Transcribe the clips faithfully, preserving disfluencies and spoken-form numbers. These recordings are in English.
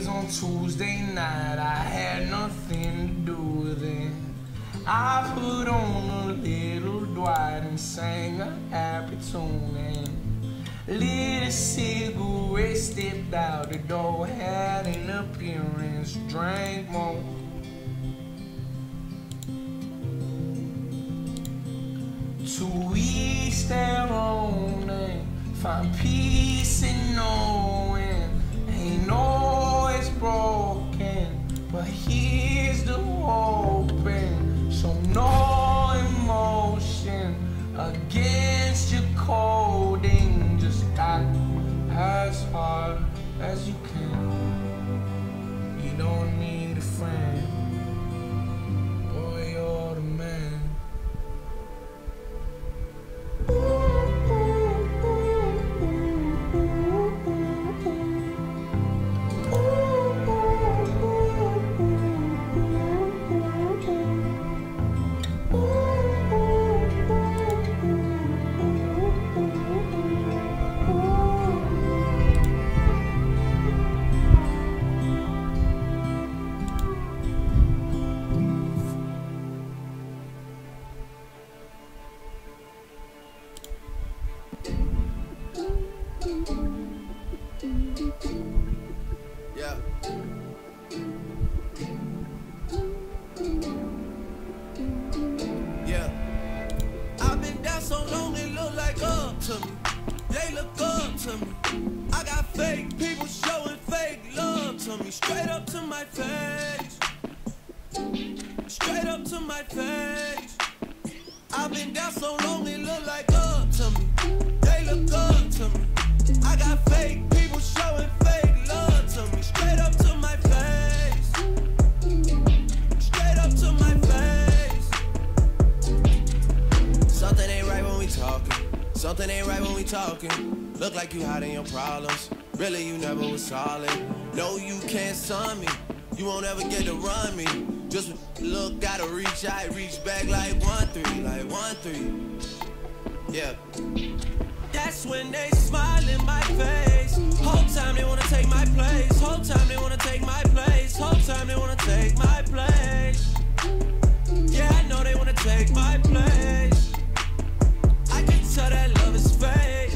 on Tuesday night, I had nothing to do with it. I put on a little Dwight and sang a happy tune and lit a cigarette, stepped out the door, had an appearance, drank more. To each their own and find peace in knowing ain't always broken, but here's the hoping. So no emotion against your coding, just act as hard as you can. You don't need a friend, boy, you're the man. Yeah. Yeah. I've been down so long it look like up to me. They look up to me. I got fake people showing fake love to me. Straight up to my face. Straight up to my face. I've been down so long it look like up to me. They look up to me. I got fake people showing fake love to me. Straight up to my face. Straight up to my face. Something ain't right when we talking. Something ain't right when we talking. Look like you hiding your problems. Really you never was solid. No, you can't sun me. You won't ever get to run me. Just look, gotta reach out, reach back like one three, like one three. Yeah. That's when they smile in my face. Whole time they wanna take my place. Whole time they wanna take my place. Whole time they wanna take my place. Yeah, I know they wanna take my place. I can tell that love is fake.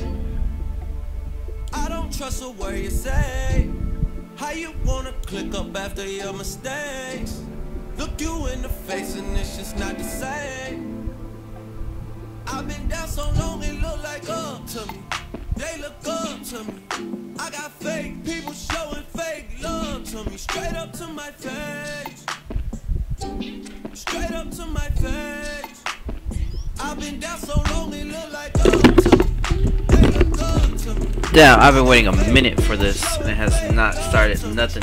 I don't trust a word you say. How you wanna click up after your mistakes? Look you in the face and it's just not the same. I've been down so long it look like up to me. They look up to me. I got fake people showing fake love to me. Straight up to my face. Straight up to my face. I've been down so long it look like up to me. They look up to me. Damn, I've been waiting a minute for this and it has not started nothing.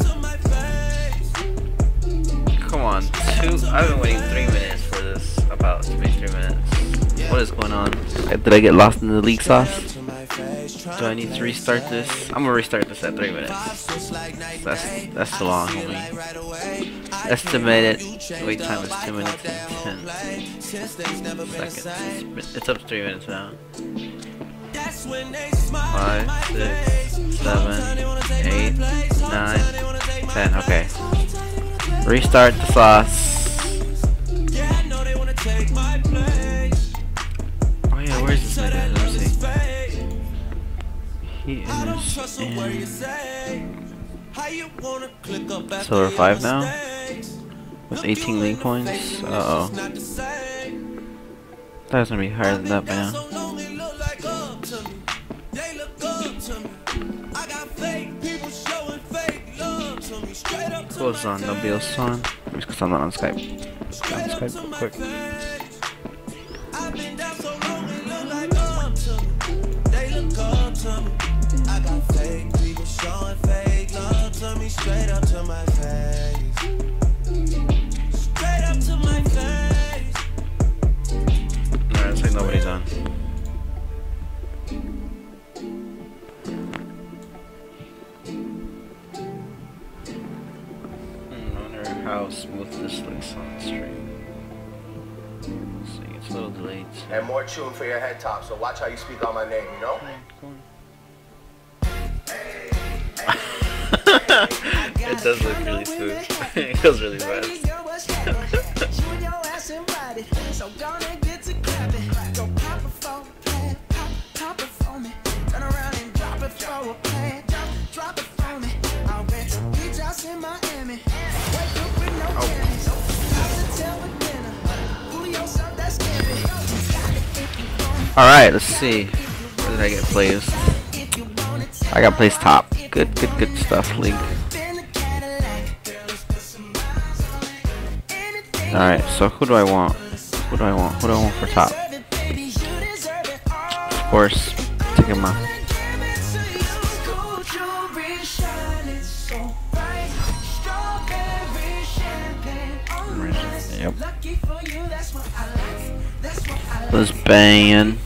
Come on, two. I've been waiting three minutes for this. About to be three minutes. What is going on? Did I get lost in the leak sauce? Do I need to restart this? I'm gonna restart this at three minutes. That's that's too long, homie. Estimated wait time is two minutes and ten seconds. It's up to three minutes now. Five, six, seven, eight, nine, ten. Okay. Restart the sauce. Oh yeah, where's this nigga? Let me see. He is in Silver five now? With eighteen league points? Uh oh. That's gonna be higher than that by now. What's on? Nabil's on? Because I'm not on Skype. On Skype real quick. I got fake people showing fake love to me. Straight up to my face. Straight up to my face. Alright, looks like nobody's on. How smooth this looks on stream. See, it's a little delayed. And more tune for your head top, so watch how you speak on my name, you know? does look really smooth. It goes really fast. So gonna get to clapping. Go pop it for a plan, pop, pop it for me. Turn around and drop it for a plan, drop, drop it for me. I'll rent a beach house in Miami. Wake up with no jammies. Out to tell with dinner. Julio served that scary. Alright, let's see. Where did I get placed? I got placed top. Good, good, good stuff, League. Alright, so who do I want? Who do I want? Who do I want for top? Of course, Tigma. Yep. Let's ban.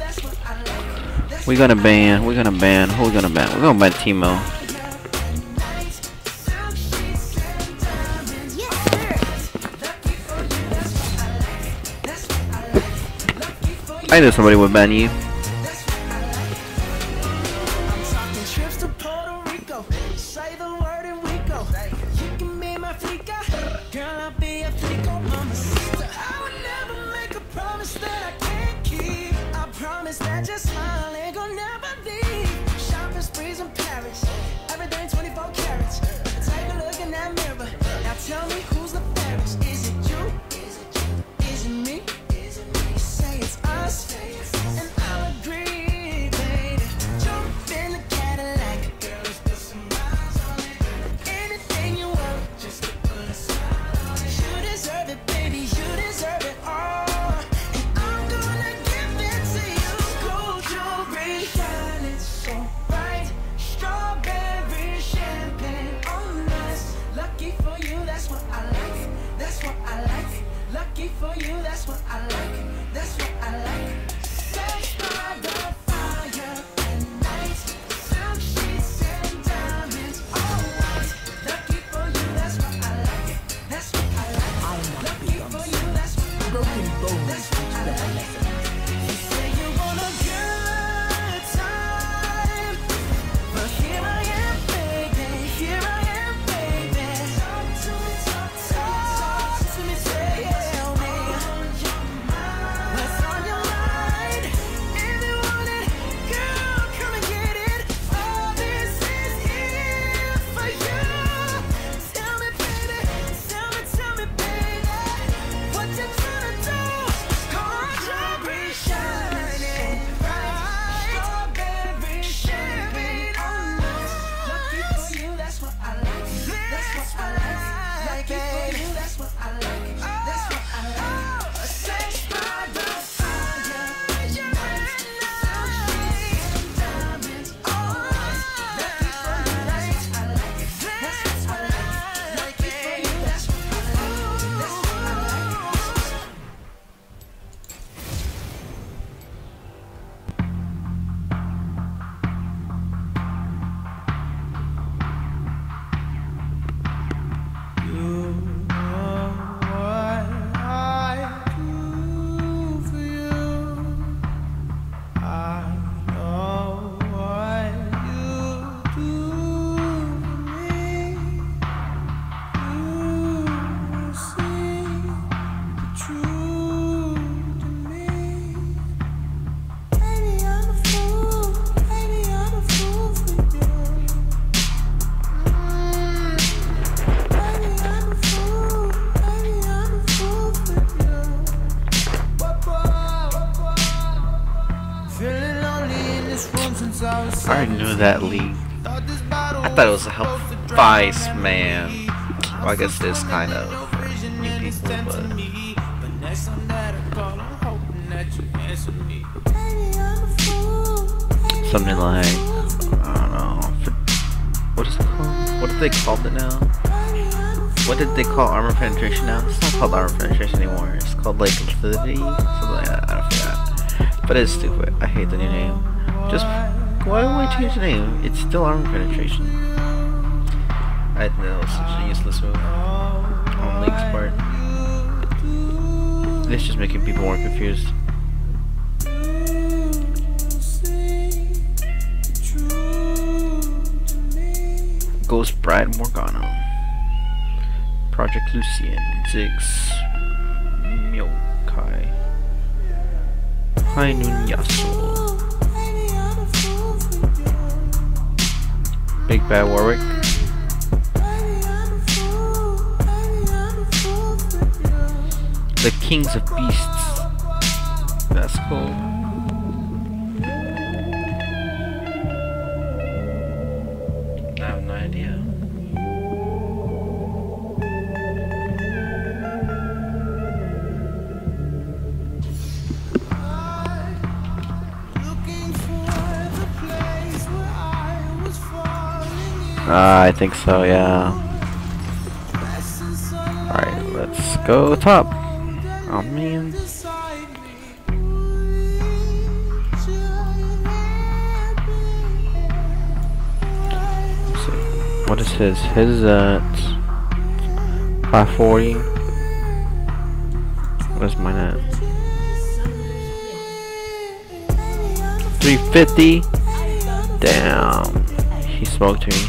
We gonna ban. We're gonna ban. Who we gonna ban? We're gonna ban Timo. I knew somebody would ban you. Tell me who's the fairest? Is it you? Is it you? Is it me? Is it me? Say it's us, and I'll agree, baby. Jump in the Cadillac, girl, let's put some miles on it. Anything you want, just to put a smile on it. You deserve it, baby, you deserve it all. And I'm gonna give it to you. Gold jewelry, shining so bright. Strawberry champagne on us. Lucky for you, that's what I like. That's what I like. Lucky for you, that's what I like. That's what I like. Sex by the fire at night. Silk sheets and diamonds all white. Lucky for you, that's what I like. That's what I like. Lucky for you, that's what I like. Broken bones. That's what I like. You say you want a good time, but here I am, baby. Here I am, baby. Talk to me, talk, talk to me, tell me what's on your mind. If you want it, girl, come and get it. All this is here for you. Tell me, baby, tell me, tell me, baby, what you tryna do? Gold jewelry shining bright. Strawberry champagne on us. Lucky for you, that's what I like. That's what I like. Lucky for you, that's what I like. That's what I like. Sex by the fire at night. Silk sheets and diamonds on us. Lucky for you, that's what I like. That's what I like. Lucky for you, that's what I like. That's what I like. I already knew that, League. I thought it was a help Vice, man. Well, I guess it is kind of for new people, but something like, I don't know, for, what is it called? What did they call it now? What did they call armor penetration now? It's not called armor penetration anymore. It's called like validity, something like that. I don't forget. But it's stupid. I hate the new name. Just why would I change the name? It's still armor penetration. I know it's such a useless move on League's part. It's just making people more confused. Ghost Bride Morgana. Project Lucian, Ziggs, Myokai, Hainun Yasuo, Big Bad Warwick, the Kings of Beasts. That's cool. I have no idea. Uh, I think so, yeah. Alright, let's go top. Oh man. Let's see. What is his? His is at five forty. What is mine at? three fifty? Damn. He smoked me.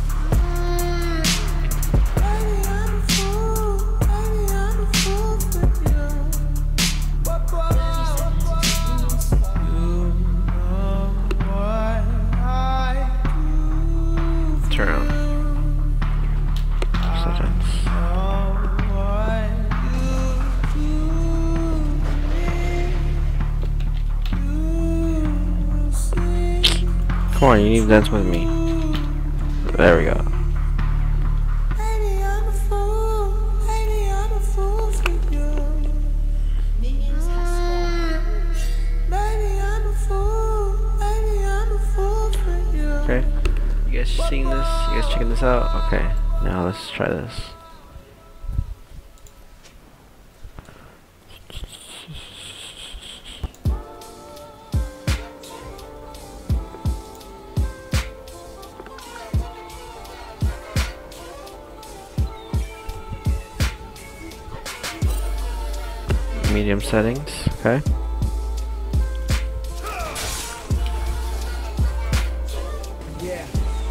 Come on, you need to dance with me. There we go. Okay. You guys seeing this? You guys checking this out? Okay. Now let's try this. Medium settings, okay. Yeah.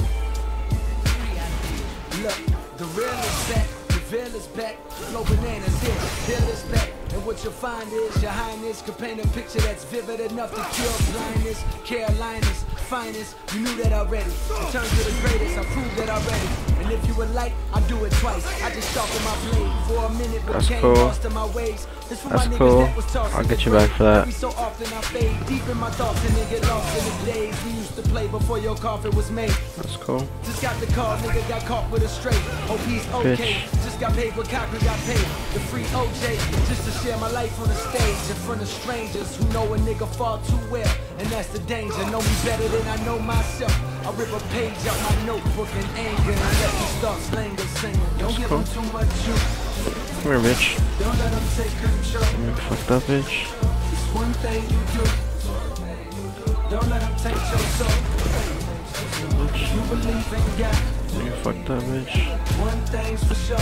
Look, the real is back, the veil is back, flow bananas here, bill is back. And what you'll find is your highness could paint a picture that's vivid enough to cure blindness. Carolina's finest, you knew that already. In terms of the greatest, I proved that already. And if you would like, I'll do it twice. I just sharpened my blade for a minute, but That's came cool. lost in my ways. This for That's my cool. That was I'll get you back for that. Every so often I fade deep in my thoughts and then get lost in the days we used to play before your coffin was made. That's cool. Just got the call, nigga got caught with a straight. Hope he's okay. Bitch. Just got paid what Cochran got paid. The free O J, just to share my life on the stage in front of strangers who know a nigga far too well. And that's the danger. Know me better than I know myself. I rip a page out my notebook in anger and let me start slanging, singing. Don't give cool. them too much juice. Come here, bitch. Don't let them take control. You fucked up, bitch. It's one thing you do. Don't let them take your soul. Bitch. You believe in God. You fucked up, bitch. One thing's for sure.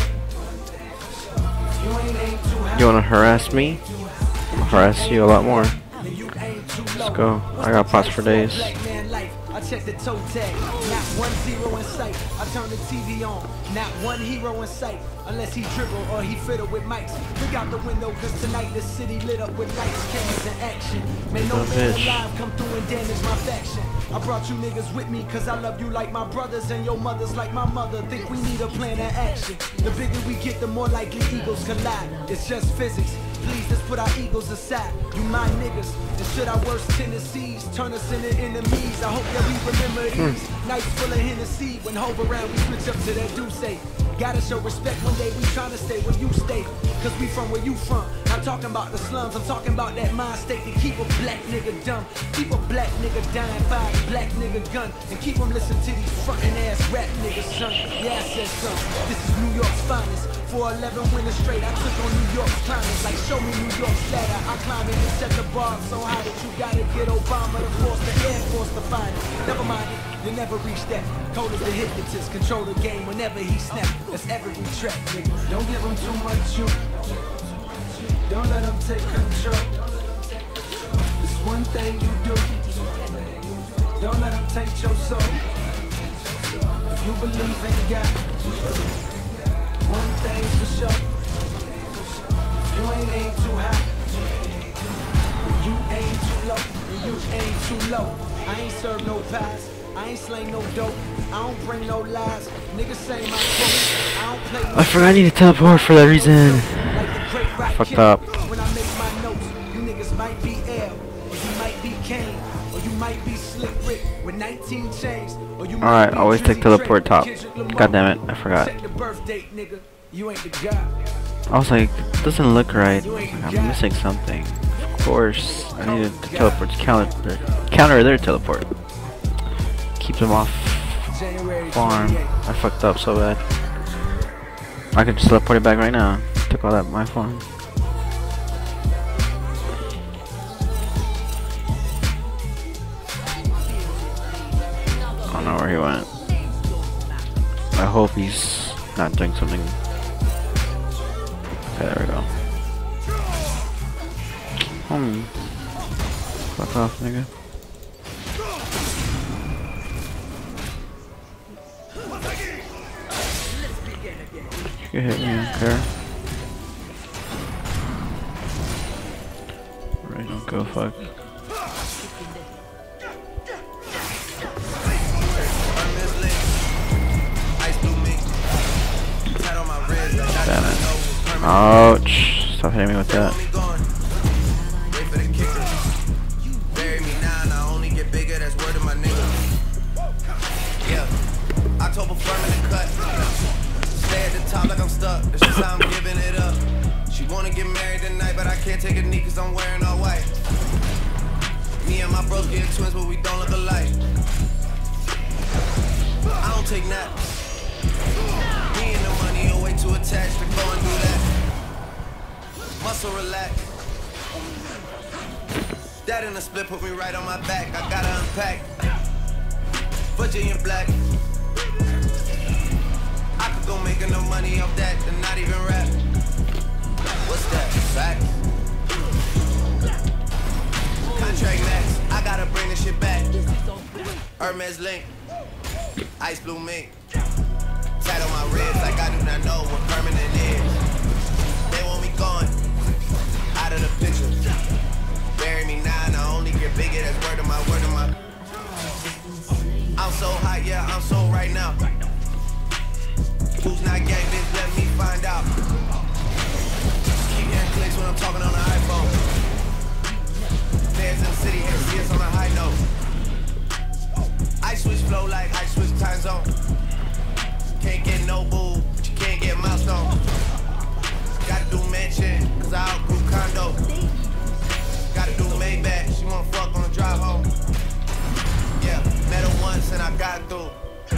You ain't aim too high. You wanna harass me? I'll harass you a lot more. Let's go. I got pots for days. I check the toe tag, not one zero in sight. I turn the T V on, not one hero in sight. Unless he dribble or he fiddle with mics. Look out the window, cause tonight the city lit up with lights, cameras, and action. May no man alive come through and damage my faction. I brought you niggas with me cause I love you like my brothers and your mothers like my mother. Think we need a plan of action. The bigger we get, the more likely egos collide. It's just physics. Please, let's put our egos aside. You my niggas. And should our worst tendencies turn us into enemies? I hope that we remember these nights full of Hennessy. When hove around, we switch up to that Douce. Gotta show respect one day, we tryna stay where you stay. Cause we from where you from. I'm talking about the slums, I'm talking about that mind state to keep a black nigga dumb. Keep a black nigga dying by a black nigga gun. And keep them listening to these frontin' ass rap niggas, son. Yeah, I said son. This is New York's finest. four eleven winters straight, I took on New York's climbers. Like show me New York's ladder. I climb it and set the bar so high that you gotta get Obama to force the Air Force to find it. Never mind it, you never reach that. Cold as the hypnotist, control the game whenever he snap. That's every track, nigga. Don't give him too much you. Don't let him take control. It's one thing you do. Don't let him take your soul. If you believe in God, One thing's for sure, you ain't aim too high, you aim too low, and you aim too low. I ain't serve no pies, I ain't slain no dope, I don't bring no lies. Niggas say my quote, I don't play no I forgot I need to teleport for that reason. Fucked up. When I make my notes, you niggas might be L, or you might be Kane, or you might be Slick Rick with nineteen chains, or you might Alright, be always take Drizzy teleport Drake, top. Kendrick Lamar. God damn it, I forgot. Check the birth date, nigga. You ain't the guy. I was like, it doesn't look right. Like, I'm missing something. Of course, I needed to teleport to counter, counter their teleport. Keep them off January farm. twenty-eighth. I fucked up so bad. I could just teleport it back right now. Took all that my farm. I don't know where he went. I hope he's not doing something. Okay, there we go. Hmm. Fuck off, nigga. You can hit me, I don't care. Right, don't go fuck. Damn it. Ouch. Stop hitting me with that. October firm in the cut. Stay at the top like I'm stuck. That's just how I'm giving it up. She wanna get married tonight, but I can't take a knee cause I'm wearing all white. Me and my bros getting twins, but we don't look alike. I don't take naps. Me and the money are way too attached to go and do that. Muscle relax. That in the split put me right on my back. I gotta unpack. Virginia black. I could go make enough money off that and not even rap. What's that? Fact. Contract max. I gotta bring this shit back. Hermes link. Ice blue mink. Tat on my ribs like I do not know what permanent is. They want me gone. Out of the picture. Bury me now and I only get bigger. That's word of my word of my. I'm so hot, yeah, I'm so right now. Who's not gang, bitch, let me find out. Keep getting clicks when I'm talking on the iPhone. Fans in the city, here to see us on a high note. I switch flow like I switch time zone. Can't get no boo, but you can't get milestone. Gotta do mansion, cause I outgrew condo. Gotta do Maybach, she wanna fuck on the drive home. Yeah, met her once and I got through.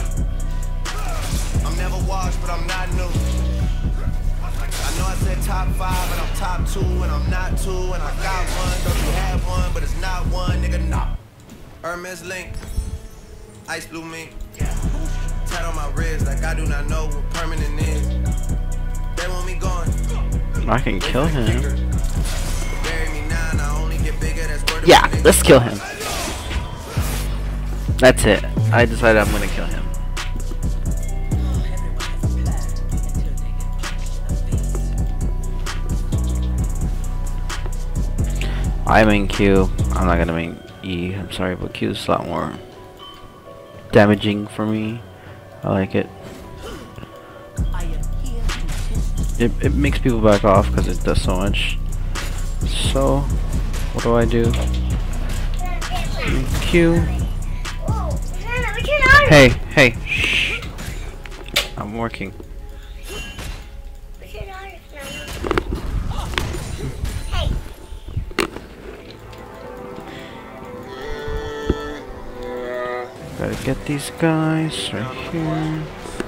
I'm never washed, but I'm not new. I know I said top five, but I'm top two, and I'm not two, and I got one. Don't you have one, but it's not one, nigga, nah. Hermes link, ice blue mink. Tat on my wrist like I do not know what permanent is. They want me gone. I can kill him. Bury me now, and I only get bigger, that's word of Yeah, my nigga. let's kill him. That's it. I decided I'm gonna kill him. I main Q. I'm not gonna main E. I'm sorry, but Q is a lot more damaging for me. I like it. It, it makes people back off because it does so much. So, what do I do? Q. Hey, hey, shh. I'm working. Gotta get these guys right here.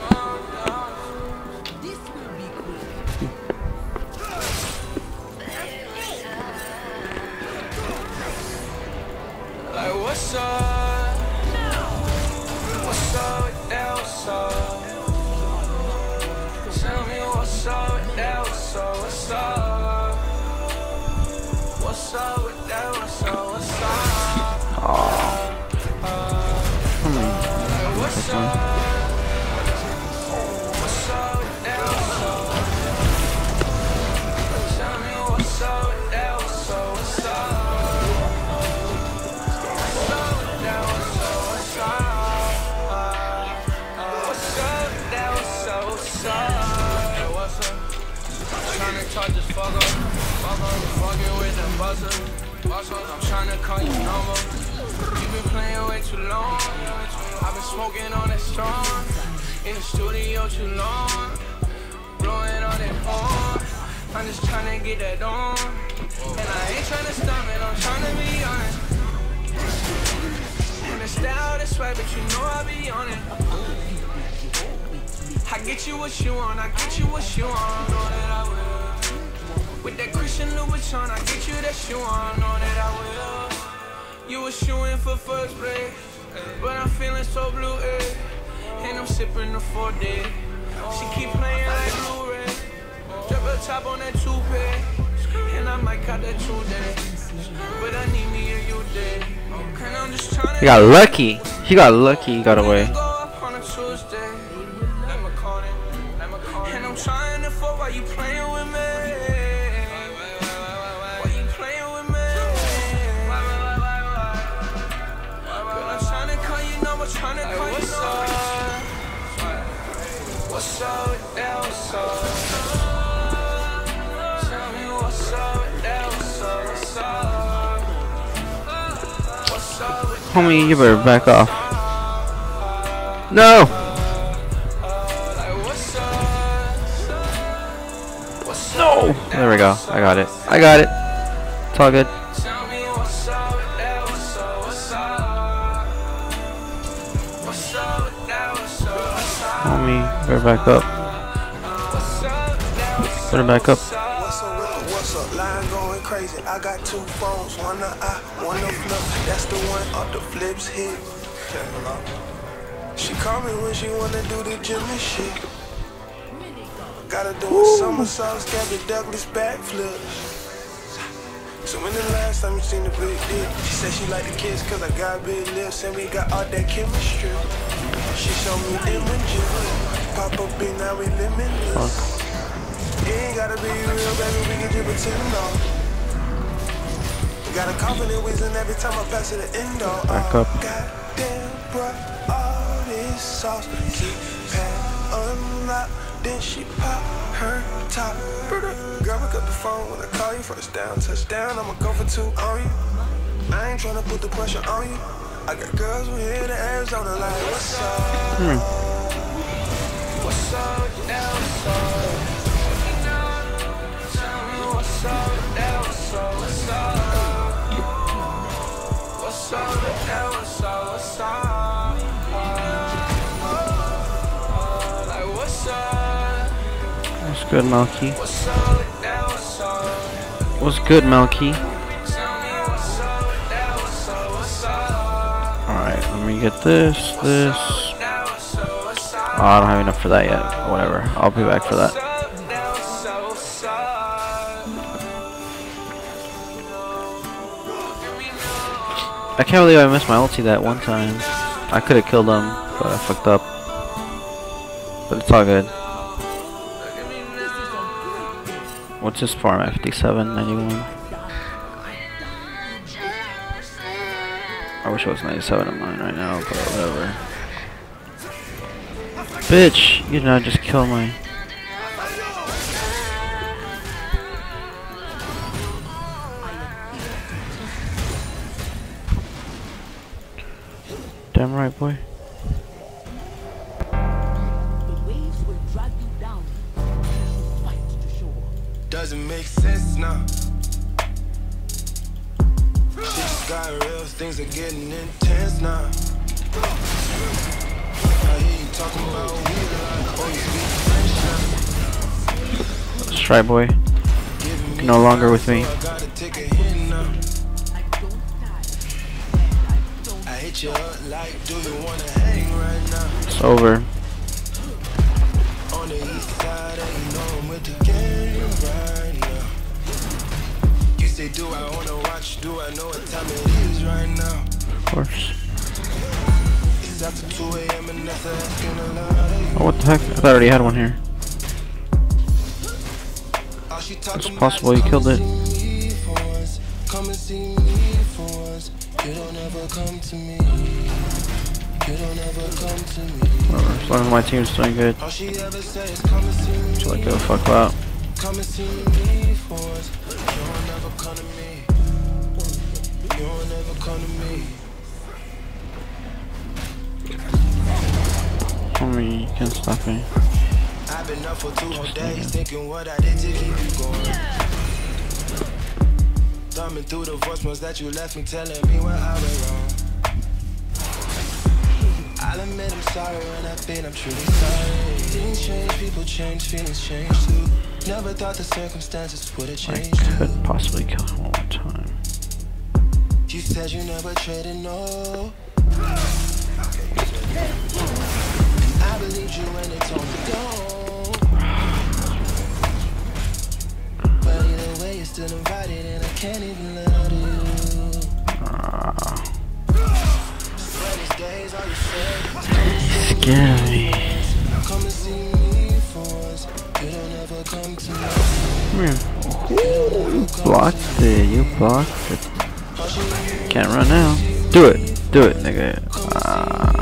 Like what's up? What's up with Elsa? Tell me what's up with Elsa? What's up? What's up with Elsa? What's up? Aww. Come on. Like what's up? What's up with Elsa? fuck up, fuck up, fucking with the buzzer. I'm tryna call you normal. You been playing way too long. I've been smoking on that strong. In the studio too long. Blowing on that horn. I'm just tryna get that on. And I ain't tryna stop it, I'm tryna be honest. And the style this way, but you know I be on it. I get you what you want, I get you what you want. Know that I will. With that Christian Louboutin, I get you that you want. Know that I will. You was shooing for first place, but I'm feeling so blue, eh? And I'm sipping the four day. She keep playing like Blu-ray. Drop a top on that toupee, and I might cut that two day. But I need me a you day. And I'm just trying to. He got lucky. He got lucky. He got away. Go up on a Tuesday. And I'm trying to fuck while you playing with me. While you playing with me. Girl, I'm trying to call you number, trying to call you number. What's up with that? What's up? Tell me what's up with that? What's up? What's up? What's up with that? Homie, you better back off. No! No! There we go. I got it. I got it. It's all good. Homie, better back up. Better back up. What's up with the what's up line going crazy? I got two phones, one to I, one to flip. That's the one up the flips hit. She call me when she wanna do the gym and shit. Gotta do a somersaults, Gabby Douglas backflip. So when the last time you seen the big dick? She said she like the kids cause I got big lips and we got all that chemistry. She showed me images. Pop up in now we limitless. It ain't gotta be real, baby, we can drip it to the north. Got a confident whizzing every time I pass it the indoor. Back up. Goddamn, bruh, all this sauce. Keep pad unlocked, then she pop her top. Girl, pick up the phone when I call you. First down, touchdown, I'ma go for two on you. I ain't tryna put the pressure on you. I got girls who hear the Arizona like, what's up? Hmm. What's up with that? What's up? Tell me what's up with that? What's up? What's up? What's up with that? What's up? What's up? Like what's up? What's good, Melky? What's up with that? What's up? What's good, Melky? Tell me what's up with that? What's up? What's up? Alright, let me get this, this. Oh, I don't have enough for that yet. Whatever. I'll be back for that. I can't believe I missed my ulti that one time. I could have killed him, but I fucked up. But it's all good. What's his farm at? fifty-seven, ninety-one. I wish it was ninety-seven of mine right now, but whatever. Bitch, you did not just kill my... Damn right, boy. Doesn't make sense now. Shit's got real, things are getting intense now. I hear you talking about weed like, oh, you speak French now. Let's try, boy. You're no longer with me. I gotta take a hit now. I hit you up like, do you wanna hang right now? It's over. On the east side, and you know I'm with the game right now. You say, do I wanna watch? Do I know what time it is right now? Of course. It's after two A M and that's asking a lot. Oh, what the heck? I thought I already had one here. It's possible you killed it. Come and see me for once. You don't ever come to me. You don't ever come to me. Whatever, as long as my team's doing good. All she ever says, come and see me. So like, go fuck out. Come and see me for once. You don't never come to me. You don't never come to me. Homie, you can't stop me. I've been up for two whole days thinking what I did to keep you going. Thumbing through the voicemails that you left me, telling me where I went wrong. I'll admit I'm sorry when I feel I'm truly sorry. Things change, people change, feelings change too. Never thought the circumstances would have changed. I could possibly kill him one more time. You said you never traded, no. I believed you when they told me don't. But either way, you're still invited and I can't even let you. Ah. Swear these days, all you said, Scare me. come and see me for once. You don't ever come to me. Come here. You blocked it. You blocked it. Can't run now. Do it. Do it, nigga. Ah.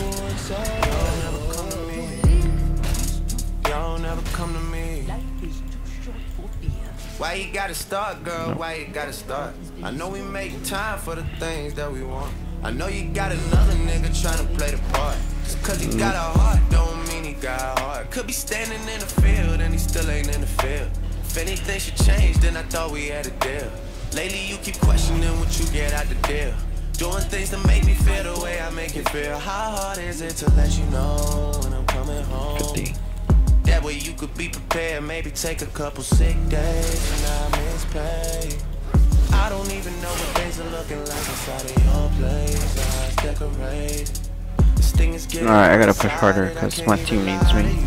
Why you gotta start, girl? Why you gotta start? I know we make time for the things that we want. I know you got another nigga trying to play the part. Just cause he got a heart don't mean he got a heart. Could be standing in the field and he still ain't in the field. If anything should change, then I thought we had a deal. Lately you keep questioning what you get out the deal. Doing things to make me feel the way I make you feel. How hard is it to let you know when I'm coming home? That way you could be prepared, maybe take a couple sick days and I miss pay. I don't even know what things are looking like inside of your place. Eyes decorated. This thing is getting Alright, I gotta push harder because my team needs me.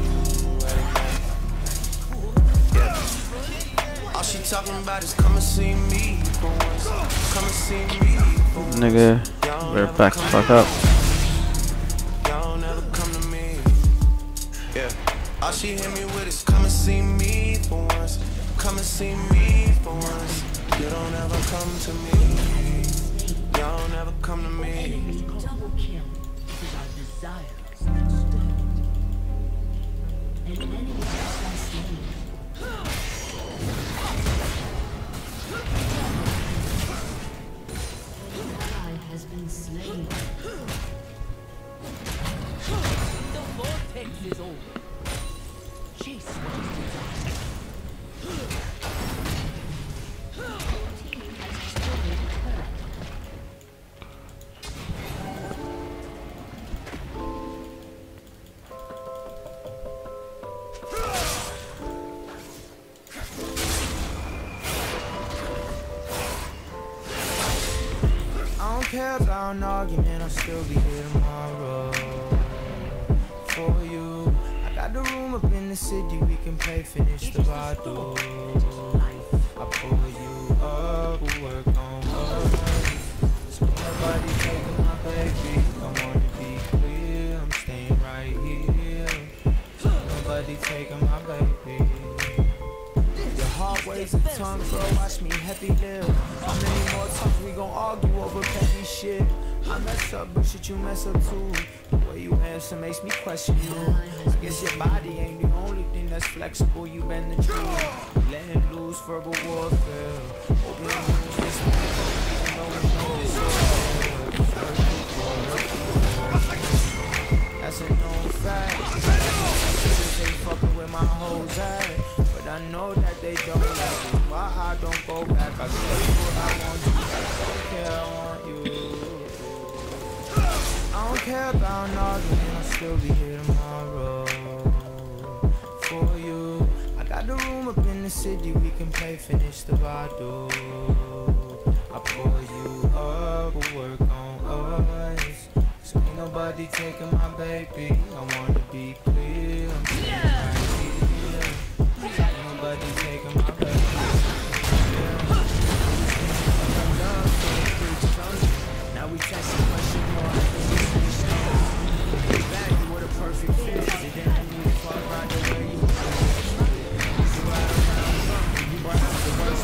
All she talking about is come and see me for once. Come and see me for once. Nigga, better back the fuck up. Y'all never come to me. Yeah. All she hit me with is come and see me for once. Come and see me for once. You don't ever come to me. Y'all never come to me. Double kill is our desire. An enemy has been slain. An ally has been slain. The vortex is over. Chase what is desired. Team has destroyed a turret. I don't care about an argument, I'll still be here tomorrow for you. I got the room up in the city, we can play, finish the bottle. I pull you up, we'll work on us. So nobody taking my baby, I wanna be clear, I'm staying right here. So nobody taking my baby. Your heart weighs a ton, girl, watch me heavy live. How many more times we gon' argue over petty shit? I mess up, but shit you mess up too. The way you answer makes me question you. I guess your body ain't the only thing that's flexible, you bend the truth. Letting loose verbal warfare. Open the news, this even though we know this is that's a known fact. They fucking with my hoes at it. But I know that they don't like it. Why I don't go back? I tell you what I want you. I don't care, I want you. I don't care about an argument, I'll still be here tomorrow for you. I got the room up in the city, we can play, finish the bottle. I pull you up, we'll work on us. So ain't nobody taking my baby, I wanna be clear, I'm saying right here. Ain't nobody taking my baby. Now we testing question more. Back you with a perfect fit. It didn't need to fuck right the way you were. You ride around something, you brought out the worst.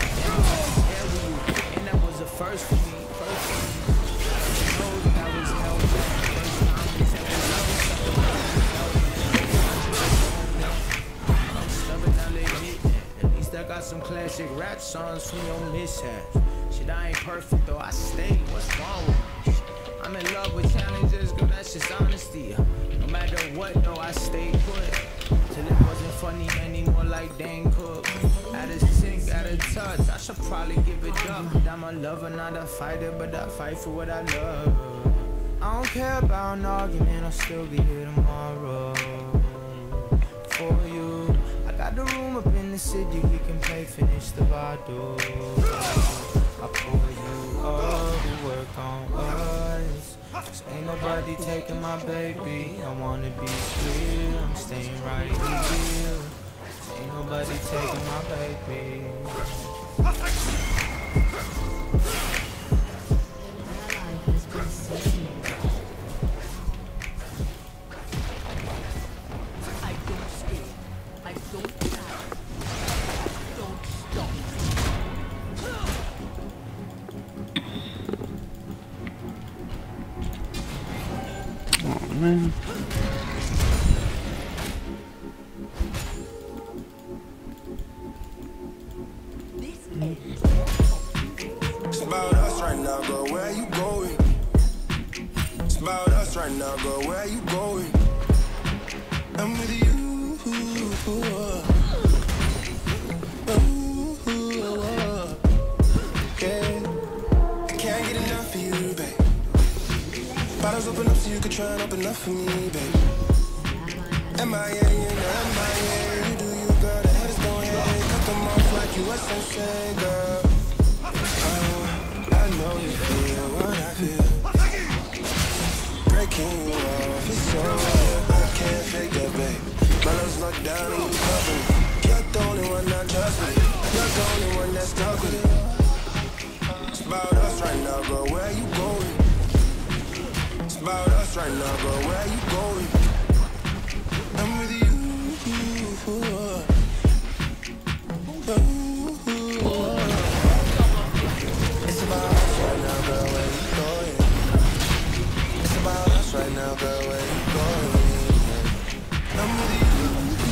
And that was the first for me. First for me. Knows that was held back. First time we said we love each other. I'm stubborn, I legit. classic rap songs from your mishaps. Shit, I ain't perfect though, I stay. What's wrong with me? I'm in love with challenges, girl, that's just honesty. No matter what though, I stay put. Till it wasn't funny anymore like Dane Cook. Out of sync, out of touch, I should probably give it up. I'm a lover, not a fighter, but I fight for what I love. I don't care about an argument, I'll still be here tomorrow. For you, I got the room up in the city, we can play, finish the bottle. I pull you up, we work on us. Cause ain't nobody taking my baby. I wanna be clear, I'm staying right here. Ain't nobody taking my baby. I don't scream. I don't cry. Don't stop. Oh man. It's about us right now, girl, where you going? It's about us right now, girl, where you going? I'm with you. Yeah. I can't get enough of you, babe. Bottles open up so you can try and open up for me, babe. M I A, you know, M I A, you do you, girl, the haters gon' hate. Cut them off like you was sensei, girl. I know you feel what I feel. Breaking you off, it's so real. I can't fake that, babe. My love's locked down and you cover me. You're the only one that trusts me. You're the only one that's stuck with it. It's about us right now, girl, where you going? It's about us right now, girl, where you going? I'm with you. It's about us right now, girl, where you going? It's about us right now, girl, where you going? I'm with you.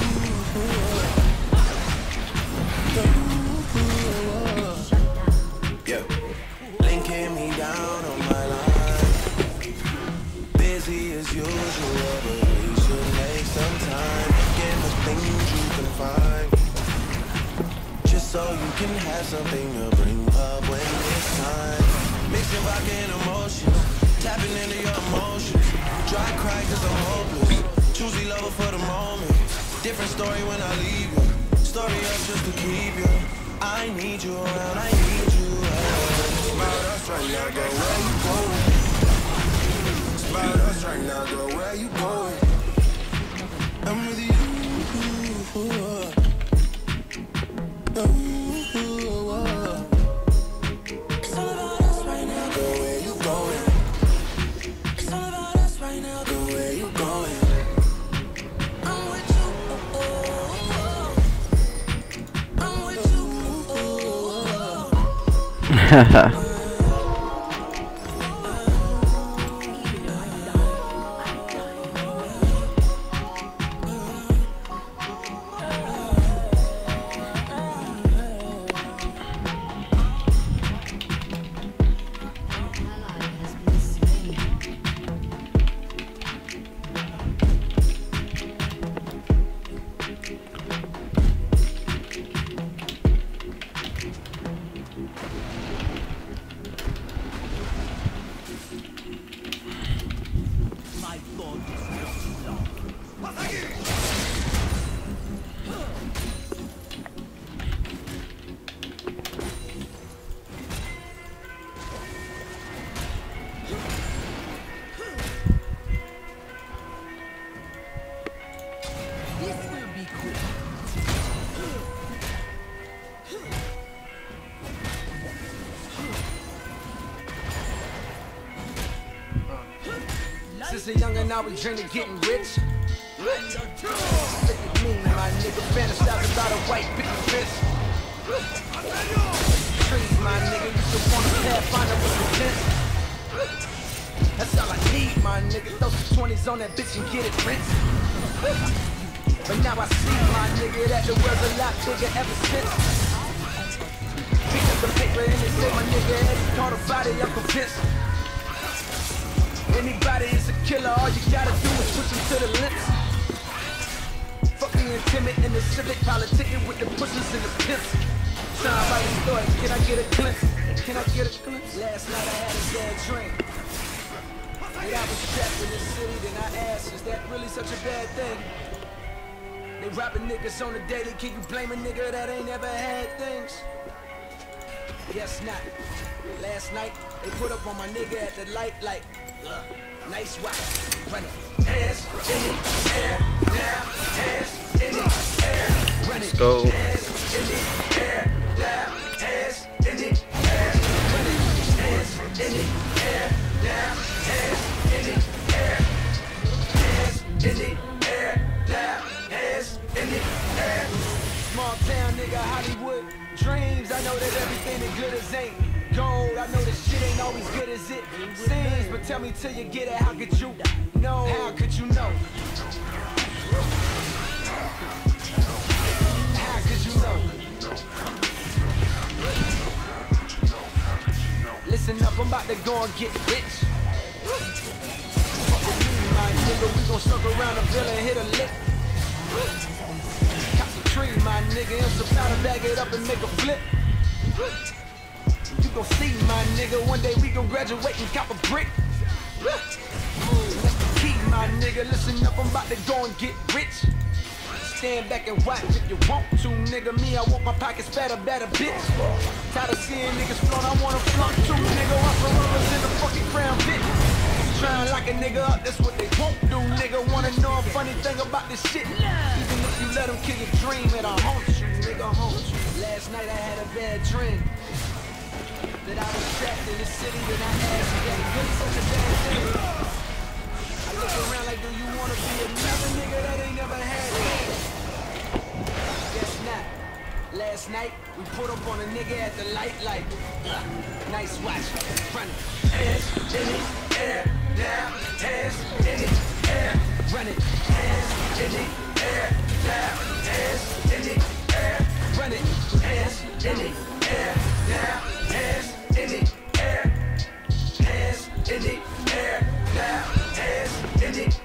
Yeah, linking me down on my line. Busy as usual, but we should make some time. Get the things you can find, just so you can have something to bring up when it's time. Mixing vodka and emotions, tapping into your emotions. Dry cry cause I'm hopeless, choosy lover for the moment. Different story when I leave you, story up just to keep you. I need you around, I need you around. It's about us right now, girl, where you going? It's about us right now, girl, where you going? I'm with you. It's all about us right now, girl, where you going? It's all about us right now, girl, where you going? I'm with you. I'm with you. Haha. My God is love. This will be quick. Since a youngin' I was dreaming getting rich. Look at me, my nigga, fantasize about a white picket fence. Trees, my nigga, you should want a pathfinder with some tents. That's all I need, my nigga. Throw some twenties on that bitch and get it rinsed. But now I see, my nigga, that the world's a lot bigger ever since. picked up the paper and they say my nigga had caught a body, I'm convinced. Anybody is a killer, all you gotta do is push him to the lips. Fuck me and timid in the civic, politicking with the pushers and the pimps. Somebody thought, can I get a glimpse? Can I get a glimpse? Last night I had a bad dream. And I was trapped in this city, then I asked, is that really such a bad thing? They robbing niggas on the daily, can you blame a nigga that ain't ever had things? Guess not. Last night, they put up on my nigga at the light like, ugh, nice watch, run it. Hands in the air, now, hands in the air, run it. Let's go. Hands in the air, now, hands in the air, run it. Hands in the air, now, hands in the air, hands in the air, now, hands in the air. Small town nigga, Hollywood dreams. I know that everything that good as ain't gold. I know that shit ain't always good as it seems. But tell me till you get it, how could you know? How could you know? How could you know? Listen up, I'm about to go and get rich. Fuck with me, my nigga, we gon' circle around the villa and hit a lick. Cop some tree, my nigga, and some powder, bag it up and make a flip. You gon' see, my nigga, one day we gon' graduate and cop a brick. That's the key, my nigga, listen up, I'm about to go and get rich. Stand back and watch if you want to, nigga. Me, I want my pockets fatter, better, bitch. Tired of seeing niggas float, I wanna flunk too, nigga. I'm for rubbers in the fucking crown, bitch. Try and lock a nigga up, that's what they won't do, nigga. Wanna know a funny thing about this shit? Even if you let them kill your dream, it'll haunt you, nigga, haunt you. Last night I had a bad dream that I was trapped in the city, that I asked you that really such a bad thing. I look around like, do you wanna be another nigga that ain't never had it? Guess not. Last night, we put up on a nigga at the light like, uh, nice watch, run it. Hands in the air, now, hands in the air, run it. Hands in the air, now, hands in the air, run it. Hands in the air, now, hands in the air, hands in the air, now, hands in the air.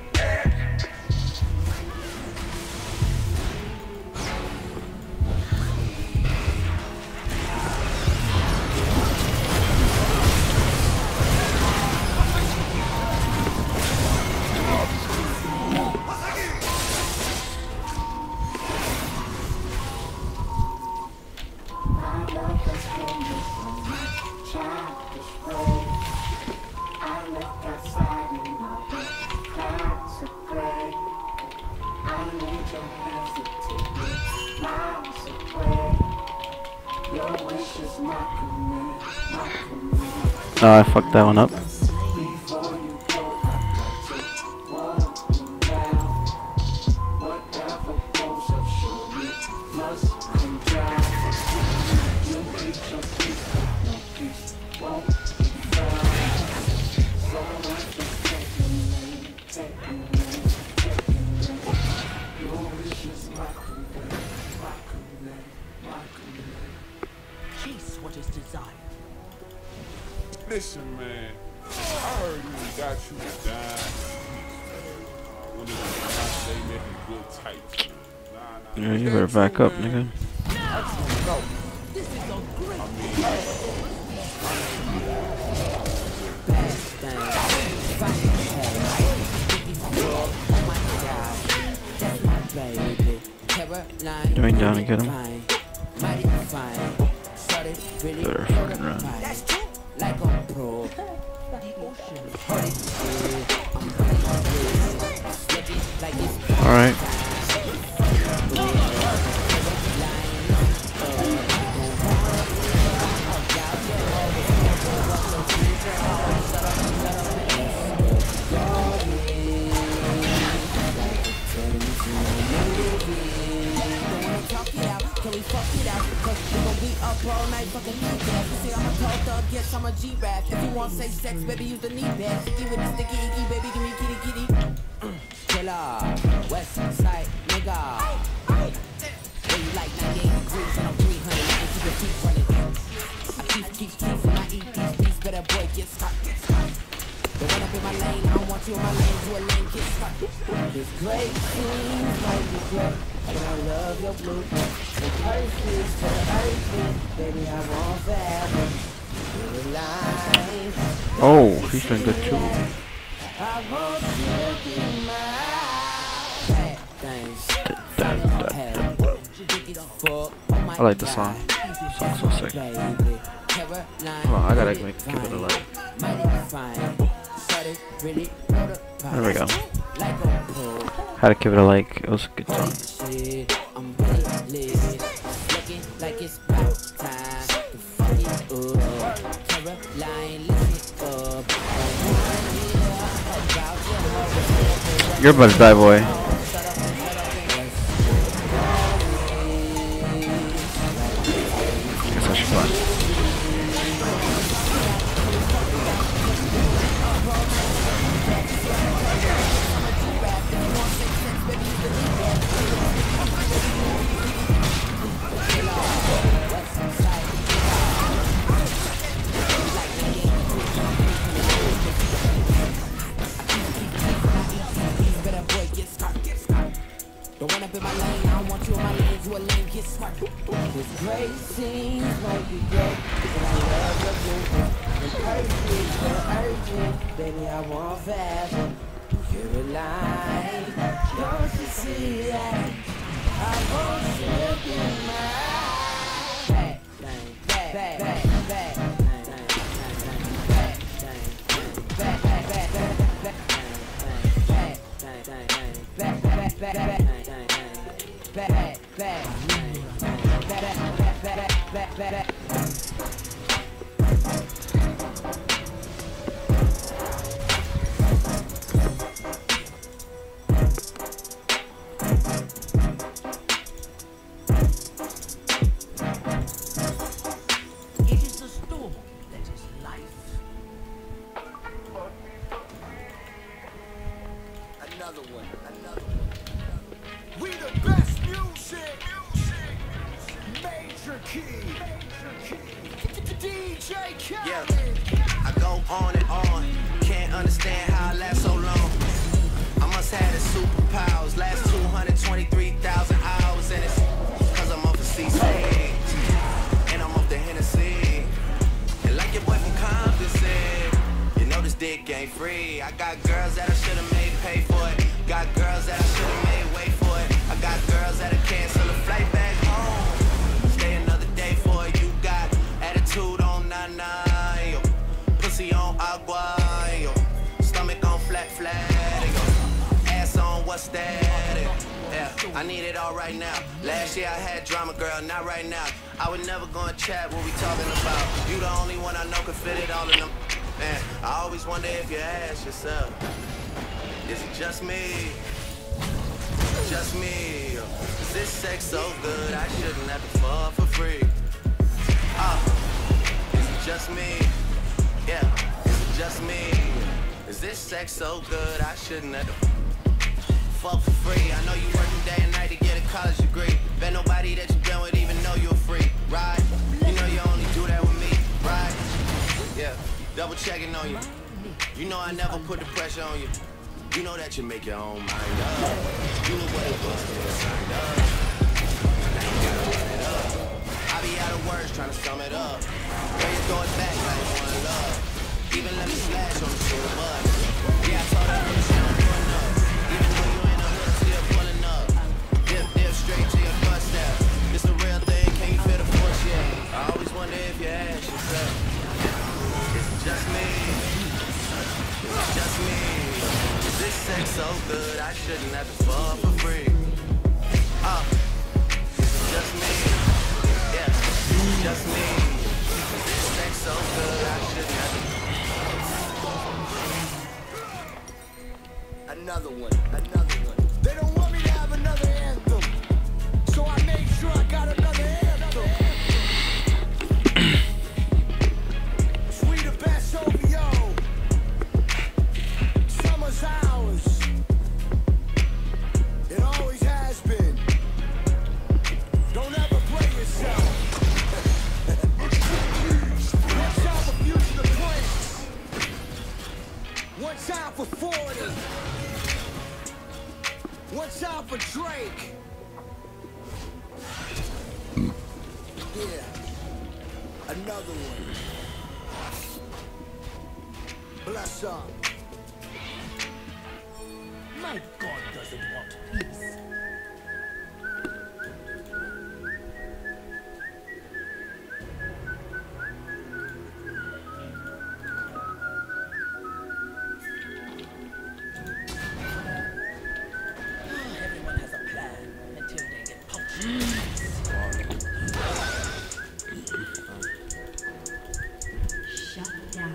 Oh, I fucked that one up. Chase what is desired. Listen, man, I heard you got you a dime. One of them guys they making good types. Nah, nah. Yeah, you better back up, nigga. This is a great I mean, Going down and get him. Better fucking run. like a pro. Alright. Can we fuck it out? Cause we gon' be up all night fucking eat that. You say I'm a tall thug, yes, I'm a G-rap. If you want safe sex, baby, use the knee pad. Sticky with the sticky icky, baby, give me kitty kitty. Killer, west side nigga. Where you like ninety-eight degrees and I'm three hundred, you can keep running. get stuck. Don't run up in my lane, I don't want you in my lane, to a lane, get stuck. This great seems like the great, but I love your blue. The perfect for the earthly, baby, I want fathom. Your life. Oh, he's doing good too. I want you to be mine. Bad things. I like the song. The song's so sick. Hold on, I gotta make, give it a like. There we go. Had to give it a like. It was a good song. You're about to die, boy. Guess I should run. Don't run up in my lane, I don't want you in my lane, you a lane, get smart. This great seems like you great, but I love your movement. The perfect, the urgent, baby, I want fathom. You're alive, don't you see that? I want you to be mine. Bad thing, bad, bad, bad, bad. It is the storm that is life. Another one, another one. We the best music. Major key. D J Khaled. Yeah, I go on and on. Can't understand how I last so long. I must have the superpowers. Last two hundred twenty-three thousand hours. And it's cause I'm off the C C. And I'm off the Hennessy. And like your boy from Compton said, you know this dick ain't free. I got girls that I should've made pay for it. Got girls that I should've made wait for it. I got girls that'll cancel a flight back home. Stay another day for it. You got attitude on nine, yo. Pussy on agua, yo. Stomach on flat, flat, yo. Ass on what's that? Yeah, I need it all right now. Last year I had drama, girl, not right now. I would never go and chat what we talking about. You the only one I know can fit it all in them. Man, I always wonder if you ask yourself, is it just me? Just me? Is this sex so good I shouldn't have to fall for free? Ah, uh, is it just me? Yeah, is it just me? Is this sex so good I shouldn't have to fuck for free? I know you working day and night to get a college degree. Bet nobody that you've been with even know you're free, right? You know you only do that with me, right? Yeah, double checking on you. You know I never put the pressure on you. You know that you make your own mind up. You know what it was till you signed up. Now you gotta run it up. I be out of words trying to sum it up. Girl, you throw it back like one love. Even let me slash on the school bus. Yeah, I told her that she don't do enough. Even though you ain't a hood, still pulling up. Dip, dip, straight to your bus step. It's the real thing, can you feel the force yet? I always wonder if you ask yourself, is it just me? Is it just me? Is this sex so good I shouldn't have to fall for free? Uh, is it just me? Yeah, is it just me? Is this sex so good I shouldn't have to... Another one, another one. They don't want me to have another anthem, so I made sure I got another anthem. We the best O V O. Summer's ours. It always has been. Don't ever play yourself. Watch out for future the place. One time for Drake. Yeah. Another one. Bless up. My God doesn't want peace. Everyone has a plan until they get punched. Shut down.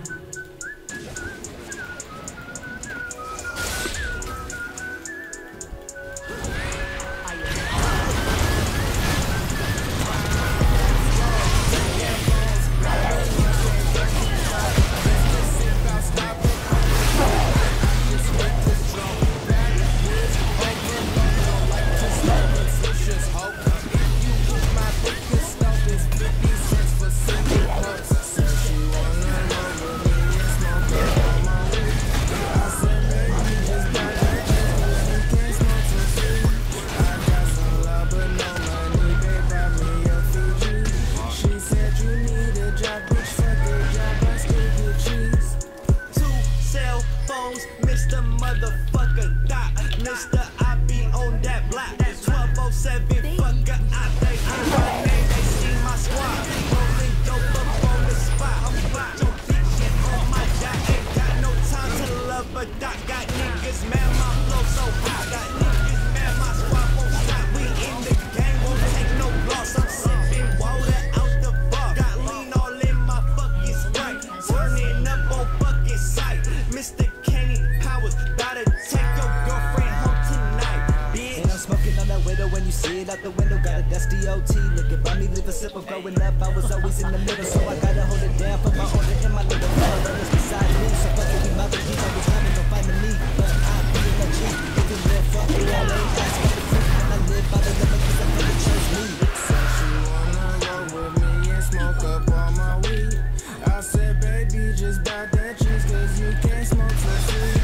Mister Motherfucker Dot, Mister I be on that block. twelve oh seven fucker, I think I'm my name. They see my squad, rolling dope up on the spot. I'm with your bitch on my dot. Ain't got no time to love a dot. Got niggas mad, my flow so hot. Got niggas mad, my squad won't stop. We in the game, won't take no loss. I'm sipping water out the bar. Got lean all in my fucking Sprite. Turning up on fucking sight. Mister Gotta take your girlfriend home tonight, bitch. And I'm smoking on that window when you see it out the window. Got a dusty O T looking by me, live a sip of growing up. I was always in the middle, so I gotta hold it down. Put my order in my little car, brothers beside me. So fuck it, we mother, he's always coming, don't find me. But I be in the G, if you live fuck me, all ain't ask for the truth. And I live by the limit, cause I never chose me. Said she wanna roll with me and smoke up all my weed. I said, baby, just buy that cheese, cause you can't smoke so sweet.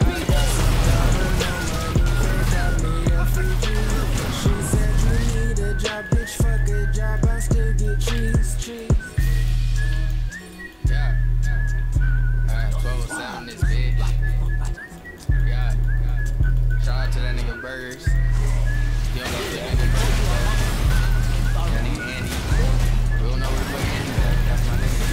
She said you need a job, bitch, fuck a job, I still get cheese, cheese. Yeah. Alright, twelve oh seven this bitch. Yeah. Shout out to that nigga Burgers. Still know the nigga Burgers, bro. That nigga Andy. We don't know where the fuck Andy is at. That's my nigga.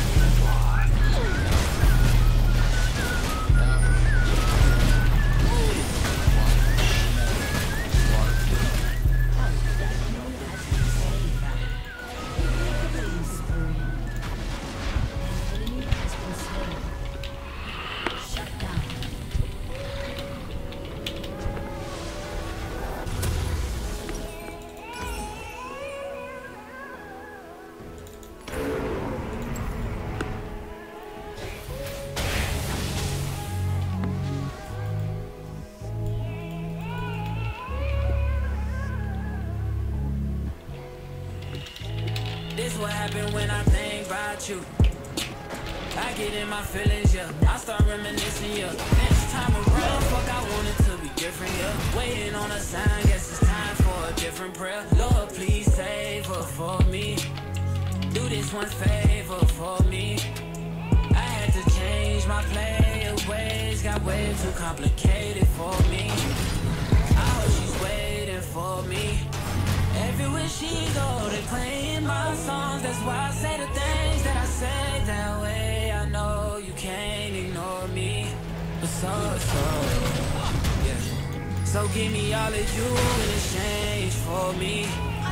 This what happen when I think about you. I get in my feelings, yeah. I start reminiscing, yeah. Next time around, fuck, I want it to be different, yeah. Waiting on a sign, guess it's time for a different prayer. Lord, please save her for me. Do this one favor for me. I had to change my player ways, got way too complicated for me. I hope she's waiting for me. Everywhere she go, they playing my songs. That's why I say the things that I say that way. I know you can't ignore me, but so, so, yeah. So give me all of you in exchange for me.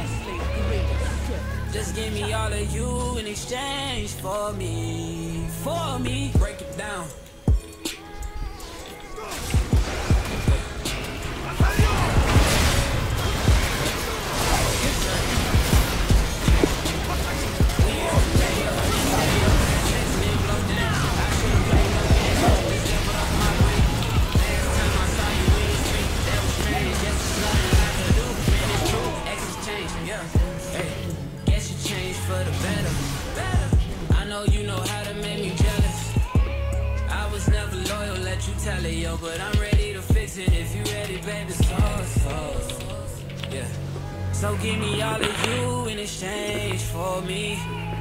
Just give me all of you in exchange for me, for me. Break it down. baby, so, so, yeah. So give me all of you in exchange for me.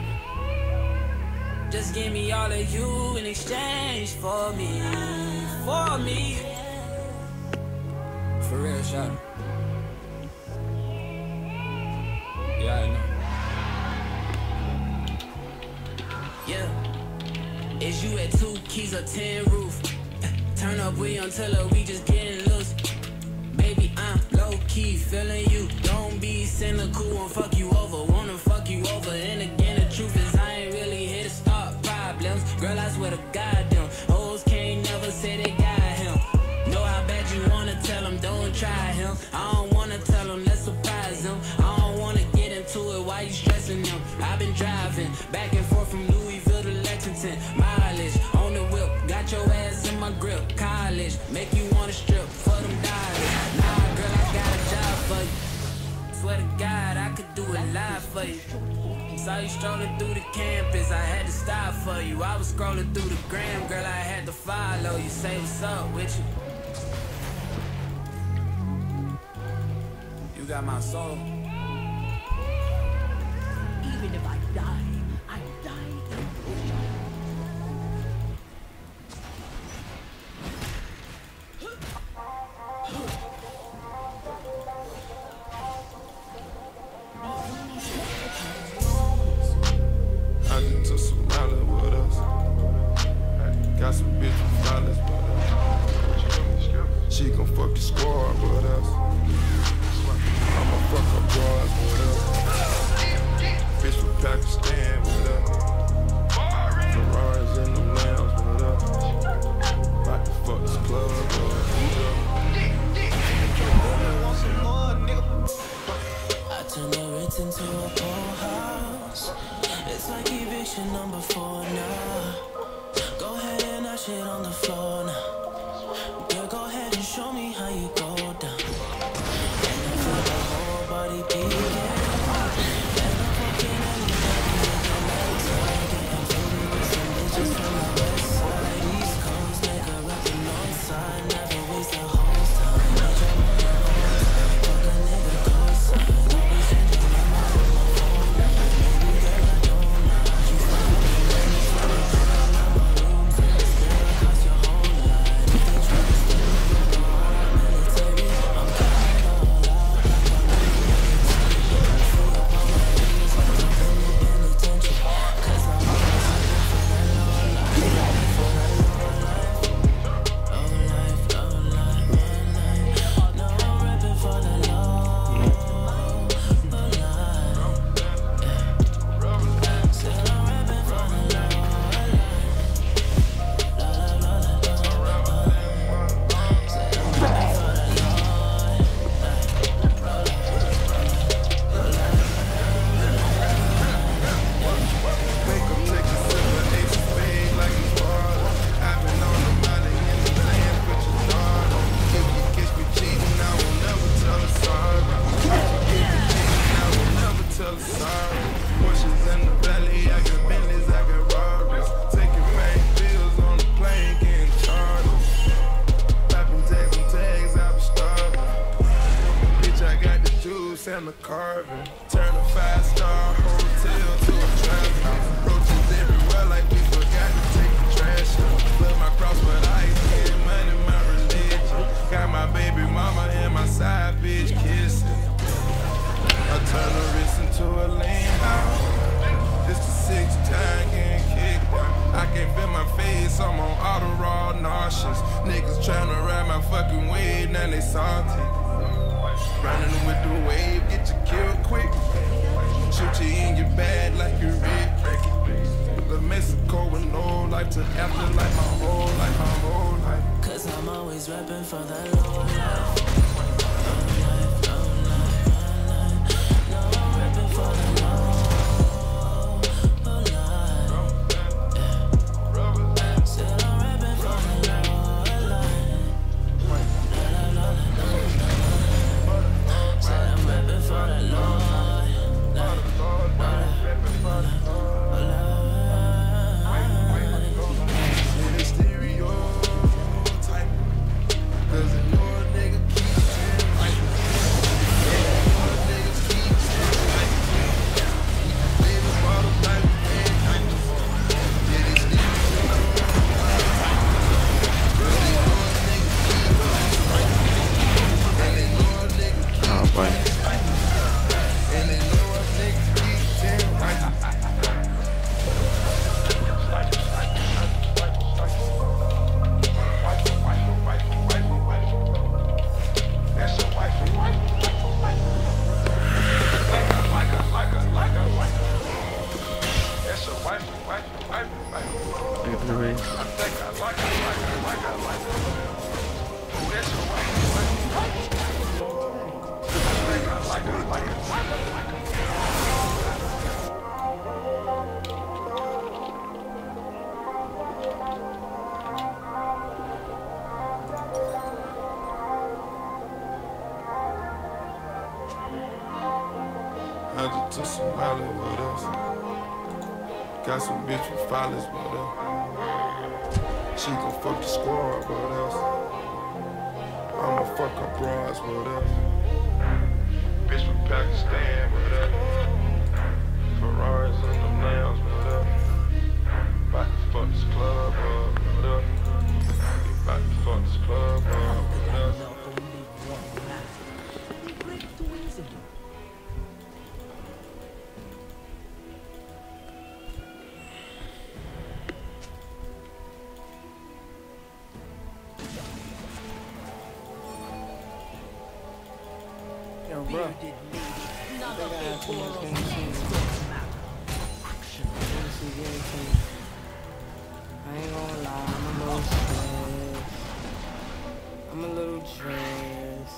Just give me all of you in exchange for me, for me. For real, shot. Yeah, I know. Yeah. Is you at two keys or ten roof? Turn up, we until her, we just getting loose. Baby, I'm low-key feeling you. Don't be cynical, won't fuck you over. Wanna fuck you over. And again, the truth is I ain't really here to start problems. Girl, I swear to God, them hoes can't never say they got him. Know how bad you wanna tell him, don't try him. I don't wanna tell him, let's surprise him. I don't wanna get into it, why you stressing them? I've been driving back and forth from Louisville to Lexington. Mileage on the whip, got your ass in my grip. College, make you wanna strip for them dollars. Nah, girl, I got a job for you. Swear to God, I could do it live for you. Saw you strolling through the campus, I had to stop for you. I was scrolling through the gram, girl, I had to follow you. Say what's up with you. You got my soul. Even if I die, I die in vision. I just took some mileage with us. Got some bitches flawless with us. She gon' fuck the squad with us. I'ma fuck her broads with us. Bitch from Pakistan with us. Ferraris in them lambs with us. About to fuck this club with us. I turn the Ritz into a pool house. It's like eviction number four now. Go ahead and I shit on the floor now. Girl, go ahead and show me how you go down. And I feel the whole body beating. And I'm fucking anybody with the legs on. Getting fruity with some bitches from the west side. East Coast, nigga up the north side. Never waste a whole time. Need your money all the time. Fuck a nigga co-sign. Always changing my mind on my phone. Baby girl, I don't lie. You find me when you find me. Now my room's in the stair across your whole life. If they try to steal me, you know I'm military. I'm cutting it all out like I'm in the military. I'm free up all my ears like I'm in the penitentiary. Cause I'm always looking for that low life. Looking for that low life. Low life, low life, low life. No, I'm rapping for the low, low life. Yeah. Still I'm rapping for the low life. La la la la la la la. Still I'm rapping for the low Wake up, take a sip of ace of spades like it's water. I've been on the money in the land with your daughter. If you catch me cheating, I will never tell her sorry. If you catch me cheating, I will never tell her sorry. Porsches in the valley, I got Bentleys, I got Robins. Taking bank bills on the plane, getting chartered. Popping tags and tags, I be starving. Bitch, I got the juice and the carving. Turn a five-star hotel to a trap house. Roaches everywhere like we forgot to take the trash out. Love my cross, but I ain't getting money, my religion. Got my baby mama and my side bitch kissing. I turn the wrist into a lean house. This the sixth time getting kicked out. I can't feel my face, I'm on Adderall, nauseous. Niggas tryna ride my fucking wave, now they salty. Running with the wave, get you killed quick. Shoot you in your bag like you Rick. The Mexico with no life to after like my whole life, my whole life. Cause I'm always rapping for that low life. Low life, low life, low life. No, I'm rapping for the low, low life. Yeah. Still I'm rapping for the low life. La la la la la la. Still I'm rapping for the low life. Stereotype. Cause I know a nigga keep allergic to some Molly, what else? Got some bitch with follows, what else? She gon' fuck the squad, what else? I'ma fuck her bras, what else? Bitch from Pakistan, what else? Ferraris and them nails, what else? About to fuck this club up, what else? About to fuck this club up, what else? Yo, bro. I think I have too much game to see. I ain't gonna lie, I'm a little stressed. I'm a little stressed.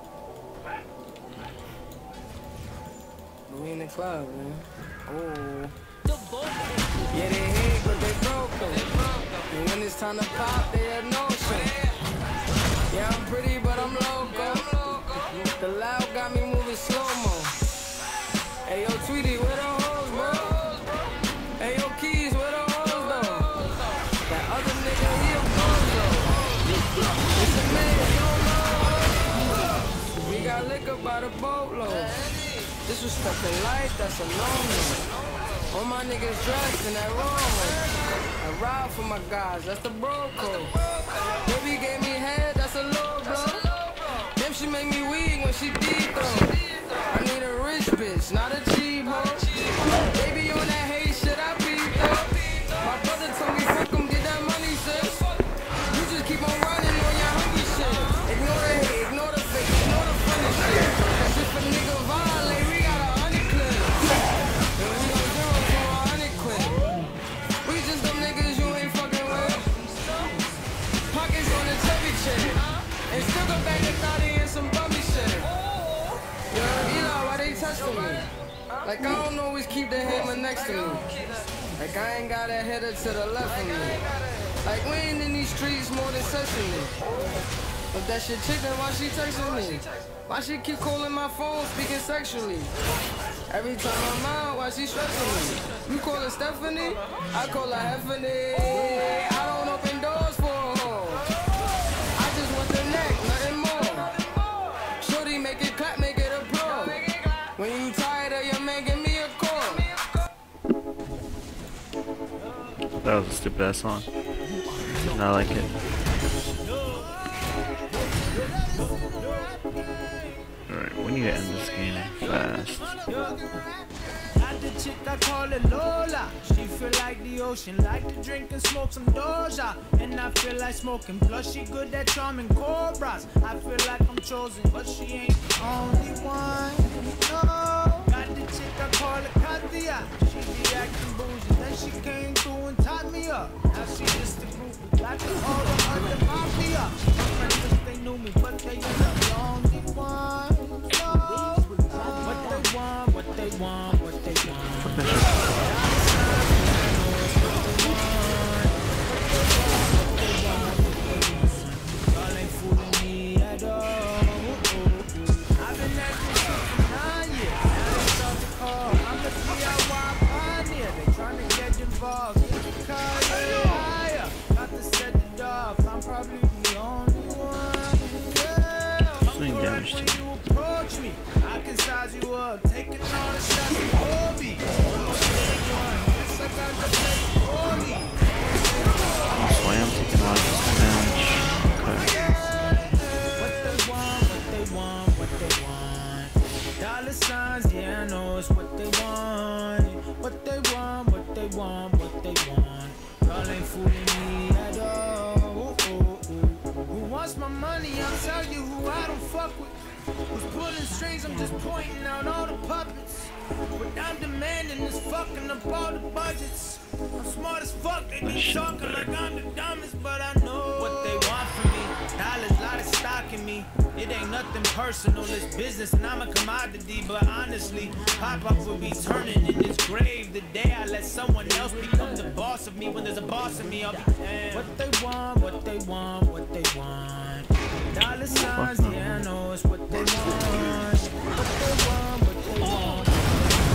But we in the club, man. Oh. Yeah, they hate, but they broke though. And when it's time to pop, they have no shit. Yeah, I'm pretty, but I'm loco. The loud got me moving slow-mo. Hey, yo, Tweety, where the hoes, bro? Hey, yo, Keys, where the hoes, though? That other nigga, he a bozo. It's a man, you don't know. We got liquor by the boatload. Disrespecting life, that's a no-no. All my niggas dressed in that Romo. I ride for my guys, that's the bro code. Baby gave me head, that's a low blow. Damn, she make me weak when she deep throw. I need a rich bitch, not a cheap hoe. Baby on that hate shit, I beat though. My brother told me fuck him, get that money, sis. You just keep on running on your hungry shit. Ignore the hate, ignore the fake, ignore the funny shit. That's if a nigga violate, we got a honey clip. And we gon' zero to a honey quit. We just them niggas you ain't fucking with. Pockets on the Chevy chick. And still go back to thotty and some bummy shit. Yo, Eli, why they testing me? Like I don't always keep the hammer next to me. Like I ain't got a header to the left of me. Like we ain't in these streets more than sesame. But that shit chick, then why she texting me? Why she keep calling my phone, speaking sexually? Every time I'm out, why she stressing me? You call her Stephanie? I call her Heffany. I don't open doors for her. I just want the neck, nothing more. Shorty, make it clap, make it a pro. When you tired of your man, give me a call. That was a stupid ass song. And I like it. Alright, we need to end this game fast. The chick I call it Lola. She feel like the ocean, like to drink and smoke some Doja. And I feel like smoking, plus she good at charming cobras. I feel like I'm chosen, but she ain't the only one. No, got the chick I call it Katia. She be acting bougie, then she came through and tied me up. Now she just a group, like the older under mafia. Friends wish they knew me, but they ain't the only one. No, what they want, what they want, what they want. Y'all ain't fooling me at all. I've been acting for nine years. Now they start to call. I'm the D I Y pioneer. They trying to get involved. Get the car higher. Got to set it off. I'm probably the only one. Yeah. I'm correct when you approach me. I can size you up. Taking all the shots for me. So I am taking a lot of damage. Okay. What they want, what they want, what they want. Dollar signs, yeah, I know it's what they want. What they want, what they want, what they want. Y'all ain't fooling me at all. Ooh, ooh, ooh. Who wants my money? I'll tell you who I don't fuck with. Who's pulling strings? I'm just pointing out all the puppets. What I'm demanding is fucking up all the budgets. I'm smart as fuck, they be talking like I'm the dumbest, but I know what they want from me. Dollars, lot of stock in me. It ain't nothing personal, it's business and I'm a commodity. But honestly, Pop-Up will be turning in his grave the day I let someone else become the boss of me. When there's a boss of me, I'll be damned. What they want, what they want, what they want. Dollar signs, yeah, I know it's what they want. What they want, what they want.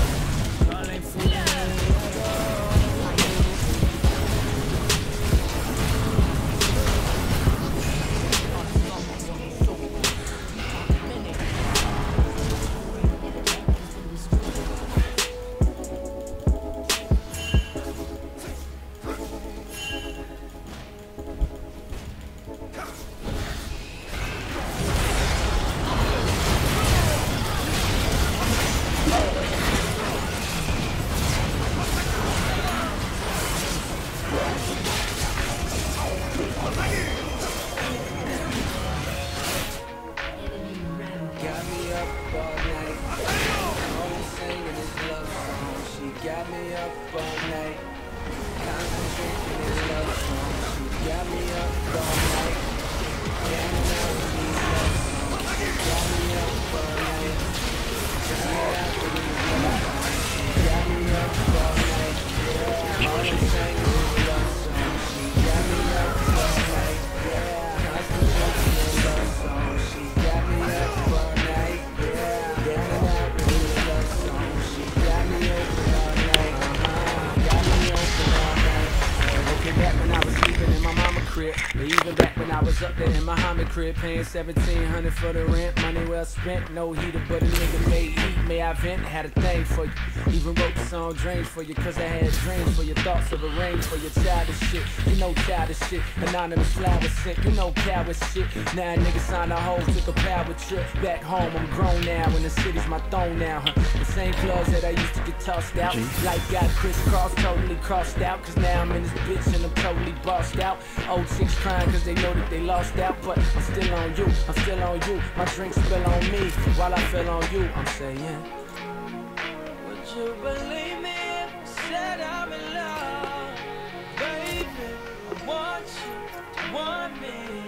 got me up all night. Concentrating in love songs. She got me up all night. Down and out with these love songs. She got me up all night. Just get out with these love songs. She got me up all night. Yeah, all the same love songs. She got me up all night. Yeah, concentrating in love songs. She got me up all night. Yeah, down and out with these love songs. She got me open all night. Uh-huh. Got me open all night. Okay, back when I was sleeping in my mama crib, or even back when I was up there in my Muhammad crib, paying seventeen hundred for the rent, money well spent, no heater, but a nigga made heat. May I vent? Had a thing for you. Even wrote the song Dreams for you, cause I had dreams for your thoughts of a range for your childish shit. You know childish shit. Anonymous flowers sent, you know coward shit. Now niggas signed a hoe, took a power trip. Back home, I'm grown now, and the city's my throne now, huh? The same clubs that I used to get tossed out. Life got crisscrossed, totally crossed out, cause now I'm in this bitch and I'm totally bossed out. Old chicks crying cause they know that they lost out, but I'm still on you, I'm still on you. My drink spill on me, while I fell on you. I'm saying, would you believe me if I said I'm in love? Baby, I want you, want me.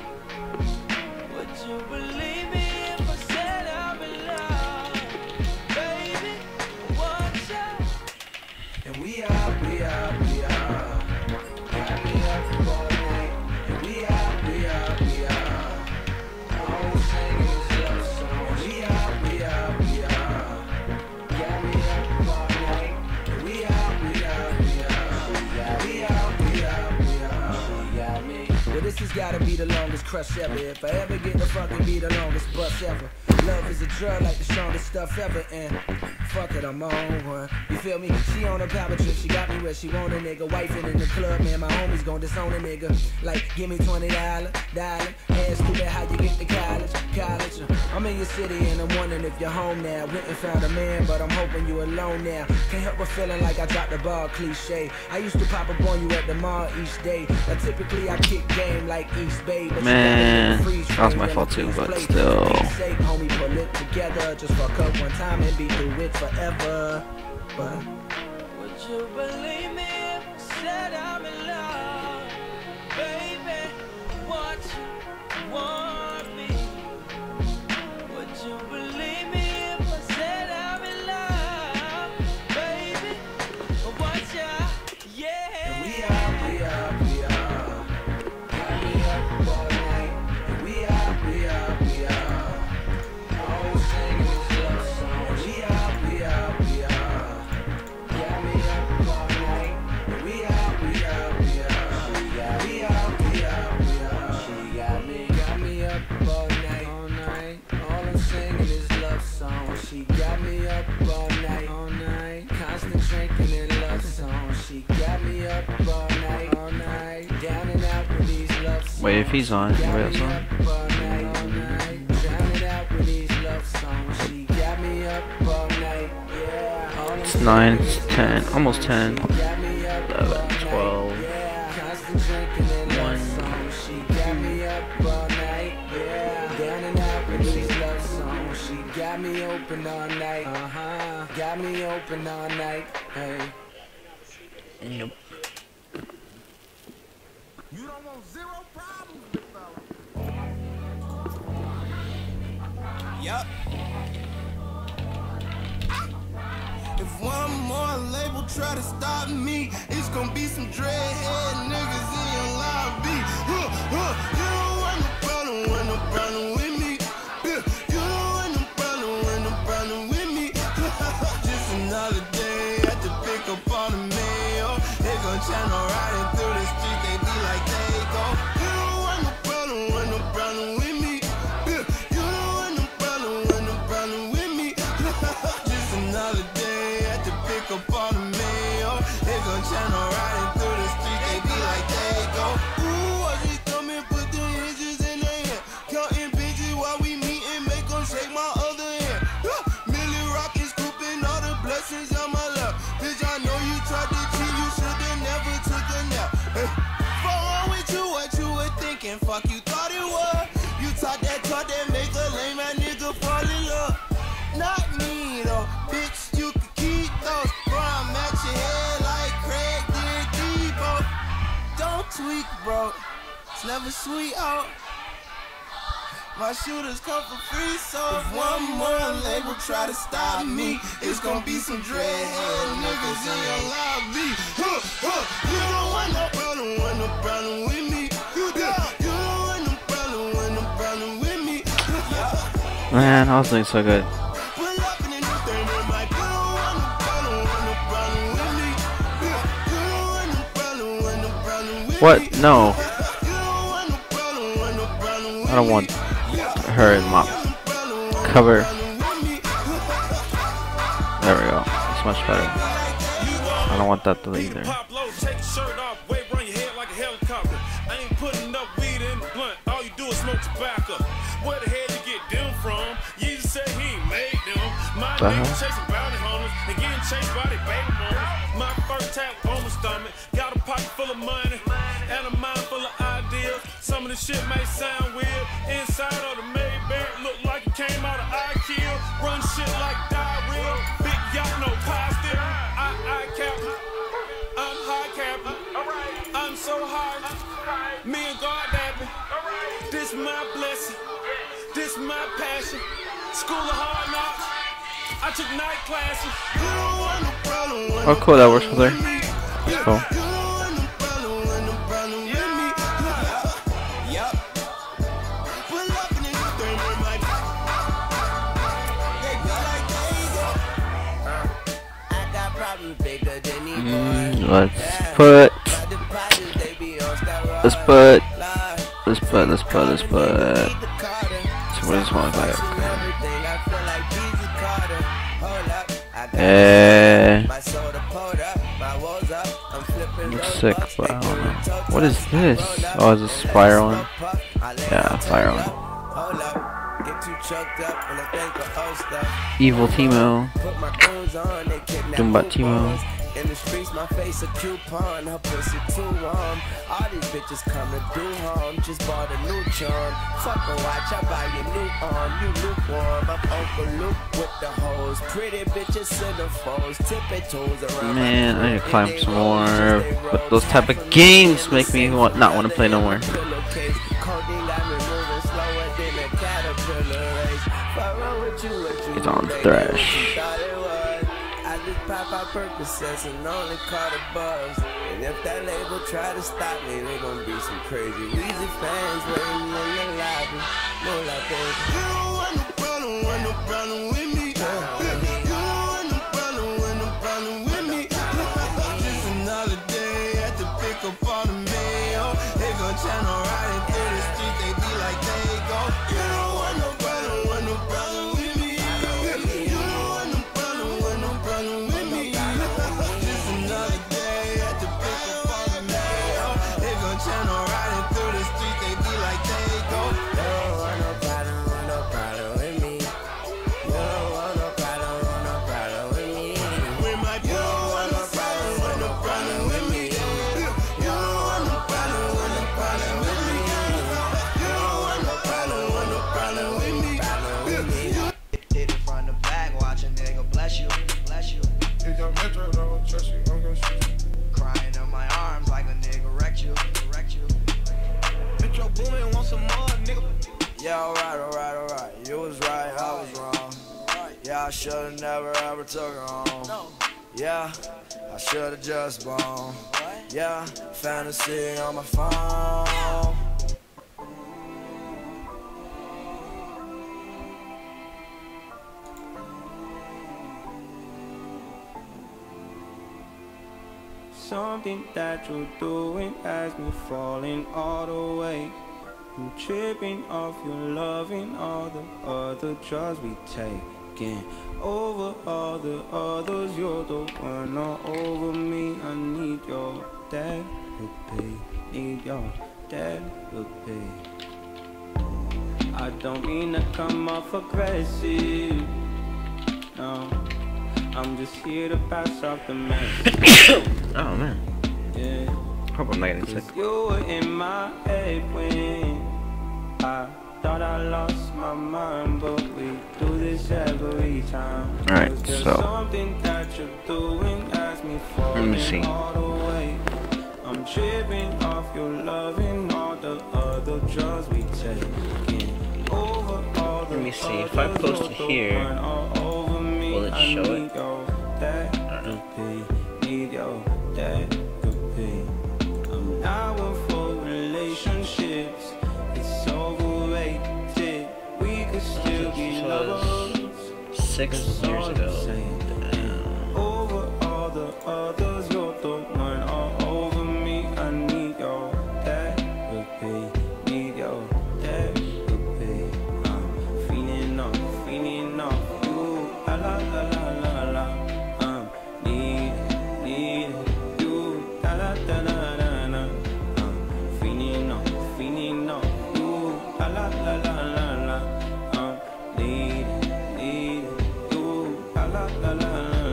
Would you believe me if I said I'm in love? Baby, I want you. and we are, we are, we are. Got me up all night, and we are, we are, we are. All singing is love songs. We are, we are, we are. Got me up all night, and we are, we are, we are. We are, we are, we are. She got me. Well, this has gotta be the longest crush ever. If I ever get to fucking be the longest bus ever. Love is a drug like the strongest stuff ever, and fuck it, I'm on one. You feel me? She on a power trip, she got me where she want a nigga. Wifing in the club, man, my homies gon' disown a nigga. Like, give me twenty dollars, dollar. Ask stupid how you get to college, college. Uh, I'm in your city and I'm wondering if you're home now. Went and found a man, but I'm hoping you alone now. Can't help but feeling like I dropped the ball, cliche. I used to pop up on you at the mall each day. Now typically I kick game like East Bay. But man, that was my fault too, but still. Homie, pull it together, just fuck up one time and be through it forever. But would you believe me if I said I'm in love? Baby, I want you, want me. Would you believe me if I said I'm in love? Baby, I want you, yeah. and we are, we are, we are. Got me up all night, and we are, we are, we are. All singing is love songs. We are, we are, we are. Got me up all night, and we are, we are, we are. We are, we are, we are. She got me, got me up all night, all night. All I'm singing is love songs. She got me up all night, all night. Constant drinking in love songs. She got me up all night, all night. Down and out with these love songs. Wait, if he's on, Got wait, me on. up all night, all night. Drowning out with these love songs. She got me up all night, yeah. All I'm It's nine, it's singing is ten, love almost songs. ten. She got me up all eleven, night, twelve. yeah. Constant drinking in love One. songs. She got me up all night, yeah. Down and out with these love songs. She got me open all night, uh-huh. Got me open all night, hey. Nope. You don't want zero problems, big fella. Yup. If one more label try to stop me, it's gonna be some dreadhead niggas in your lobby. Huh, huh. You don't want no problem, want no problem with me. Yeah, you don't want no problem, want no problem with me. Just another day at the pick up on the mail. They gon' channel riding through the streets, they be like they go. You don't want no problem, want no problem with me. Yeah, you don't want no problem, want no problem with me. Just another day at the pick up on the mail. They gon' channel riding through the streets, they be like they go. Ooh, I just come and put the inches in their hand. Counting bitches while we meet and make them shake my other hand. Yeah, Millie rockin', scooping all the blessings on my lap. Bitch, I know you tried to cheat, you should've never took a nap. Hey, fuck wrong with you, what you were thinking? Fuck you thought it was. You taught that talk that make a lame ass nigga fall in love. Not me though, bitch, you can keep those. Bro, I'm never sweet out. My shooters come for free, so if one more label try to stop me, it's gonna be some dreadhead niggas in your lobby. Huh, huh. You don't want no problem, want no problem with me. You don't, you don't want no problem, want no problem with me. Man, I was doing so good. What? No. I don't want her in my cover. There we go. It's much better. I don't want that to either. Take your shirt off, wave around your head like a helicopter. I ain't putting up weed in the blunt. All you do is smoke tobacco. Where the hell you get them from? You just said he ain't made them. My niggas chasing bounty hunters and getting chased by their baby mamas. My first tap on my stomach. Got a pocket full of money and a mind full of ideas. Some of the shit may sound weird. Inside of the Maybach look like it came out of I-Kill. Run shit like diarrhea. Big yacht, no pie still. I, I cap. I'm high capping. I'm so high. Me and God happy. This my blessing. This my passion. School of hard knocks. I took night classes. Oh, cool. That works with her. That's cool. Mm, let's put, let's put, let's put, let's put, let's put, so what does this one look like? Eh, looks sick, but I don't know. What is this? Oh, is this Fire one? Yeah, Fire one. Evil Timo, Doombot Timo. In the streets, my face a coupon, her pussy too warm. All these bitches come to do harm. Just bought a new charm. Fuck a watch, I buy you new arm. You lukewarm, I'm Uncle Luke with the hoes. Pretty bitches centerfolds, tippy toes around. Man, I need to climb some more. But those type of games make me want not want to play no more. It's on Thrash. Pop out Percocets and only caught a buzz. And if that label try to stop me, they gon' be some crazy Weezy fans waiting in the lobby. No like baby. You don't want no problem, want no problem with me. You don't want no problem, want no problem with me. Just another day at the pick up on the mail. They gon' channel riding through the street, they be like they go. You don't want no problem, want no problem with me. You don't want no problem, want no problem with me. Channel riding through the street, they be like they go. You don't want no problem, want no problem with me. You don't want no problem, want no problem with me. With my you don't want no problem, want no problem with me. You don't want no problem, want no problem with me. You don't want no problem, want no problem with me. Hit it from the back, watch a nigga bless you, bless you. If your metro don't trust you, I'm gonna shoot you. Crying in my arms like a nigga wrecked you. Booming, want some more, nigga. Yeah, alright, alright, alright. You was right, I was wrong. Yeah, I should've never ever took her home. Yeah, I should've just blown. Yeah, fantasy on my phone. Something that you're doing has me falling all the way. I'm tripping off your loving, all the other drugs we taking. Over all the others, you're the one all over me. I need your therapy, need your therapy. I don't mean to come off aggressive, no. I'm just here to pass off the message. Oh man. Yeah. Hope I'm not getting sick. You were in my head when I thought I lost my mind, but we do this every time. Alright, so something that you're doing has me let me see. all the way. I'm tripping off your loving, all the the other drugs we taking. Over all the Let me see if I post it here. Will it show it? That could be, need your that could be. I'm now for relationships. It's overrated. We could still be lovers. Six years ago. Over all the others, you're the one all over me. I need your that could be, need your that could be. I'm feeling off, feeling off you. La la la la la la. I'm needing, needing you. La la la la la la. I'm feeling off, feeling off you. La la la la la la. I'm needing, needing you. La la la la la.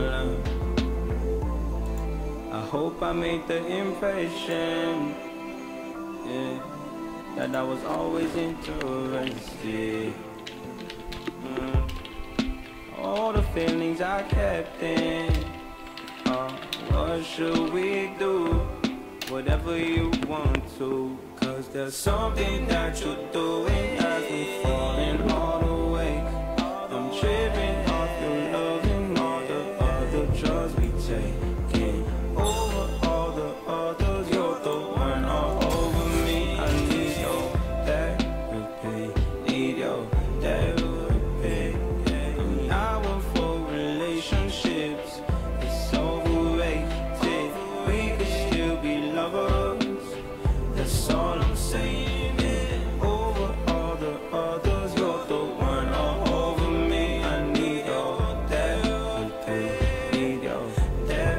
I hope I made the impression, yeah, that I was always interested. Mm. All the feelings I kept in. Uh, what should we do? Whatever you want to. Cause there's something that you're doing as we falling all the way. I'm tripping off your love and all the other drugs we take. Over all the others, you're the one all over me. I need your therapy, need your therapy. I'm now for relationships. It's overrated. We could still be lovers. That's all I'm saying. Over all the others, you're the one all over me. I need your therapy, need your therapy.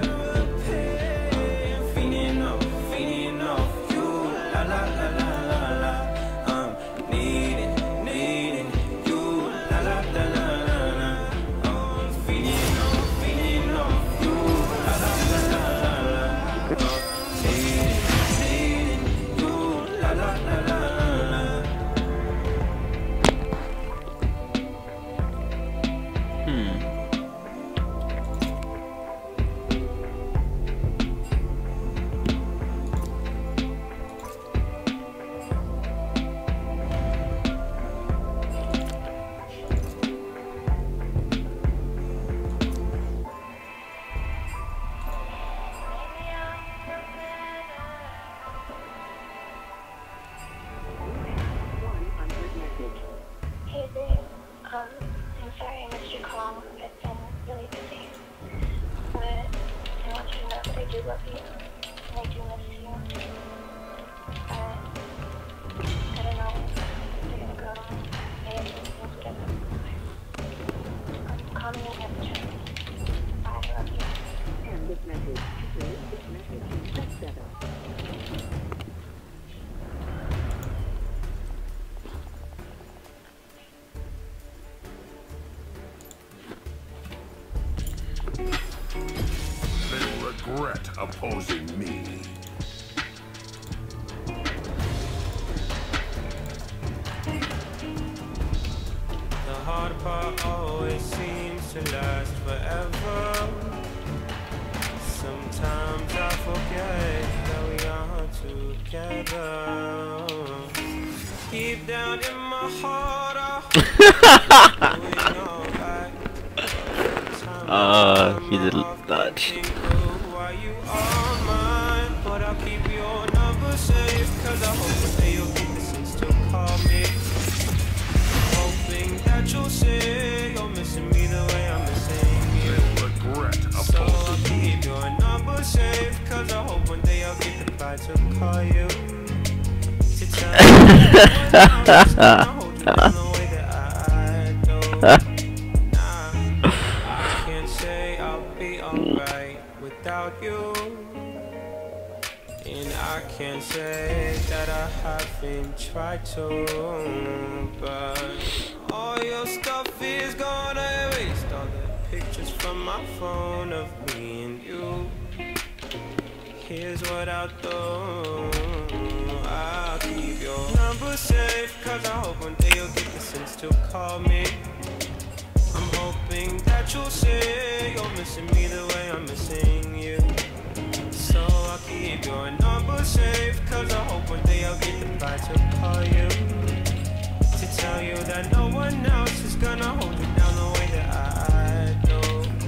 Hey babe, um, I'm sorry I missed your call. I've been really busy. But I want you to know that I do love you, and I do miss you. But I don't know if they're gonna go. Maybe things get I'm calling you again. Bye, I love you. And this message, this message, press seven. Regret opposing me. The hard part always seems to last forever. Sometimes I forget that we are together. Deep down in my heart, I hope we're doing alright. Uh, he did dodge. But I'll keep your number safe, cause I hope one day you'll get the sense to call me. Hoping that you'll say you're missing me the way I'm missing you. Regret So I'll keep your number safe, cause I hope one day I'll get the pride to call you. To tell you that I'm hold you in the way that I do. Nah, I can't say I'll be alright without you. And I can't say that I haven't tried to, but all your stuff is gone. I erased all the pictures from my phone of me and you. Here's what I'll do. I'll keep your number safe, cause I hope one day you'll get the sense to call me. I'm hoping that you'll say you're missing me the way I'm missing you. So I'll keep your number safe. safe, cause I hope one day I'll get the pride to call you, to tell you that no one else is gonna hold you down the way that I do.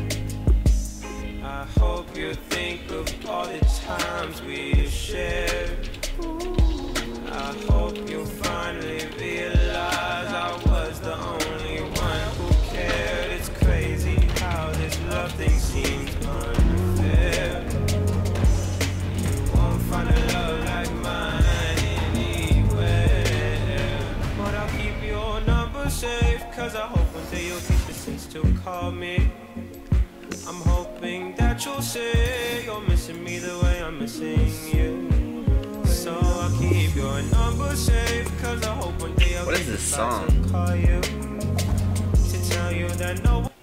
I hope you think of all the times we shared. I hope you finally realize I was the only one who cared. It's crazy how this love thing seems unfair. You won't find a love like mine anywhere. But I'll keep your number safe, cause I hope one day you'll get the sense to call me. I'm hoping that you'll say you're missing me the way I'm missing you. So I'll keep your number safe, cause I hope one day I'll What is get this the song? chance to call you, to tell you that no one.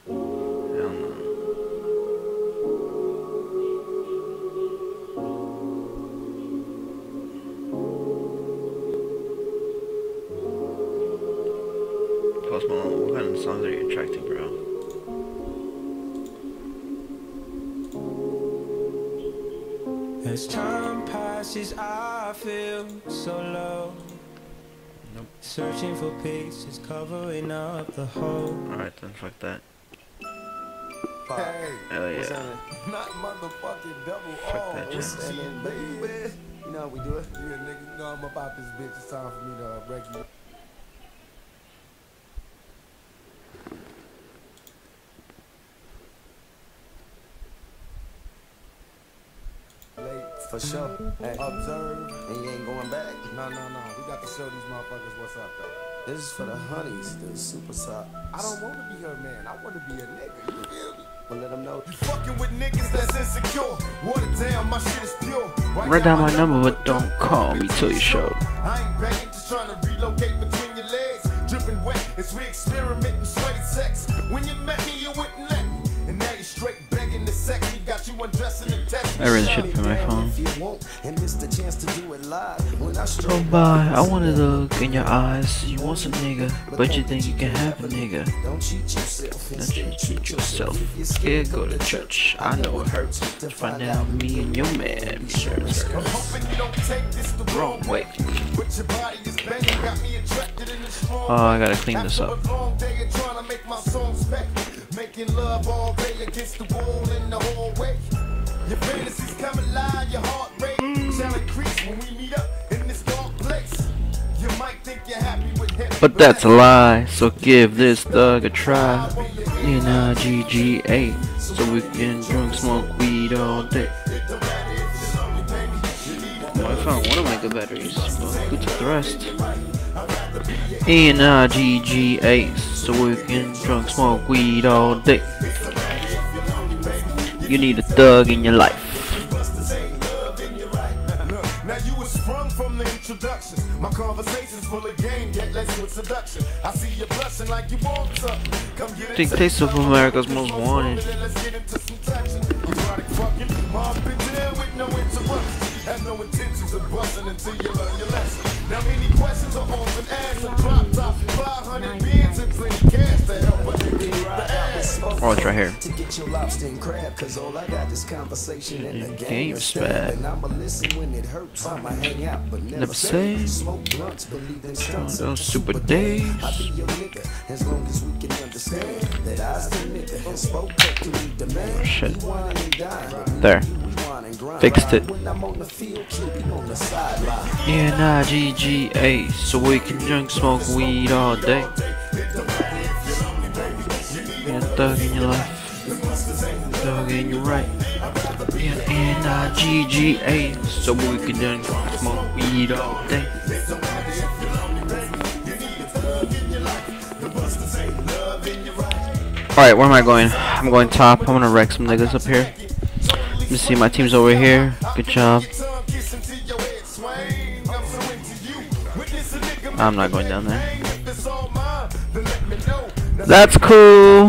Post Malone, what kind of songs are you attracted, bro? As time passes, I feel so low. Searching for pieces, covering up the hole. Alright then, fuck that. Hey, Hell what's yeah. happening? Not motherfucking double Fuck R. that, What's Jack. happening, baby? You know how we do it? Yeah, nigga, you know I'm about this bitch. It's time for me to uh, wreck you. For sure. Hey, observe, and you ain't going back. No, no, no. We got to show these motherfuckers what's up, though. This is for the honeys, the super top. I don't want to be her man. I want to be a nigga. You feel me? But let them know. You fucking with niggas that's insecure. Water down, my shit is pure. Write down my number, but don't call me till you show. I ain't begging, just trying to relocate between your legs. Dripping wet as we experiment in sweaty sex. When you met me, you wouldn't let me. And now you're straight begging the sex. You got you undressing and testing. I really should put my phone. And miss the chance to do it live. When I Oh bye, I wanna look in your eyes. You want some nigga, but you think you can have a nigga. Don't cheat yourself. Don't you cheat yourself. Scared, go to church. I know it hurts to find out me and your man be sure I'm hoping you don't take this the wrong way. But your body is banging, got me attracted in the strong. Oh, I gotta clean this up. After a long day of trying to make my songs back. Making love all day against the wall in the hallway. Your fantasies come alive, your heart rate shall increase when we meet up in this dark place. You might think you're happy with him, But that's a lie, so give this thug a try. In a G G A, so we can drink, smoke weed all day. Well, I found one of my good batteries, but who took the rest? In a G G A, so we can drink, smoke weed all day. You need a thug in your life. Now you was sprung from the introductions. My conversation's full of game, yet less with seduction. I see you blushing like you want something. Come get it. Think Taste of America's Most Wanted. Let's get into some traction. Erotic fucking, mom been there with no interruptions. Have no intentions of busting until you learn your lesson. Now many questions are often asked. A drop top, five hundred beans and plenty cash to help us get the ass. Oh, it's right here. To get your lobster and crab, cause all I got is conversation in the game. Game spad. And I'ma listen when it hurts. I'ma hang out, but never, Never say. Smoke blunts, believe in stunts. Those super days. I'll be your nigga, as long as we can understand that I still nigga and spoke up to meet the man. Shit. We wine and dine. There. We wine and grind. Fixed it. When I'm on the field, keep you on the sideline. In a G G A, so we can drink, smoke weed all day. Yeah, thug in your life, thug in your right. Yeah, in a G G A, so we can drink, smoke weed all day. Alright, where am I going? I'm going top. I'm gonna wreck some niggas up here. Let me see, my team's over here. Good job. I'm not going down there. That's cool.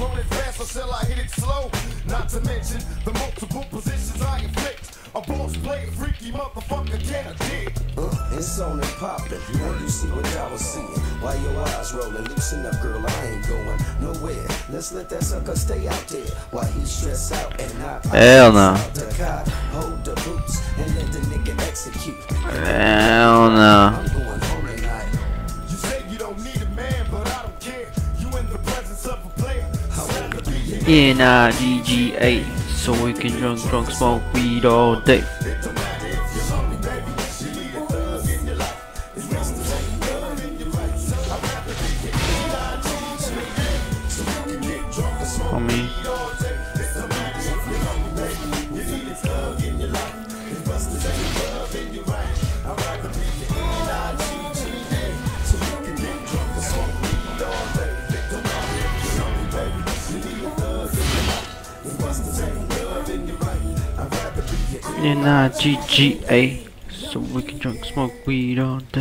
Not to mention the multiple positions I inflict. A boss play, freaky motherfucker, can I dig? It's on and poppin'. Now you see what I was seeing. Why your eyes rollin'? Loosen up, girl. I ain't going nowhere. Let's let that sucker stay out there while he stress out and not. Hell no. Hold the boots and let the nigga execute. Hell no. I'm going home tonight. You say you don't need a man, but I don't care. You in the presence of a player. N I G G A, so we can drunk, drunk, smoke weed all day. Homie. N I G G A, so we can drink, smoke weed all day.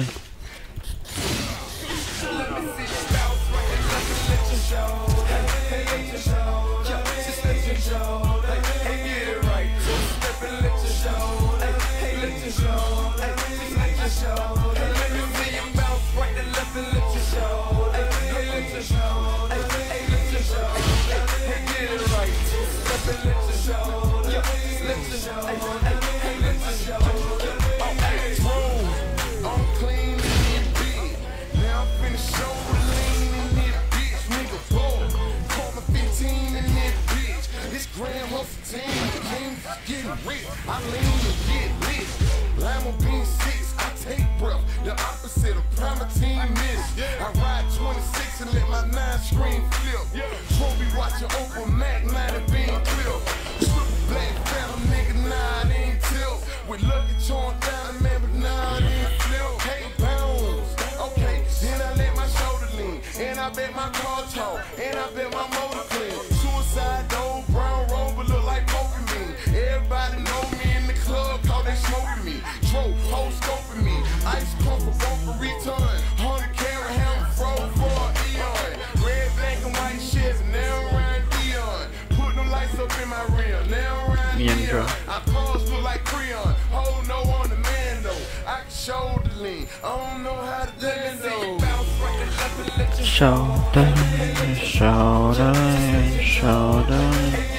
I lean and get lit. Lima bean six, I take breath. The opposite of Primatine miss. I ride twenty-six and let my nine screen flip. Trophy watching open Mac nine and being clip. Black phantom nigga, nah, it ain't tilt. With lucky torn down, man, but nah, it ain't flip. Hey, pounds. Okay, then I let my shoulder lean. And I bet my car talk. And I bet my motor clean. Suicide door, brown rover look like Pokemon. Everybody know me in the club, cause they smoking me. Tro, whole scoping me. Ice come for both for return. Hundred carat hammer, fro for an eon. Red, black, and white shits, now around Dion. Put them lights up in my rear, now around Dion. I cars look like Creon. Hold no on the man though. I can shoulder lean. I don't know how to dance though. Shoulder, shoulder, shoulder.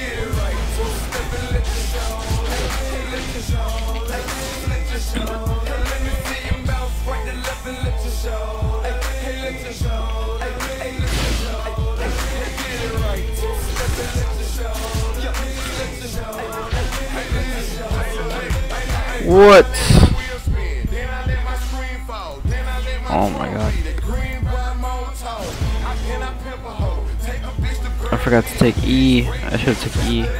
What? Oh my god. I forgot to take E. I should have took E.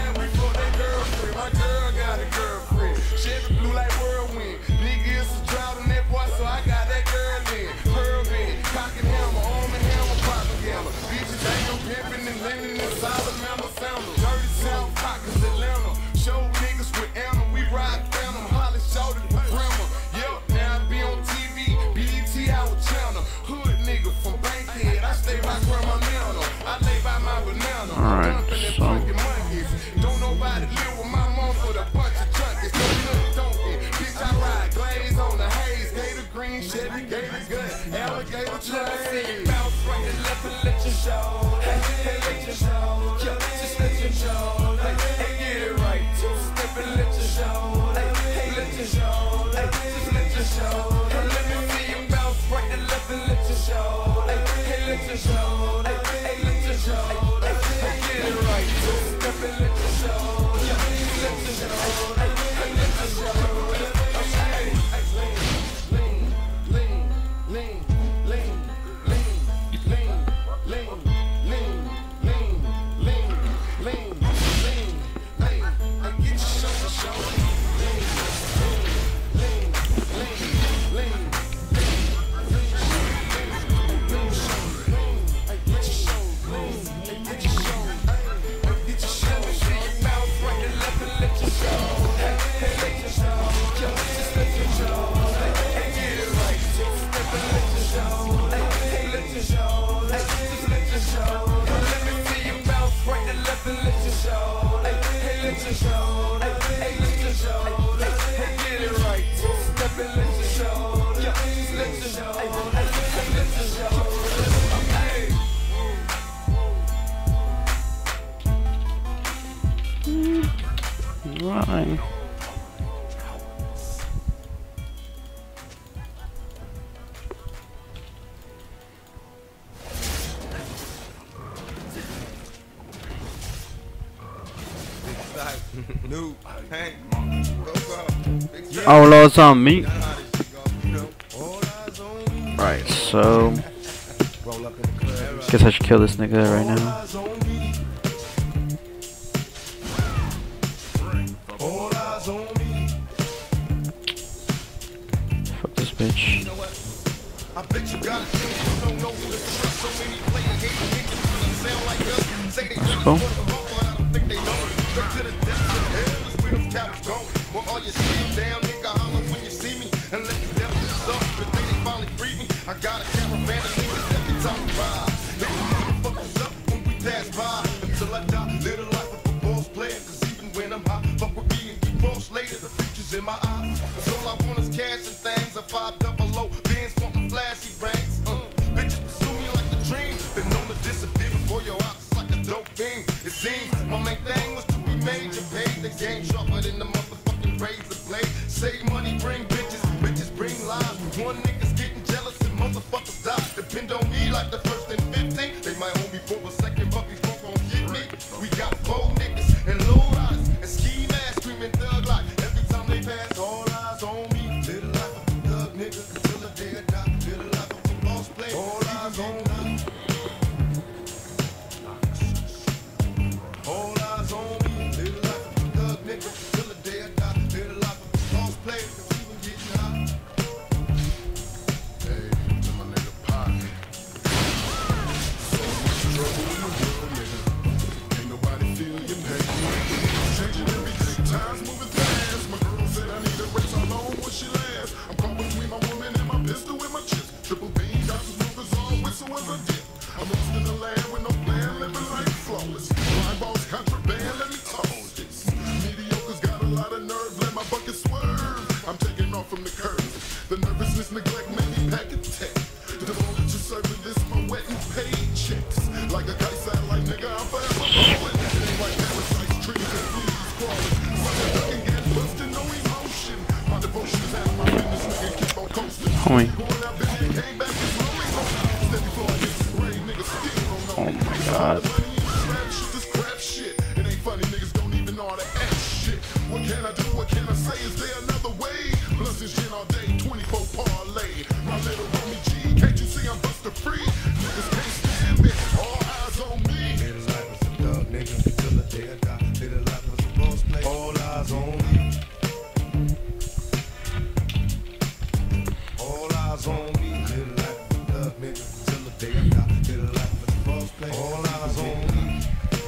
Alright, so don't nobody live with my mom for the bunch of junkies. Bitch, I ride glaze on the haze. Gator green, Chevy, Gator good, alligator train. Bounce right and left and let you show. Hey, hey, let you show. Yeah, just let you show. Hey, hey, get it right. Two step and let you show. Hey, hey, let you show. Hey, just let you show. Hey, let me see you bounce right and left and let you show. Hey, hey, let you show. Hey, hey, let you show. Lean, lean, lean, lean, lean, lean, lean. Outlaws on me. Right, so guess I should kill this nigga right now. Fuck this bitch. Let's go. I got a caravan of niggas every time we ride. They motherfuckers up when we pass by. Until I die, live the life of a boss player. Cause even when I'm high, fuck with me and get boss later. The future's in my eyes. Cause all I want is cash and things. A five double O, bands wanting flashy rings. Uh, bitches pursue me like a dream. Been known to disappear before your eyes like a dope fiend. It seems my main thing was to be major. Paid the game sharper than the motherfucking razor blade. Save money, bring bitches. Bitches bring lies. One nigga's getting jealous. Motherfuckers die, depend on me like the first and fifteen. They might hold me for a second, but before gon' get me. We got four niggas and low riders and ski masks screaming thug life. Every time they pass, all eyes on me. Live the life of a thug nigga until the day I die. Live the life of a boss player. All eyes on me. All eyes on me. Live the life of a thug nigga until the day I die. Live the life of a boss player. Homie. Oh my god. What can I do? What can I say? Is there another way? Plus this gin all day, twenty-four parlay. My little homie G, can't you see I'm buster free? Niggas can't stand me. All eyes on me. Little life is a dog, nigga. Till the day I die. Little life is a boss play. All eyes on me. All eyes on me. Little life is a dog, nigga. Till the day I die. Little life is a boss play. All eyes on me.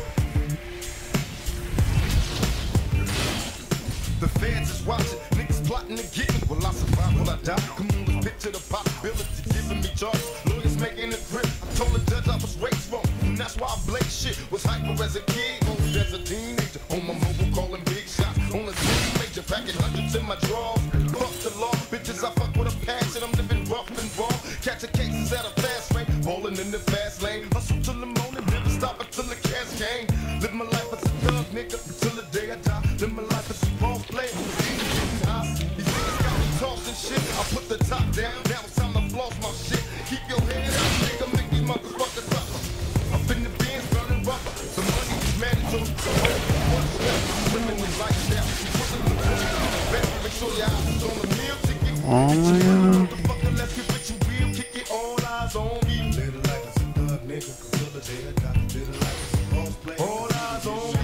The feds is watching, niggas plotting to get me. Will I survive? Will I die? Come on, let's picture the possibility. Giving me charges, lawyers making it grip. I told the judge I was raised wrong, and that's why I blaze shit. Was hyper as a kid, old as a teenager. On my mobile calling big shots, on a teenager. Packing hundreds in my drawers. Fuck the law, bitches I fuck with a passion. I'm living rough and raw. Catching cases at a fast rate, bowling in the fast lane. Hustle till the morning, never stop until the cash came. Live my life as a thug, nigga, until the day I die. Live my life as a boss player. These niggas got me tossing shit. I put the top down, now it's time to floss my shit. Keep your head up, nigga, make these motherfuckers suffer. Up in the bins, burning rubber. The money is mandatory, so hold it, what's left? Living the lifestyle, putting the money. Make sure your eyes is on the meal ticket. Oh my god. Motherfucker, let's get rich and real, kick it, all eyes on me. Little life is a thug, nigga, until the day I die. Little life is a boss play. All eyes on me.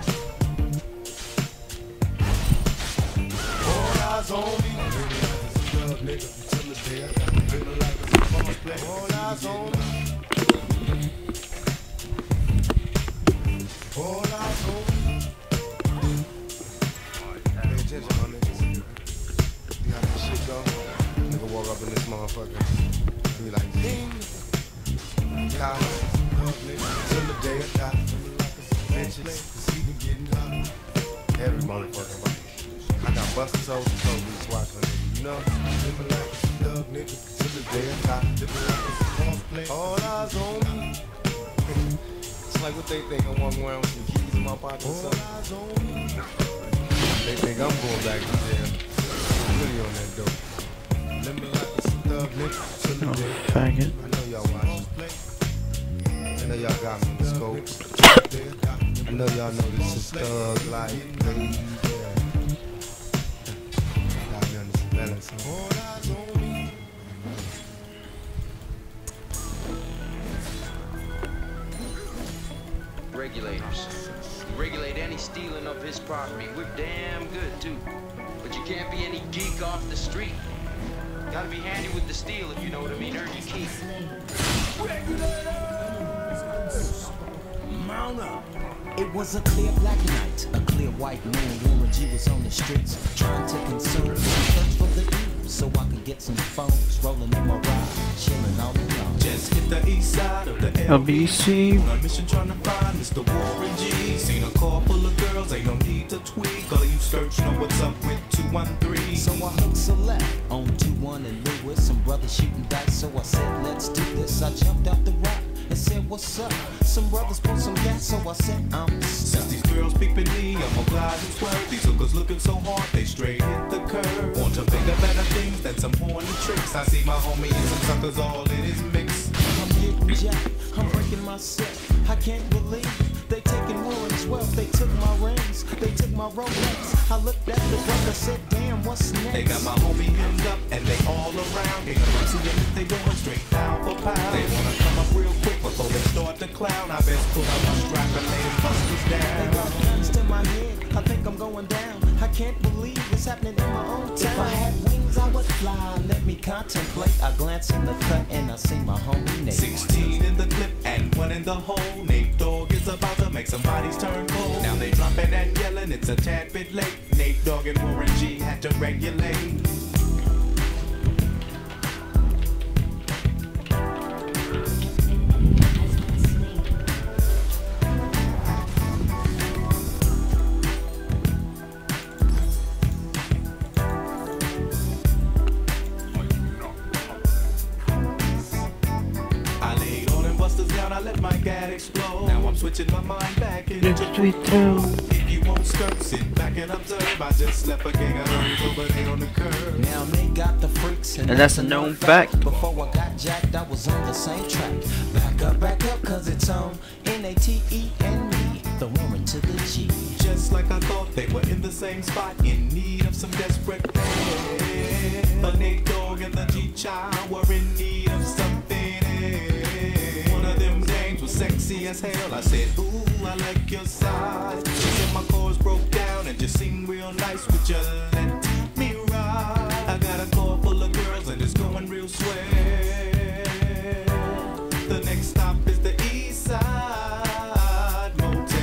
All eyes on me. Nigga, until the day I die. Little life is a boss play. All eyes on me. All eyes on me. Pay attention, my niggas. You got this shit go. Nigga walk up in this motherfucker. Be like, ding. God, until the day I die. Bitches, cause he been getting hot. Every motherfucker right. I got busted souls and police watching nigga, you know? Living like a thug nigga till the day I die. Living like a boss play. All eyes on me. It's like what they think I'm walking around with some keys in my pocket or something. All eyes on me. They think I'm going back to jail. I'm really on that dope. Living like a thug nigga till the day I die. Faggot. I know y'all watching. I know y'all got me in the scope. I know y'all know this is Thug Life, baby. Got me on this melon song. Regulators. You regulate any stealing of his property. We're damn good too. But you can't be any geek off the street. Gotta be handy with the steel, if you know what I mean. Earn your keep. Mount up. It was a clear black night, a clear white moon. Warren G was on the streets trying to consume. Search for the evil so I could get some phones. Rolling in my ride, chilling all alone. Just hit the east side of the L B C. On a mission trying to find Mister Warren G. Seen a car full of girls, ain't no need to tweak. All you skirts know what's up with two one three. So I hooked select on two one and Lewis. Some brothers shooting dice, so I said, let's do this. I jumped out the rock and said, what's up? Some brothers pulled some gas, so I said, I'm stuck. Since these girls peeping me, I'm gonna glide and swerve. These hookers looking so hard, they straight hit the curve. Want to bigger, better things than some horny tricks. I see my homie and some suckers all in his mix. I'm getting jacked, I'm breaking myself. I can't believe they taking Warren's wealth. They took my rings, they took my Rolex. I looked at the brother, said, damn, what's next? They got my homie hemmed up and they all around. Ain't no see if they going straight down for pound. They wanna come up real quick before they start to clown. I best pull out my strap and lay them busters down. They got guns to my head, I think I'm going down. I can't believe it's happening in my own town. If I had wings, I would fly. Let me contemplate. I glance in the cut and I see my homie Nate. sixteen in the clip and one in the hole. Nate Dogg is about to make some bodies turn cold. Now they dropping and yelling, it's a tad bit late. Nate Dogg and Warren G had to regulate. I let my gad explode. Now I'm switching my mind back into street through. If you won't skirt, sit back and observe. I just left a gang of hoes over there on the curb. Now they got the freaks And that's a known fact. Before I got jacked, I was on the same track. Back up, back up, cause it's on N A T E and me, the woman to the G. Just like I thought, they were in the same spot, in need of some desperate help. The Nate Dogg and the G-Child were in need of something else. One of them dames was sexy as hell. I said, ooh, I like your size. She said my chords broke down and just seemed real nice. Would you let me ride? I got a car full of girls and it's going real swell. The next stop is the East Side Motel.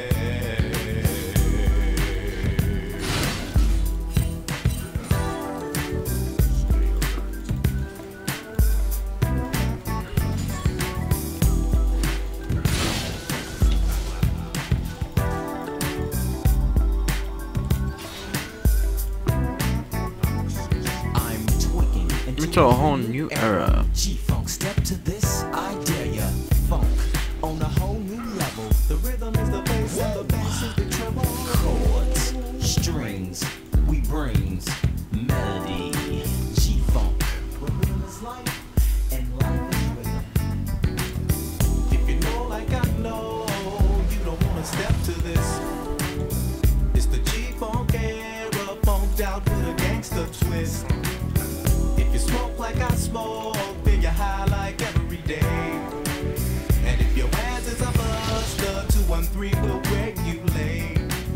Into a whole new era. G-Funk, step to this, I dare ya. Funk on a whole new level. The rhythm is the bass and the bass is the treble. Chords, strings, we brings melody. G-Funk, rhythm is life and life is rhythm. If you know like I know, you don't wanna step to this. It's the G-Funk era, funked out with a gangster twist. If you smoke like I smoke, then you're high like every day. And if your ass is a buster, two one three will regulate.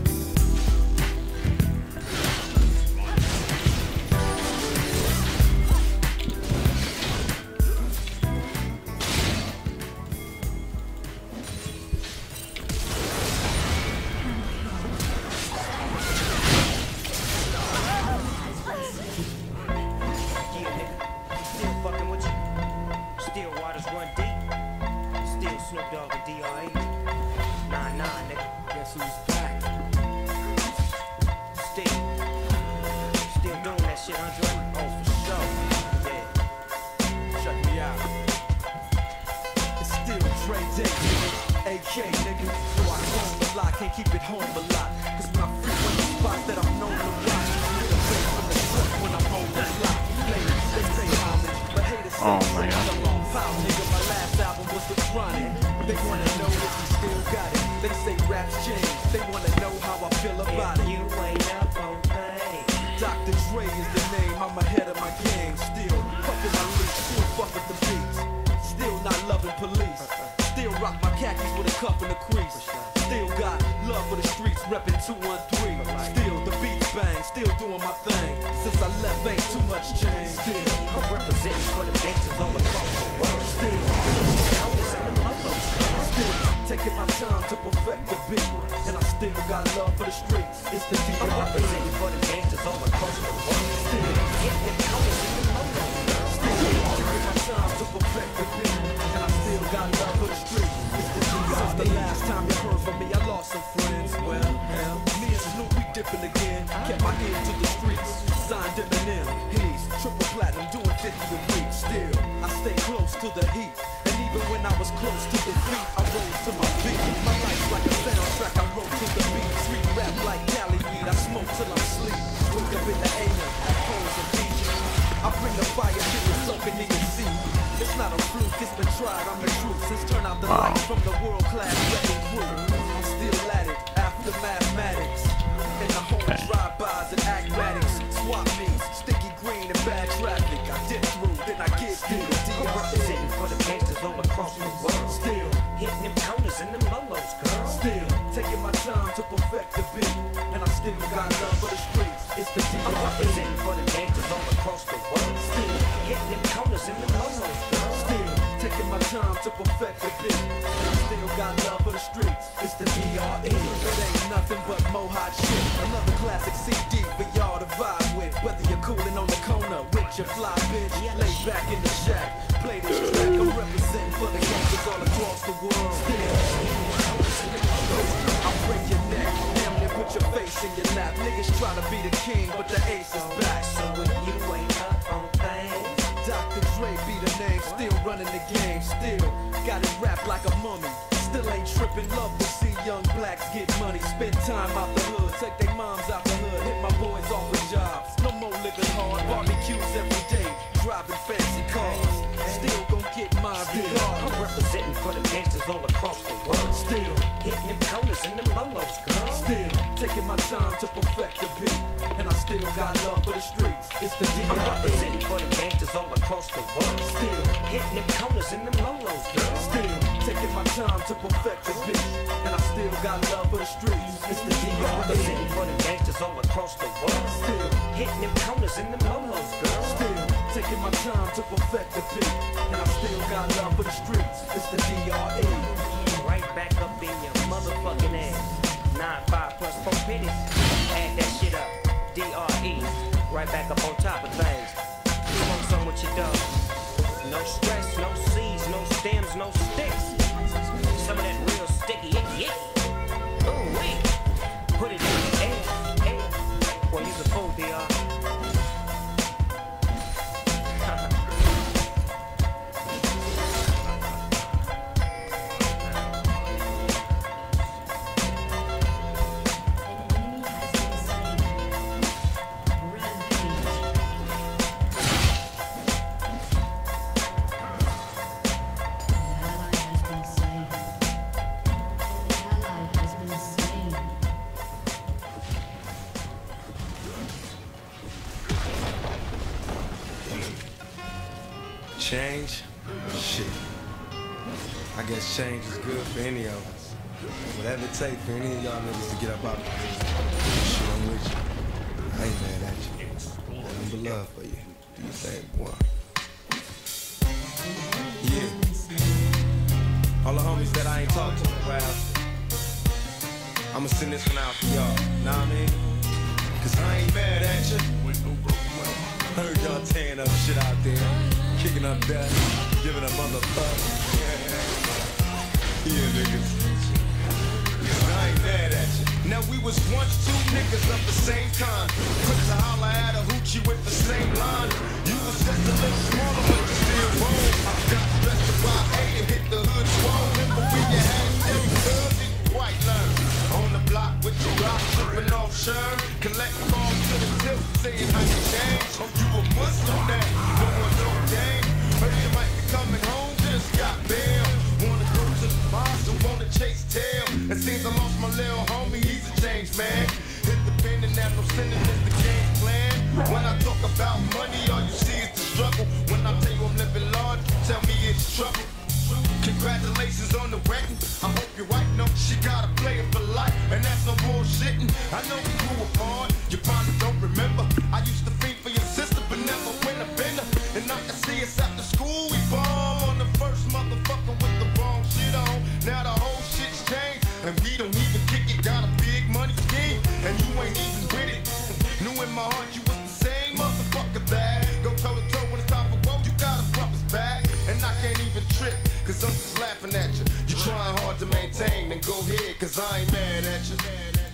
Snoop Dogg and D R E. Nah, nah, nigga. Guess who's back? Still. Still doing that shit, Andre? Oh, for sure. Yeah. Check me out. It's still Dre Day, nigga. A K, nigga. So I roam a lot, can't keep it home a lot. Cause when I frequent the spot that I'm known to rock, get away from the truck when I'm home the block. Ladies, they say homage, but haters say Oh my God. nigga, my last album was The Chronic. They wanna know if we still got it. They say rap's cuff and the crease. Still got love for the streets, reppin' two one three. Still the beats bang, still doing my thing. Since I left, ain't too much change. Still, I'm representing for the gangsters all across the world. Still, still taking my time to perfect the beat, and I still got love for the streets. It's the D R E. I'm representing for the gangsters all across the world. Still, hitting the colors in the logo. Still taking my time to perfect the beat, and I still got love for the streets. It's the D R E. Since the last time you heard from me, I lost some friends. Well, hell, me and Snoop, we dipping again. Kept my ear to the streets. Signed Eminem, he's triple platinum, doing fifty a week. Still, I stay close to the heat. And even when I was close to defeat, I rose to my feet. My life's like a soundtrack, I wrote to the beat. Street rap like Cali weed, I smoke till I'm asleep. Wake up in the A M, at homes and beaches. I bring the fire till it's soaking in your seat. It's not a fluke, it's been tried, I'm the truth. Since turn out the wow. lights from the world-class wedding crew. I'm still at it, after mathematics. In the home drive-bys and acmatics. Swap meets, sticky green and bad traffic. I dip through, then I get through the D R E. I'm representing for the gangsters all across the world. Still hitting them counters and them lolos, girl. Still taking my time to perfect the beat, and I still got love for the streets. It's the D R E. I'm representing for the gangsters all across the world. Still hitting them counters and them lolos, girl. Still taking my time to perfect the beat, and I still got love for the streets. It's the D R E. It ain't nothing but mo hot shit. Another classic C D for y'all to vibe with. Whether you're coolin' on the corner with your fly bitch, lay back in the shack, play this track. I'm representing for the gangsters all across the world. Still, I'll break your neck, damn near put your face in your lap. Niggas try to be the king, but the ace is back. So if you ain't up on things, Doctor Dre be the name, still running the game. Still got it wrapped like a mummy. Still ain't trippin', love to see young blacks get money. Spend time out the hood, take their moms out the hood, hit my boys off with jobs. No more living hard, barbecues every day, driving fancy cars. Still gon' get my regard. I'm representing for the gangsters all across the world. Still hitting them counters and them lolos, girl. Still taking my time to perfect the beat, and I still got love for the streets. It's the D R E. I'm representing for the gangsters all across the world. Still hitting them counters and them lolos, girl. Still taking my time to perfect the beat, and I still got love for the streets. It's the D R E. I'm representing for the gangsters all across the world. Still hitting them counters and them lolos, girl. Still taking my time to perfect the beat, and I still got love for the streets. It's the D R E. Right back up in your motherfucking ass. Nine five plus four pennies. Add that shit up. D R E. Right back up on top of things. Smoke some with your dog. No stress, no seeds, no stems, no sticks. Some of that real sticky icky icky. Ooh wee. Put it in the air, air. Boy, you's a fool, D R. Change? Shit. I guess change is good for any of us. Whatever it takes for any of y'all niggas to get up out of here. Shit, I'm with you. I ain't mad at you. Nothing but love for you. Do you think, boy? Yeah. All the homies that I ain't talked to in a while, I'ma send this one out for y'all. Know what I mean? Cause I ain't mad at you. Heard y'all tearing up shit out there, kicking up dust, giving a motherfucker. Yeah, niggas. Cause I ain't mad at you. Now we was once two niggas of the same kind. Quick to holler at a hoochie with the same line. You was just a little smaller, but you still roll. Got dressed to Y A and hit the hood swole. Remember when you had them girls in white line. On the block with your rock, tripping off shirt. Collect calls to the tip, saying how you changed. Oh, you a Muslim now, no one no game. Heard you might be coming home, just got bail. Wanna go to the mosque, don't wanna chase tail. It seems I lost my little homie, he's a changed man. Hit the pen and now no sinning is the game plan. When I talk about money, all you see is the struggle. When I tell you I'm living large, tell me it's trouble. Congratulations on the wedding, I hope your wife bullshitting. I know we grew apart, you probably don't remember. I used to think for your sister, but never went a bender. And I can see us after school, we bomb on the first motherfucker with the wrong shit on. Now the whole shit's changed, and we don't even kick it. Got a big money scheme, and you ain't even with it. Knew in my heart you was the same motherfucker that go toe to toe when it's time for war. You gotta bump us back, and I can't even trip, cause I'm just laughing at you. You trying hard to maintain, then go ahead, cause I ain't mad at you.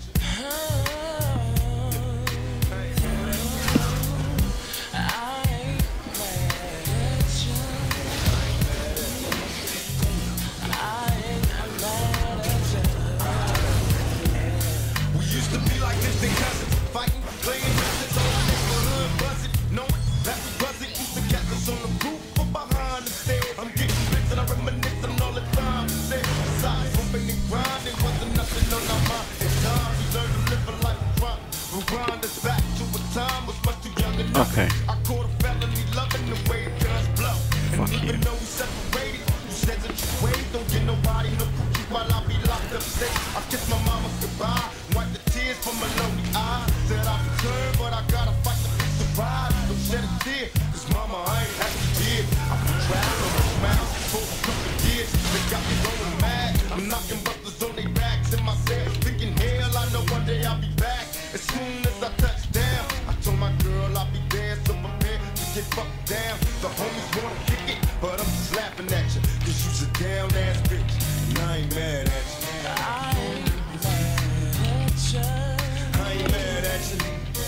We used to be like distant cousins, fighting, playing methods on the neighborhood, buzzing, knowing that we buzzing. Used to catch us on the roof or behind the stairs. I'm getting bits and I reminisce on all the time we said. Besides bumping and grinding, wasn't nothing on our mind. In time we learned to live a life of crime. Rewind us back to a time was much too young enough. Okay. I caught a felony loving the way the guns blow. And Fuck even you. though we separated, you said that you waited. Don't get nobody no coochie while I be locked up safe. I kiss my mama goodbye, wipe the tears from my lonely eyes. Said I'll return, but I gotta fight to survive. Don't shed a tear, cause mama, I ain't happy here. I've been traveling with smiles for a couple years. They got me going mad. I'm knocking brothers on their backs in my cell, thinking hell, I know one day I'll be back. As soon as I touch down, I told my girl I'll be there, so prepare to get fucked down. The homies wanna kick it, but I'm just laughing at you, cause you's a down ass bitch, and I ain't mad at you. I ain't mad at you. I ain't mad at you.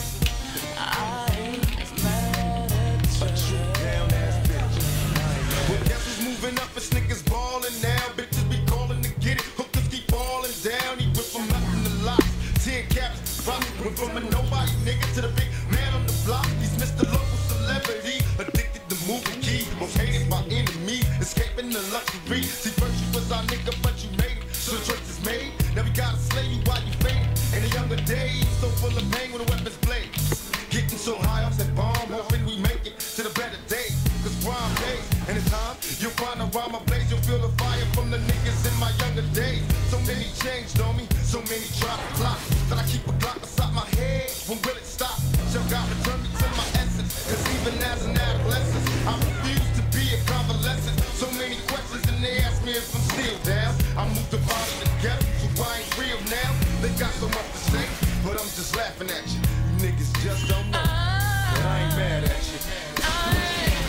I ain't mad at you. But you down ass bitch. Well, guess who's moving up? It's niggas ballin' now. Bitches be calling to get it. Hookers keep falling down. He went from nothing to lots. Ten caps, rock. Went from a nobody nigga to the big man on the block. He's Mister Local Celebrity. Addicted to moving keys. Most hated by enemy. Escaping the luxury. See, first you was our nigga, but you made it. So the choice is made. Now we gotta slay you while you fade. In the younger days, so full of pain when the weapons blade. Getting so high off that bomb, hoping we make it to the better days. Cause prime days, and in time, you'll find around my blaze. You'll feel the fire from the niggas in my younger days. So many changed on me, so many try to plot. That I keep a Glock beside my head, when will it stop? Shall God return me to my essence? Cause even as an adolescent, I refuse to be a convalescent. So many questions and they ask me if I'm still down. I moved the body together, so I ain't real now. They got so much to say, but I'm just laughing at you. You niggas just don't know, but I ain't mad at you. I ain't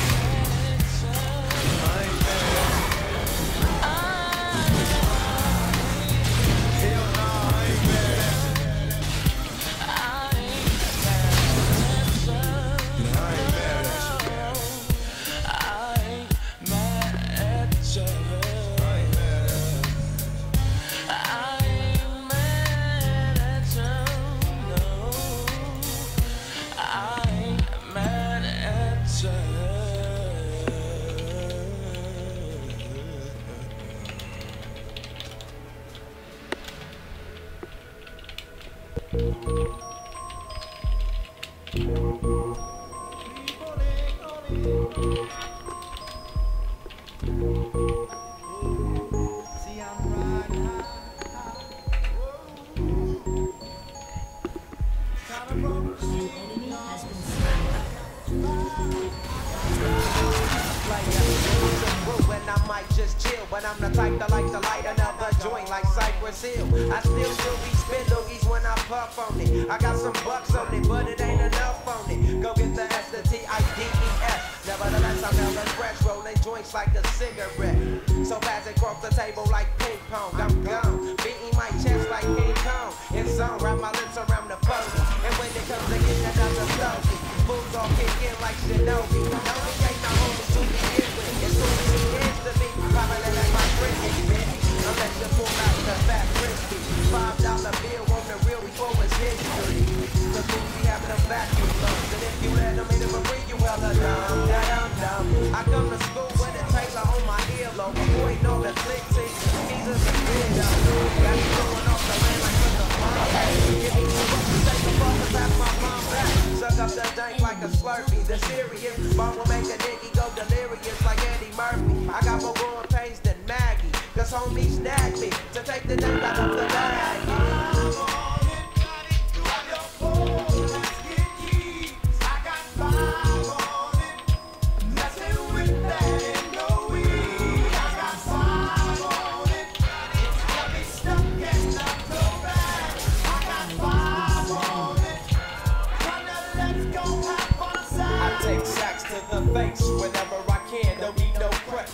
mad at you. Hell nah, I ain't mad at you. I ain't mad at you. I ain't mad at you. I ain't mad at you. But I'm the type that like to light another joint like Cypress Hill. I still still be spin loogies when I puff on it. I got some bucks on it, but it ain't enough on it. Go get the S, the T, I, D, E, F. Nevertheless, I'm never fresh, rolling joints like a cigarette. So fast it cross the table like ping pong. I'm gone, beating my chest like King Kong. In zone, wrap my lips around the phone. And when it comes to getting another slowly, fools all kick in like Shinobi. No, we ain't no homies to begin with. As soon as he gets to me, probably let my friend get bitch. Unless you pull out the fat crispy. Five dollar bill on the real before it's history. The movie having a vacuum lungs. And if you let them in the marine, you hella dumb, dumb, dumb. I come to school with a Taylor on my earlobe. My boy know the slick team. He's a weirdo. Got me going off the land like a mom. Give me two bucks to take the fuck and pass my mom back. Suck up the dank like a Slurpee. The serious bomb will make a nigga go delirious like Eddie Murphy. I got more growing pains than Maggie. Cause homies snagged me to take the dank out of the bag.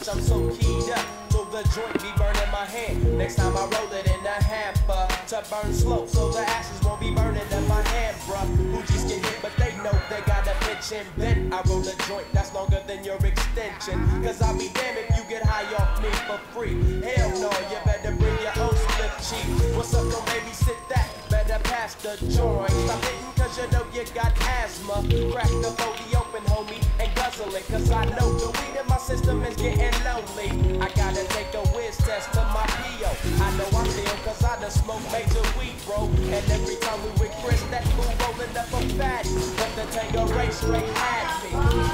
bitch, I'm so keyed up. So the joint be burning my hand. Next time I roll it in a hamper to burn slow, so the ashes won't be burning in my hand, bruh. Who just get hit, but they know they got a bitch in bent. I roll a joint that's longer than your extension. Cause I'll be damned if you get high off me for free. Hell no, you better bring your own split cheap. What's up, don't babysit that? Better pass the joint. Stop hitting cause you know you got asthma. Crack the forty open, homie, and guzzle it. Cause I know the weed in my system is getting lonely. I gotta take a whiz test to my P O. I know I feel cause I done smoke major weed, bro. And every time we with Chris, that fool rolling up a fatty. But the Tango Ray straight had me.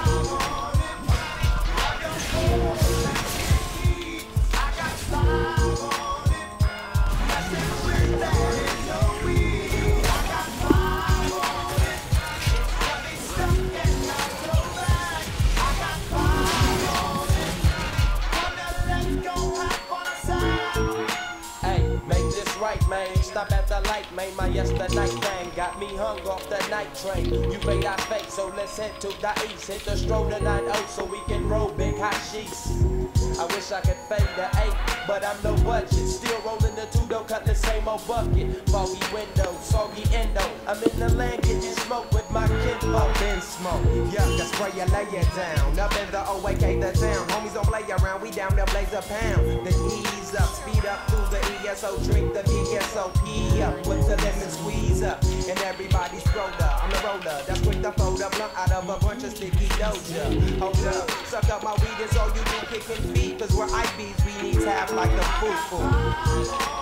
I got five on it. Messing with that is no weed. I got five on it. Got me stuck and not so bad. I got five on it. Come now, let's go hop on a side. Hey, make this right, man. Stop at the light, man. My yesterday thing got me hung off the night train. You made our fake, so let's head to the east. Hit the stroll to nine oh so we can roll big hot sheets. I wish I could fade the eight, but I'm no budget. Still rolling the two, don't cut the same old bucket. Foggy window, soggy endo. I'm in the land getting smoke with my kinfolk. Been smoke, yuck, I spray you, lay it down. Up in the O A K, the town. Homies don't play around, we down to blaze a pound. Then ease up, speed up through the E S O. Drink the B S O P up with the lemon squeeze up. And everybody's roller, I'm the roller. That's quick to fold a blunt out of a bunch of sticky doja. Hold up, suck up my weed, it's all you do, kicking feet. Cause we're I Bs, we need to have like the foo-foo.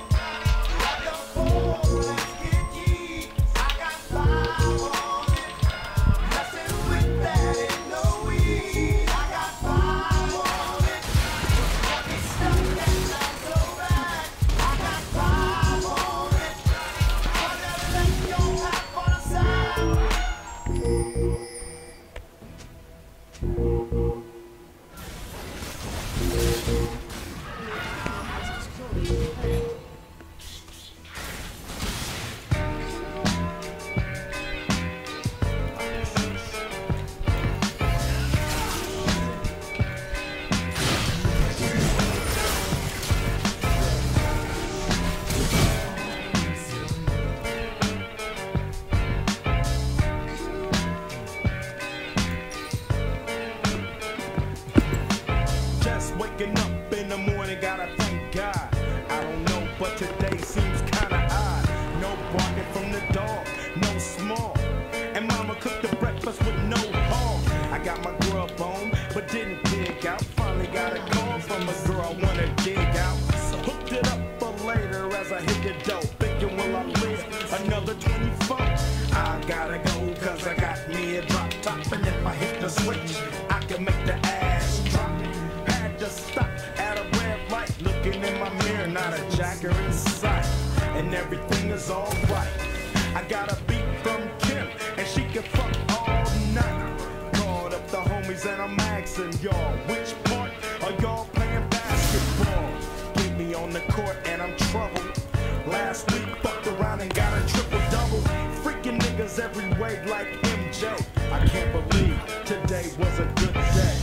Waking up in the morning, gotta thank God. I don't know, but today seems kinda odd. No barking from the dog, no small. And mama cooked the breakfast with no hog. I got my grub on, but didn't dig out. Finally got a call from a girl, wanna dig out. So hooked it up for later as I hit the dough. Thinking, will I live another twenty-four? I gotta go, cause I got me a drop top. And if I hit the switch, I can make the ass drop. Just stop at a red light, looking in my mirror, not a jacker in sight, and everything is alright. I got a beat from Kim, and she can fuck all night. Called up the homies and I'm asking y'all, which part are y'all playing basketball? Get me on the court and I'm troubled. Last week fucked around and got a triple double. Freaking niggas every way like M J. I can't believe today was a good day.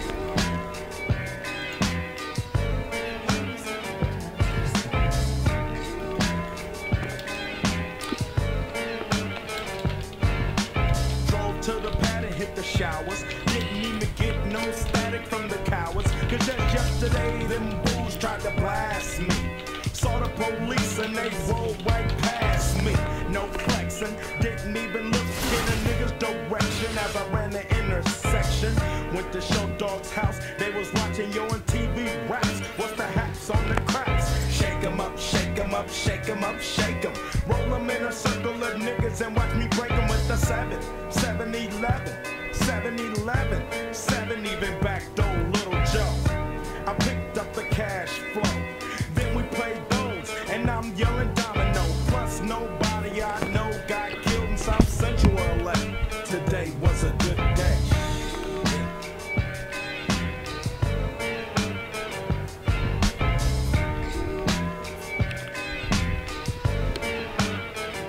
To the pad and hit the showers. Didn't even get no static from the cowards. Cause just yesterday them bulls tried to blast me. Saw the police and they rolled right past me. No flexing, didn't even look in a nigga's direction as I ran the intersection. Went to Show Dog's house, they was watching yo on T V raps. What's the haps on the craps? Shake 'em up, shake 'em up, shake 'em up, shake 'em. Roll 'em in a circle of niggas and watch me break 'em with the seven. seven eleven, seven eleven, seven even backdoor Little Joe. I picked up the cash flow, then we played those, and I'm yelling domino. Plus nobody I know got killed in South Central L A. Today was a good day.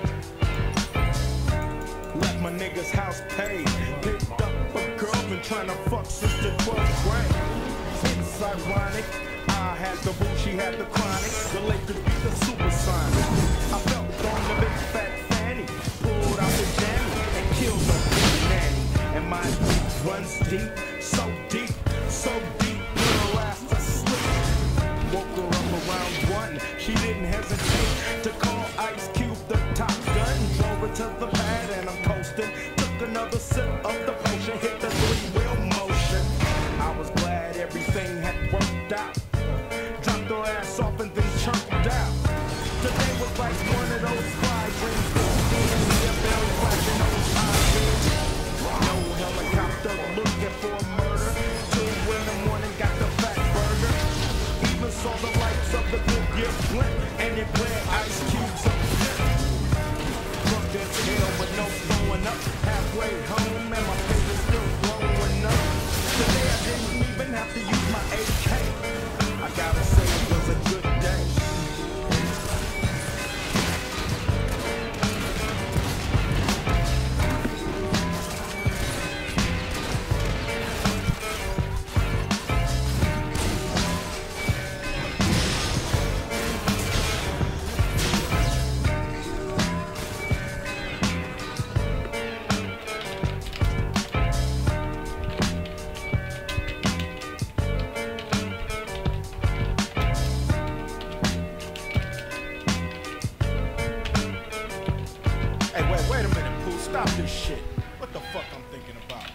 Left my nigga's house paid, picked up a girl, been trying to Sonic. I had the boo, she had the chronic. The Lakers beat the supersonic. I felt on the big fat fanny, pulled out the jammy and killed the big nanny. And my deep runs deep, so deep, so deep, little ass asleep. Woke her up around one. She didn't hesitate to call Ice Cube the top gun. Drove her to the pad and I'm coasting. Took another sip of the potion, hit the three-wheel motion. I was glad everything had worked out. Dropped her ass off and then chirped out. Today was like one of those fly dreams. The bell flashing those eyes. No helicopter looking for murder. Two in the morning got the fat burger. Even saw the lights of the good get blink and it glare Ice Cubes up. Drunk as hell with no throwing up. Halfway home and my face is still blowing up. Today I didn't even have to use my A K. I gotta say it was a good day. Hey, wait, wait a minute, Pooh. Stop this shit. What the fuck I'm thinking about?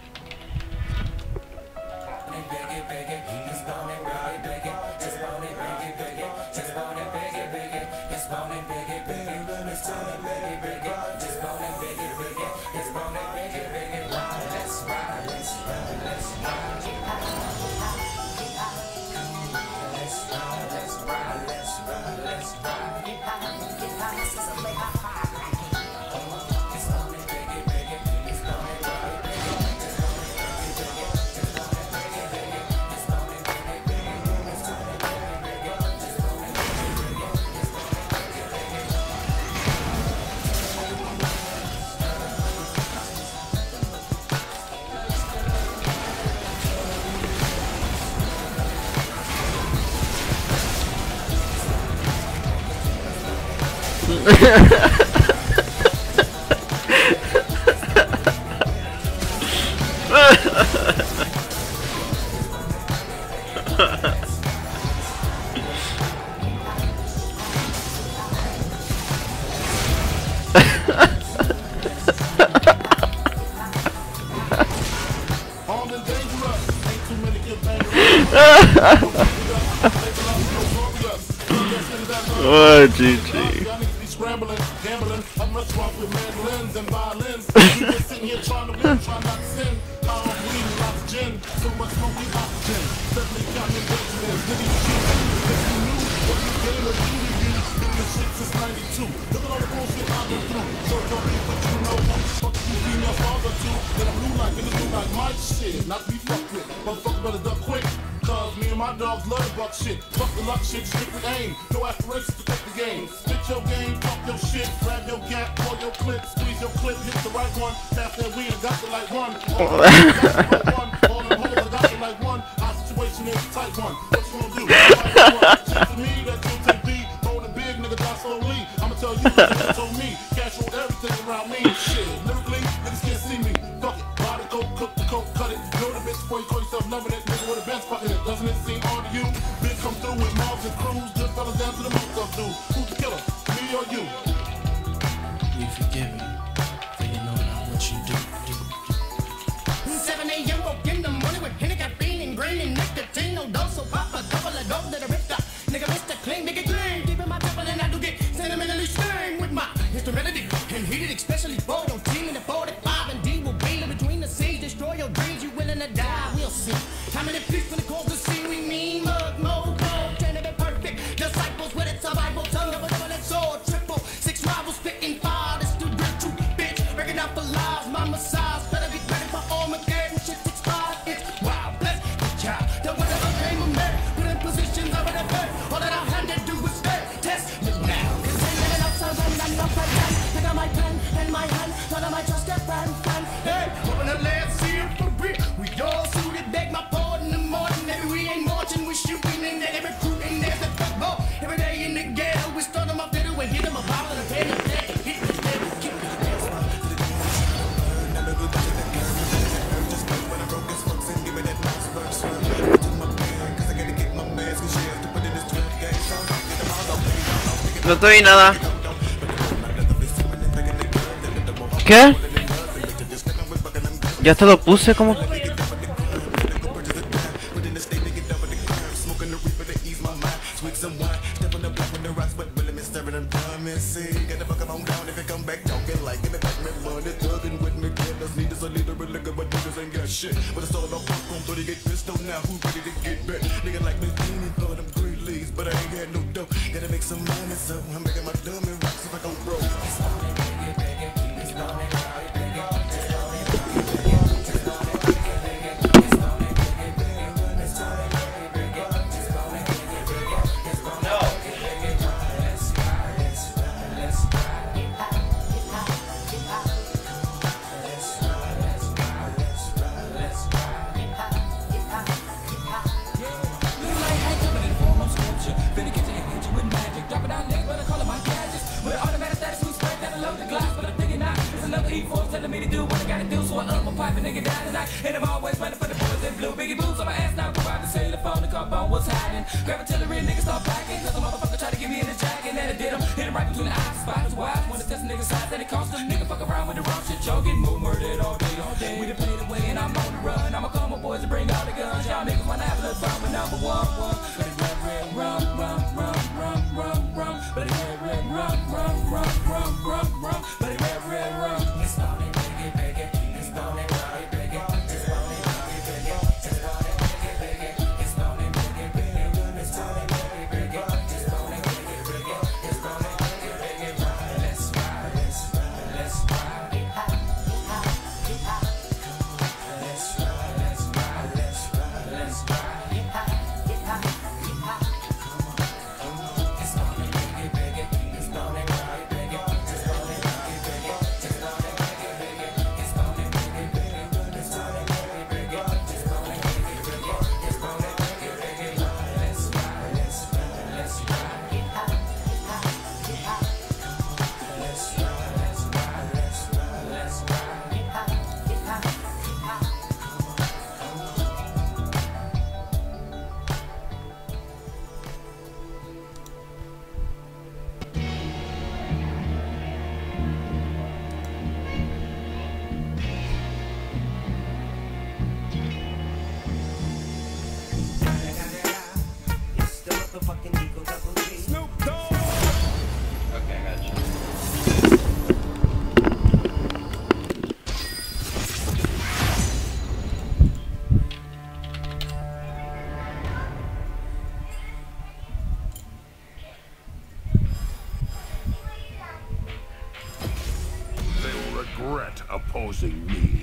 Oh, G G. Scrambling, gambling, I'm much wrong with mandolins and violins. We just sitting here trying to win, trying not to sin. I don't believe in lots of gin, so much smoke we oxygen. Certainly counting Benjamins, did he shoot? If you knew what you gave or do to you, been the shit since ninety-two. Look at all the bullshit I've been through. So don't be what you know. Fuck you female father too. Then I'm blue like, and it's blue like my shit. Not to be fucked with, motherfucker better duck quick. Cause me and my dogs love the buck shit. Fuck the luck shit, strictly aim. No aspirations to take the game. Spit your game, talk your shit, grab your gap, pull your clip, squeeze your clip, hit the right one. Pass that weed, I got the like one. All the right one. All them hoes, I got the like one. Our situation is a tight one. What you gonna do? Shit to me, that you take B. Holding big, nigga, die slowly. I'ma tell you what you told me. Cash on everything around me. Shit, lyrically, niggas can't see me. Fuck it, buy the coke, cook the coke, cut it. Know the bitch before you call yourself loving it. Nigga with a bench pocket, doesn't it seem odd to you? Bitch come through with mobs and crews, just fellas down to the most of dude. Who's the killer, me or you? We forgive you, for you know not what you do. seven A M woke in the morning with Henny, caffeine, and green, and nicotine. No dose, so pop a couple of dope that I ripped up. Nigga, Mister Clean, nigga, clean. Deep in my temple, and I do get sentimentally stained with my instrumentality. And heated, especially for your team in the forty-five. And D will be in between the scenes. Destroy your dreams, you willing to die, we'll see. How many people in the cold to see we mean? Mug, mold, gold, trying to be perfect. Disciples with it, survival, tongue of a double-edged sword. Triple, six rivals, spitting fire. This dude, real true, bitch. Breaking out for lies, my massage. Better be ready for Armageddon. Shit's expired, it's wild, bless the child. That whatever came of merit, put in positions over the bed. All that I had to do was stay, test, look now. Cause I'm living outside, I'm not quite done. Pick up my pen and my hand, none of my trust that friend, friend. Hey, open the land, see it for real. We all suited, beg my pardon in the morning. Maybe we ain't marching, we shooting in No te vi nada. ¿Qué? Ya te lo puse como. But it's all about popcorn, thirty-eight pistol now. Who ready to get back? Nigga like me, leaning for them three leaves, but I ain't got no dough. Gotta make some money, so I'm making my dummy rocks if I go broke. Telling me to do what I gotta do, so I up my pipe and nigga down tonight. And I'm always running for the boys in blue biggie boots on my ass now. Go out the cellular to call on what's happening. Grab artillery, niggas start backing. Cause a motherfucker try to get me in the jacket. And I did him, hit him right between the eyes. Spiders wide, wanna test a nigga's size that it costs. Nigga fuck around with the wrong shit, joking. Move murdered all day, all day. We done played away and I'm on the run. I'ma call my boys and bring all the guns. Y'all niggas wanna have a little fun with number one, one. But it's red, red, rum, rum, rum, rum, rum, rum. But it's red, red, rum, rum, rum, rum, rum, rum. But it's red, red, rum. It's not it. Regret opposing me.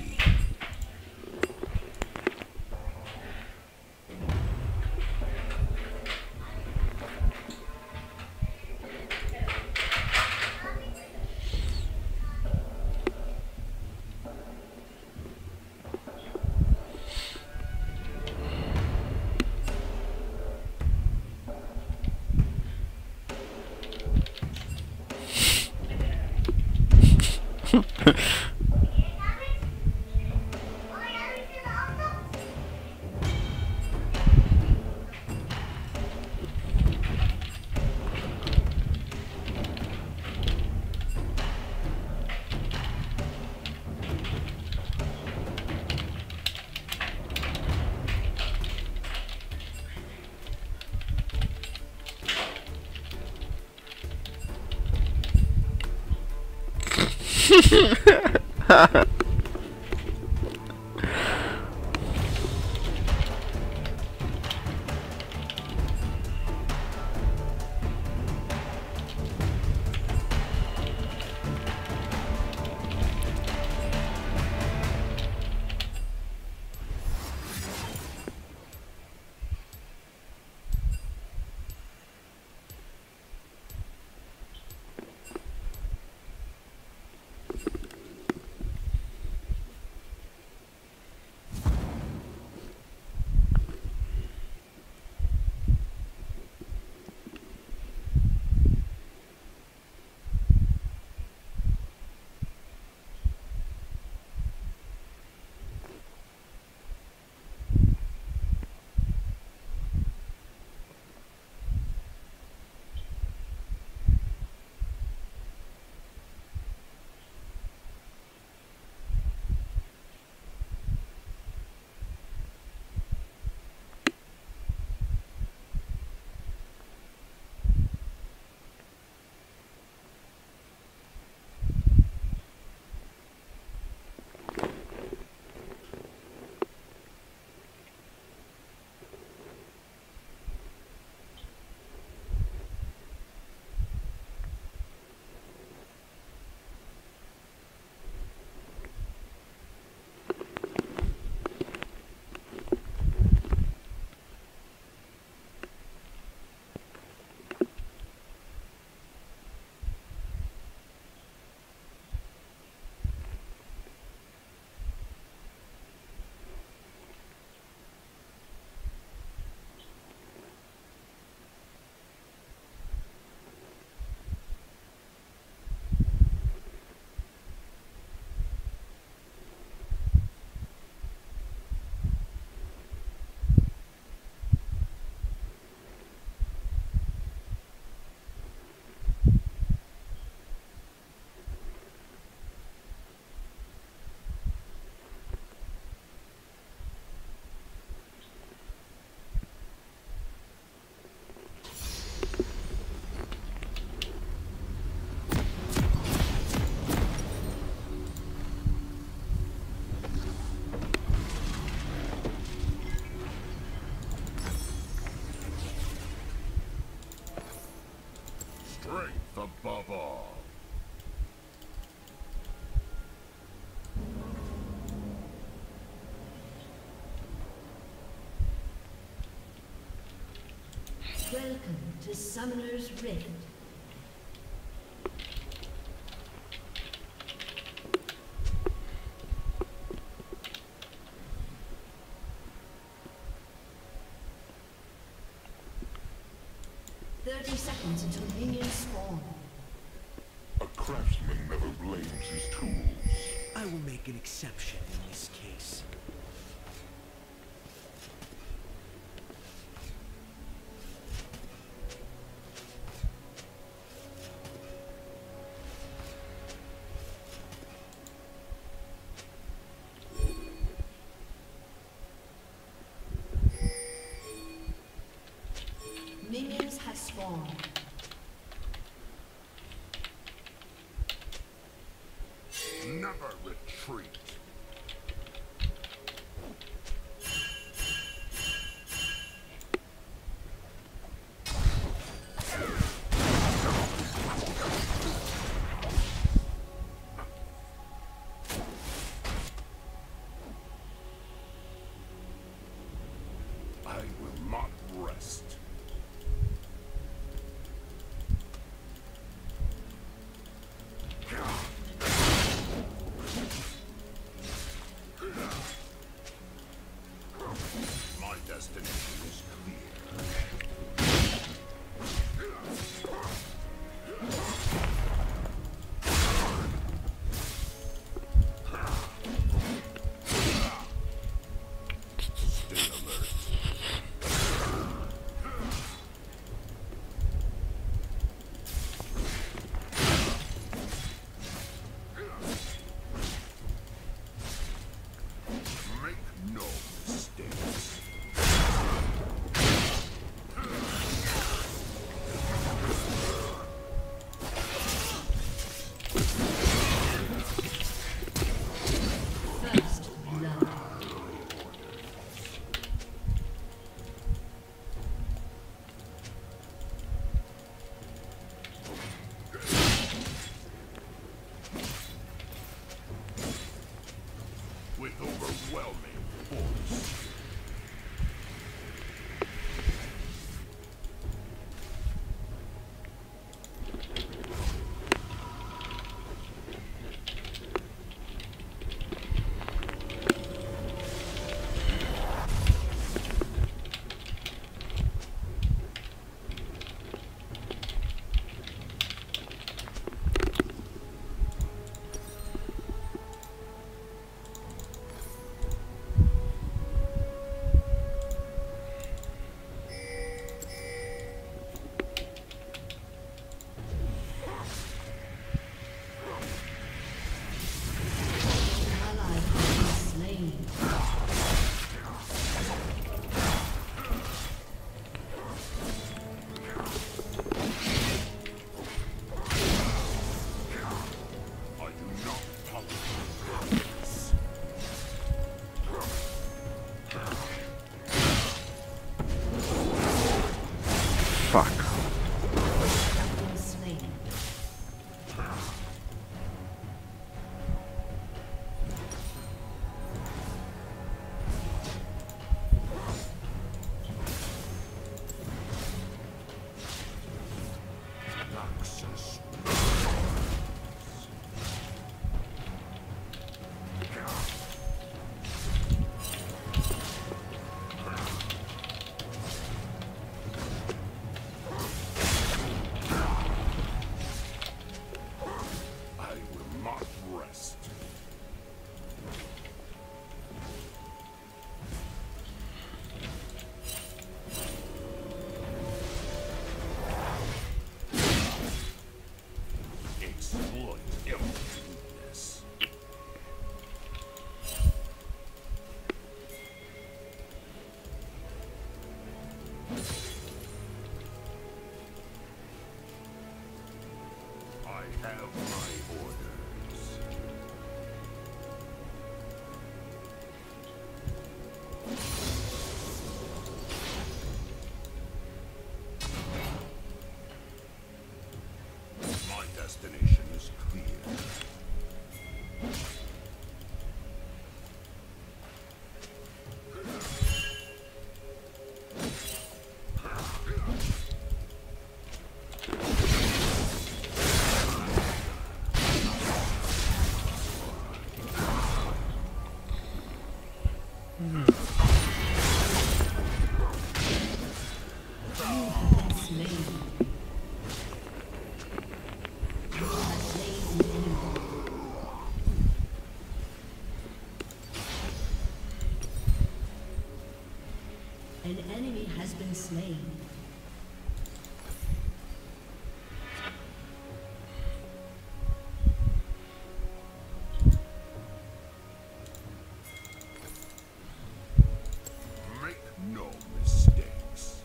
Strength above all. Welcome to Summoner's Rift. Thirty seconds until minions spawn. A craftsman never blames his tools. I will make an exception in this case. Minions have spawned. Never retreat. I will not rest. My destination is with overwhelming force. Fuck. Have my orders. destination is clear. An enemy has been slain. Make no mistakes.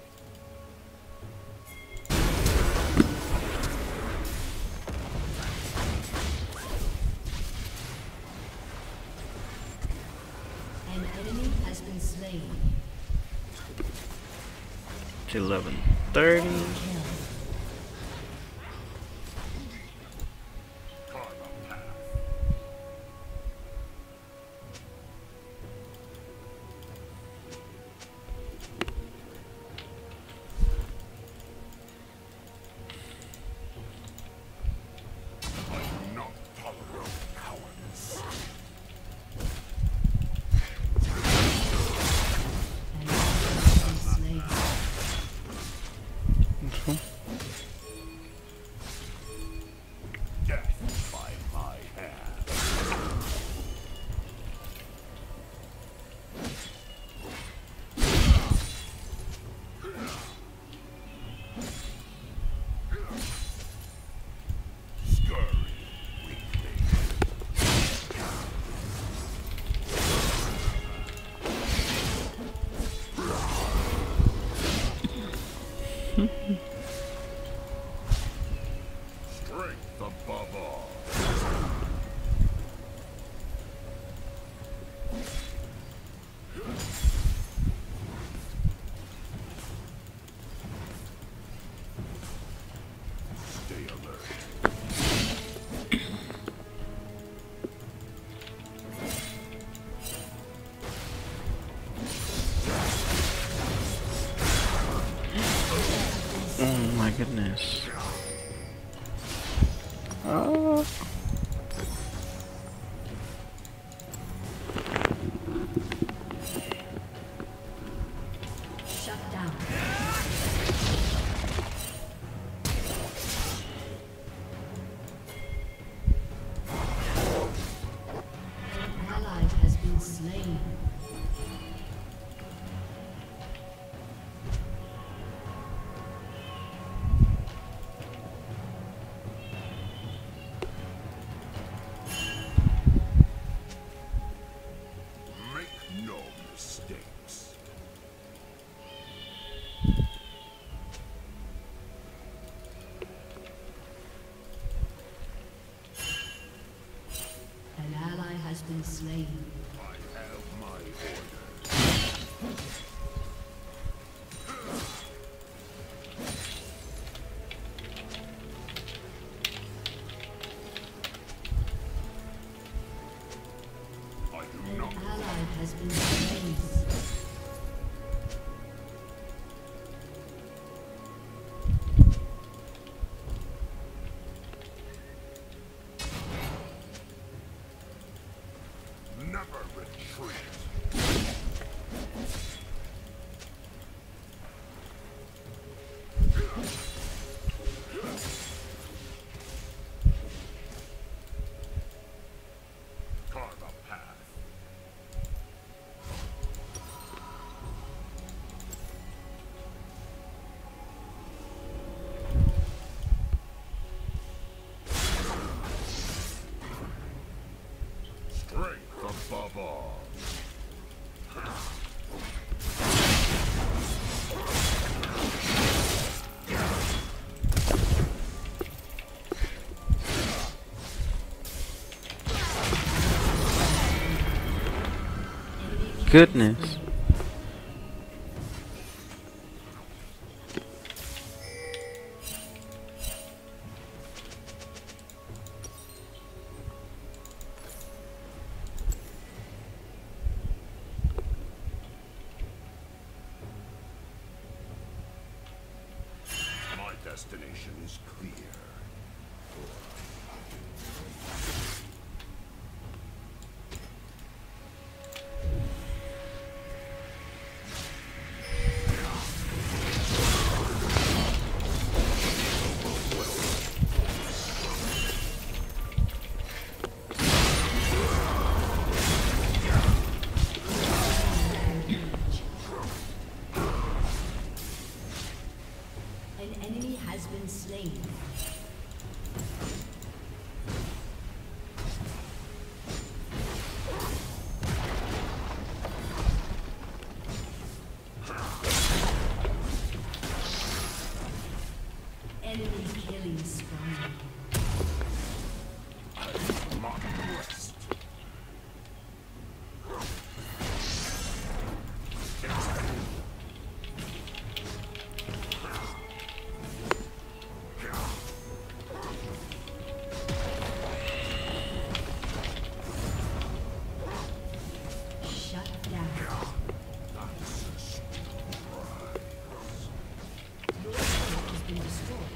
An enemy has been slain. eleven thirty. Death by my hand. Scurry weakly. Strength above all. Stay alert. Oh my goodness. Oh. Shut down. An ally has been slain. Make no mistakes. An ally has been slain. I have my orders. I do An not ally has been slain. never retreat. Carve a path. Strength above all. Goodness. destination is clear. An enemy has been slain. Enemy killing spree. I will not rest. Shut down. Your turret has been destroyed.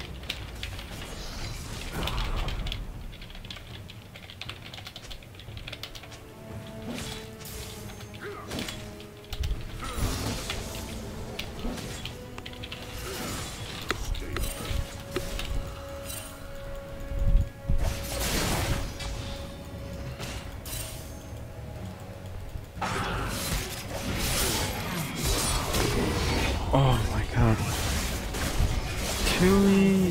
Oh my god. Chewie.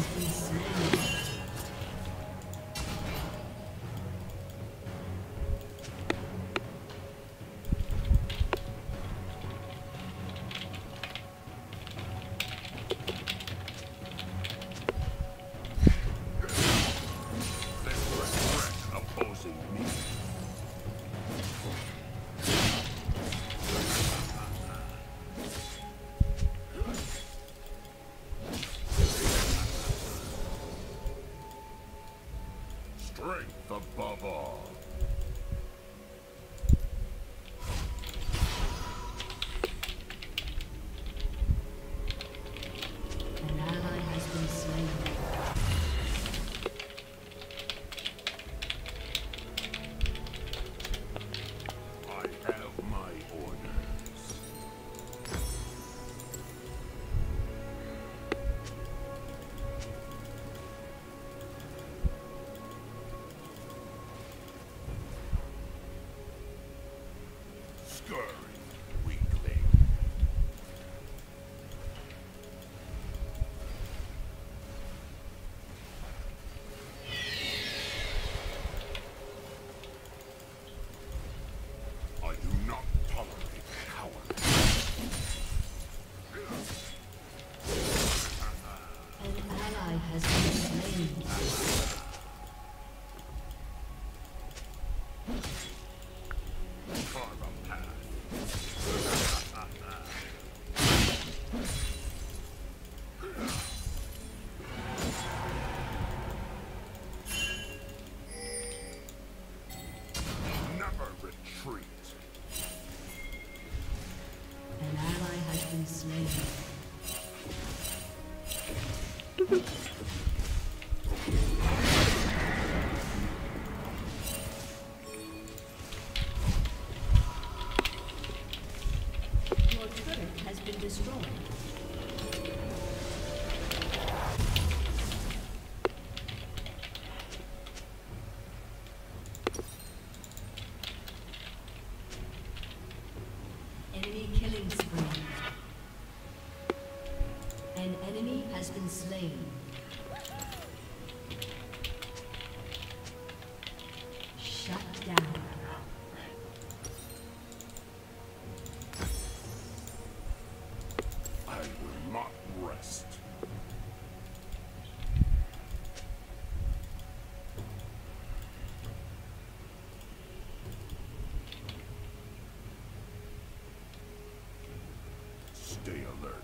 Opposing me. Strength above all. An ally has been slain. I have my orders. Scurry, weakling. I do not tolerate cowardice. An ally has been slain. Carve a path. Never retreat. An ally has been slain. Your turret has been destroyed. Enemy killing spree. An enemy has been slain. Shut down. I will not rest. Stay alert.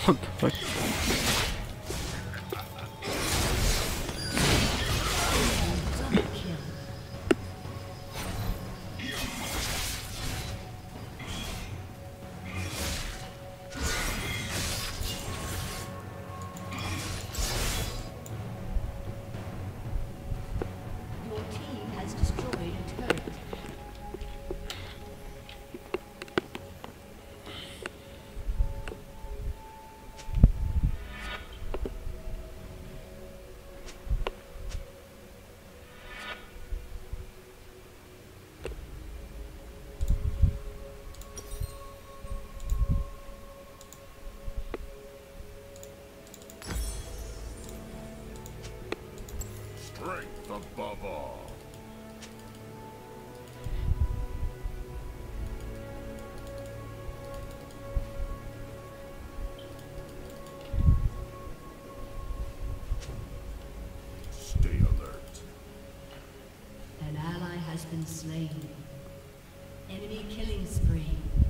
What the fuck? Your team has destroyed a turret. Strength above all. Stay alert. An ally has been slain. Enemy killing spree.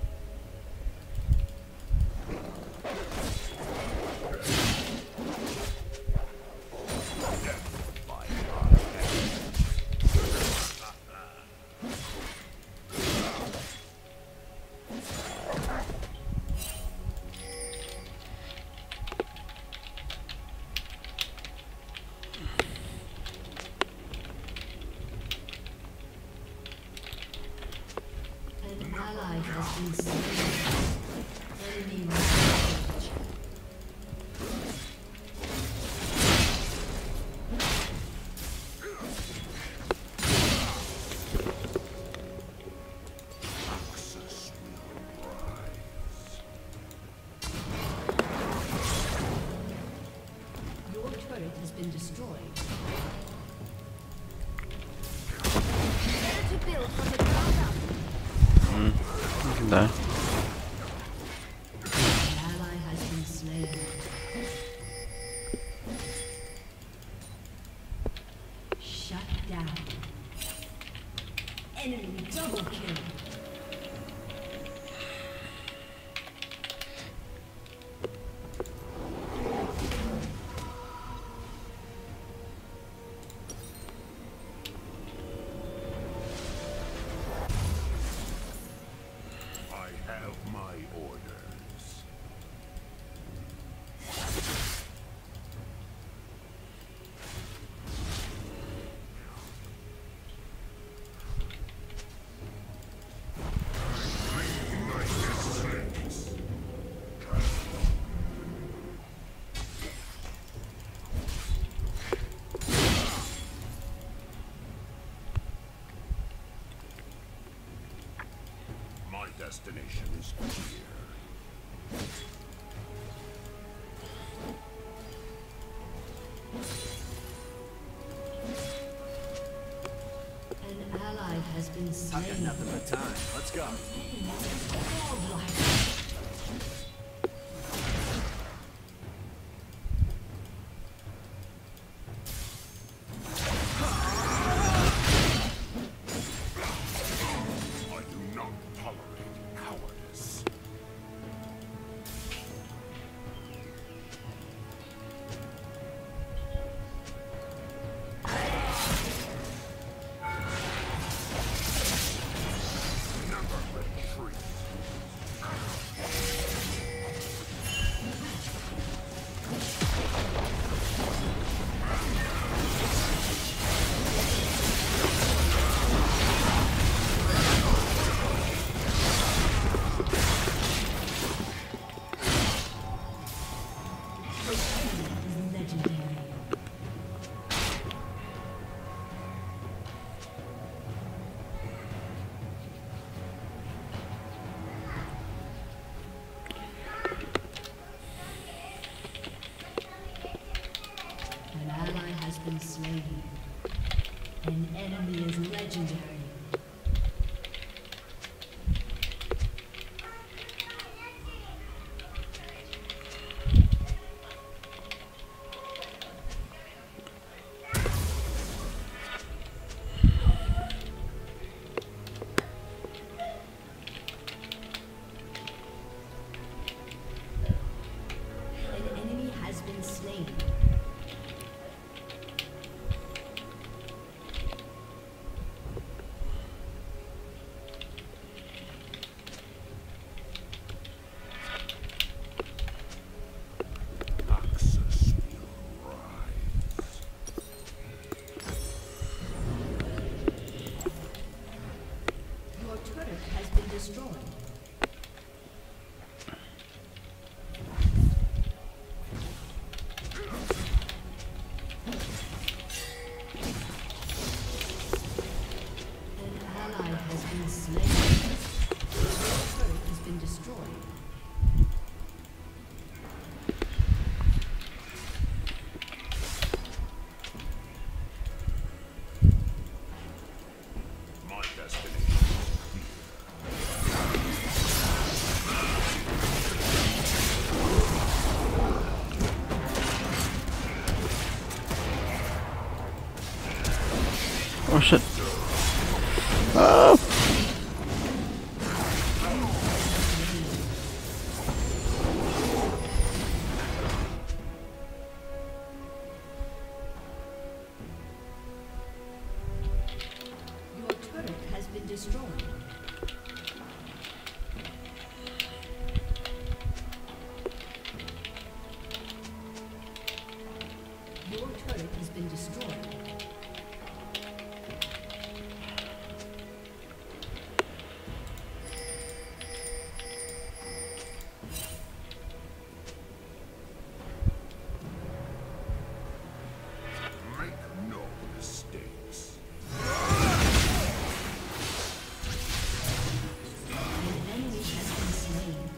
An ally has been slain. Enemy rampage. Access will rise. Your turret has been destroyed. Better to build from the ground up. Mm. No. An ally has been slain. Shut down. Enemy double kill. I have my orders. My destination is clear. An ally has been slain. I got nothing but time. Let's go. Godlike. I do not tolerate cowardice. Never retreat. Legendary. destroyed. My destiny. Oh shit. Oh. Your turret has been destroyed. Your turret has been destroyed. Make no mistakes. An enemy has been slain.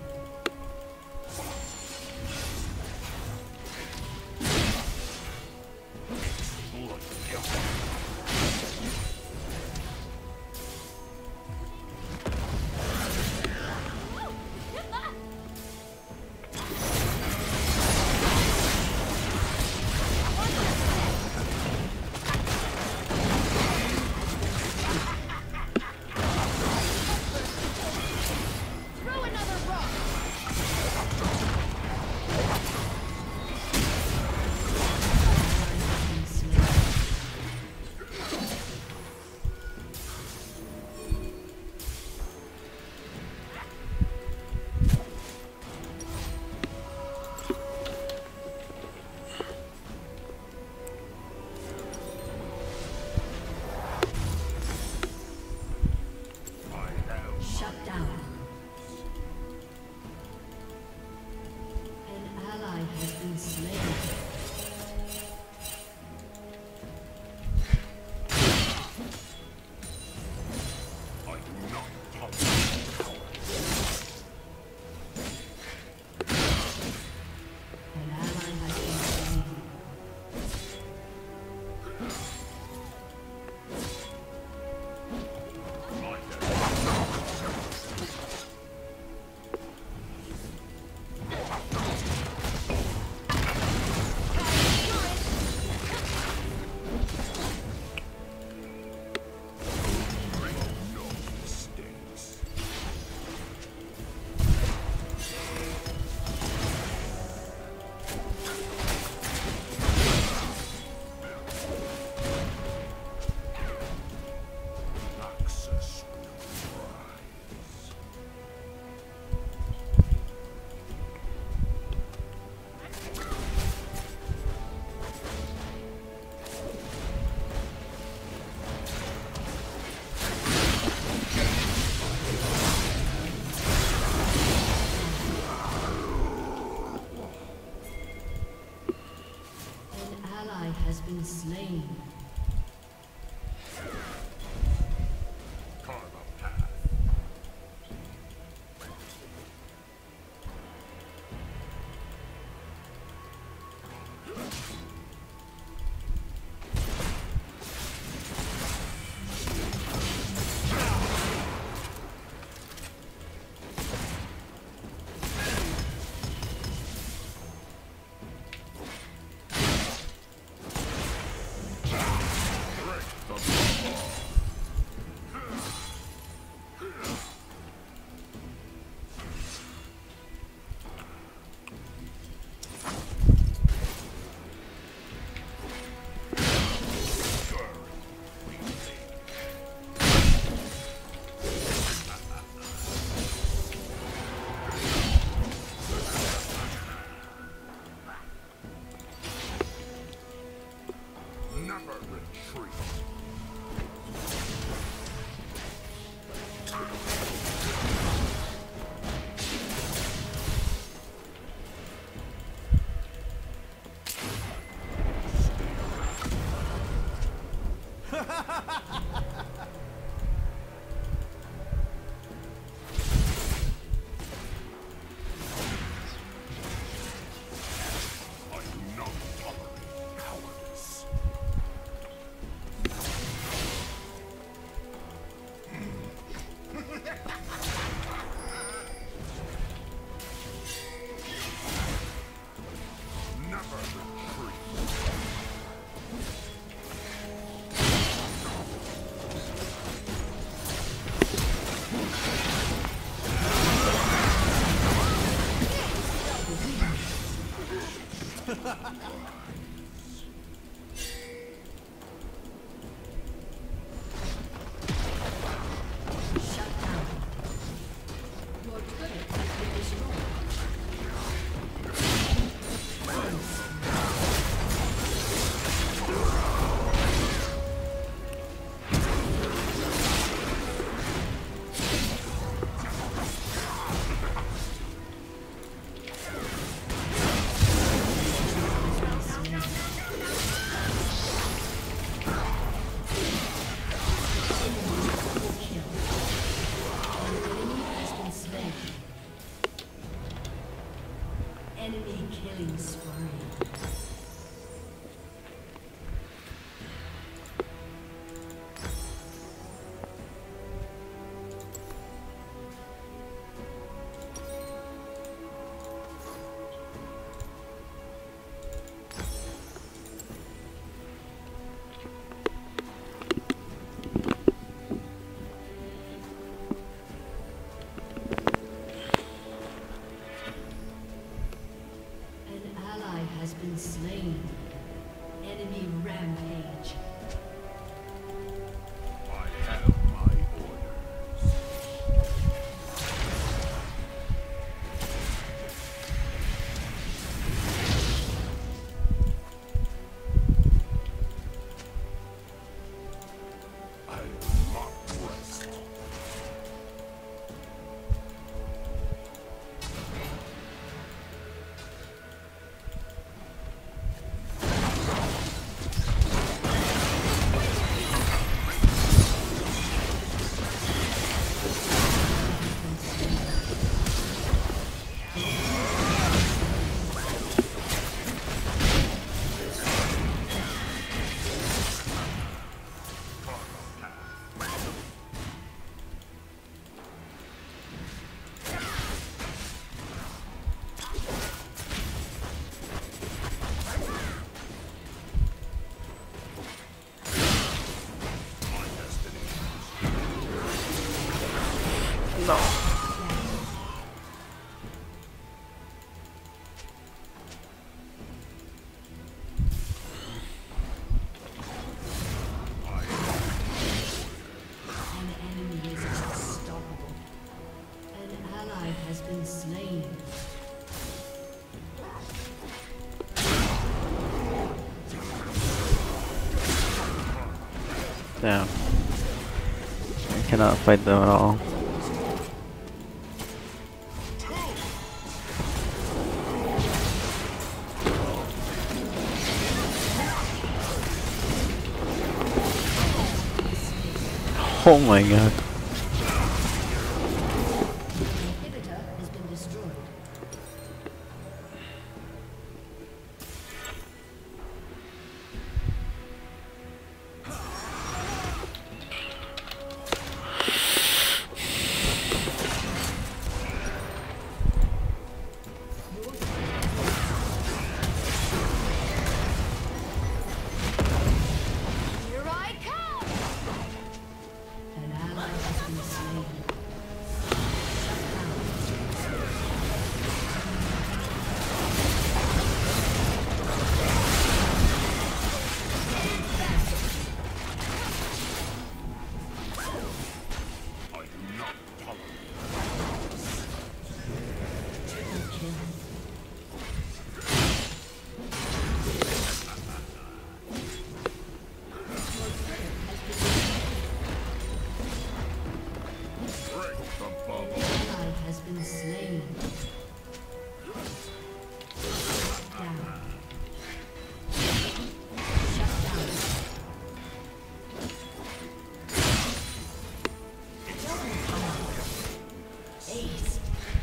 Throw another rock. Shut down. An ally has been slain. I do not tolerate cowardice. An ally has been slain. No mistakes. Access will rise. An ally has been slain. Carve a path. An Enemy killing spree. Slain. Enemy rampage. I have my orders. I will not rest. No. An enemy is unstoppable. An ally has been slain. Damn. I cannot fight them at all. Oh my god. Inhibitor has been destroyed. Here I come! An ally has been slain. I do not tolerate. Triple kill. Strength above all. Ally has been slain. Down. Shut down. Ace.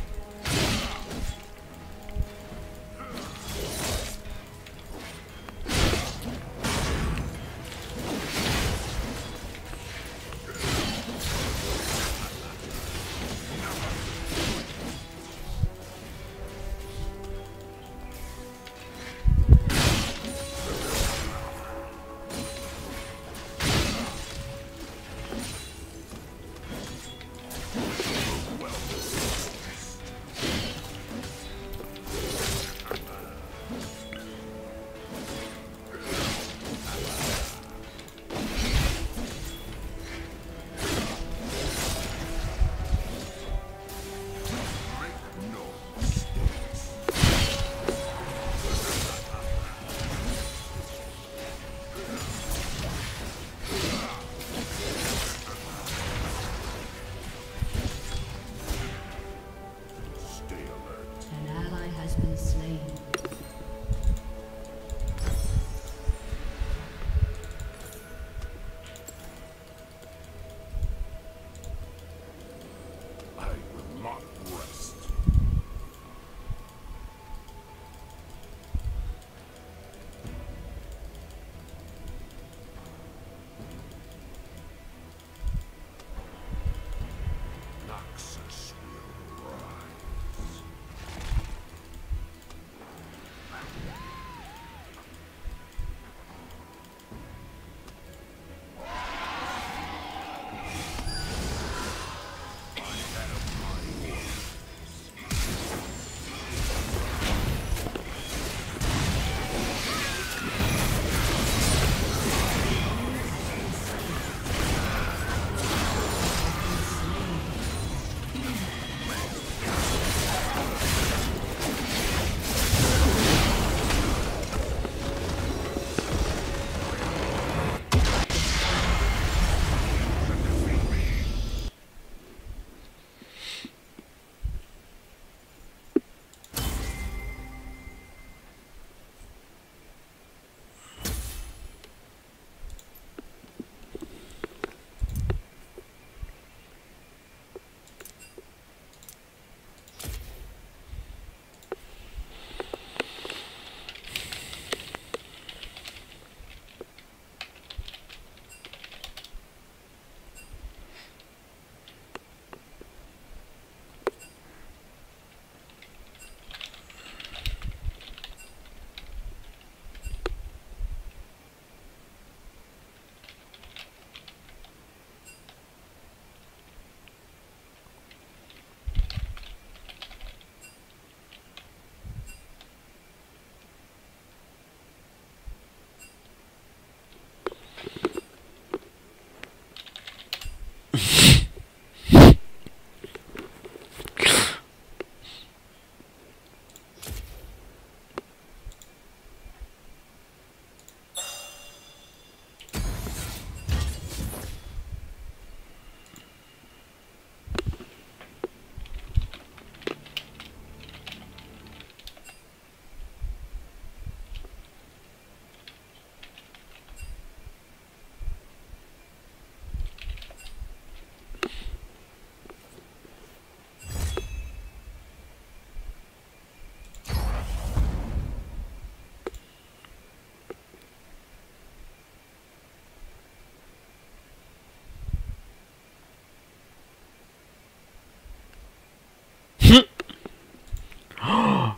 An ally has been slain. I will not rest.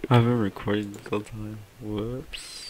I've been recording this whole time. Whoops.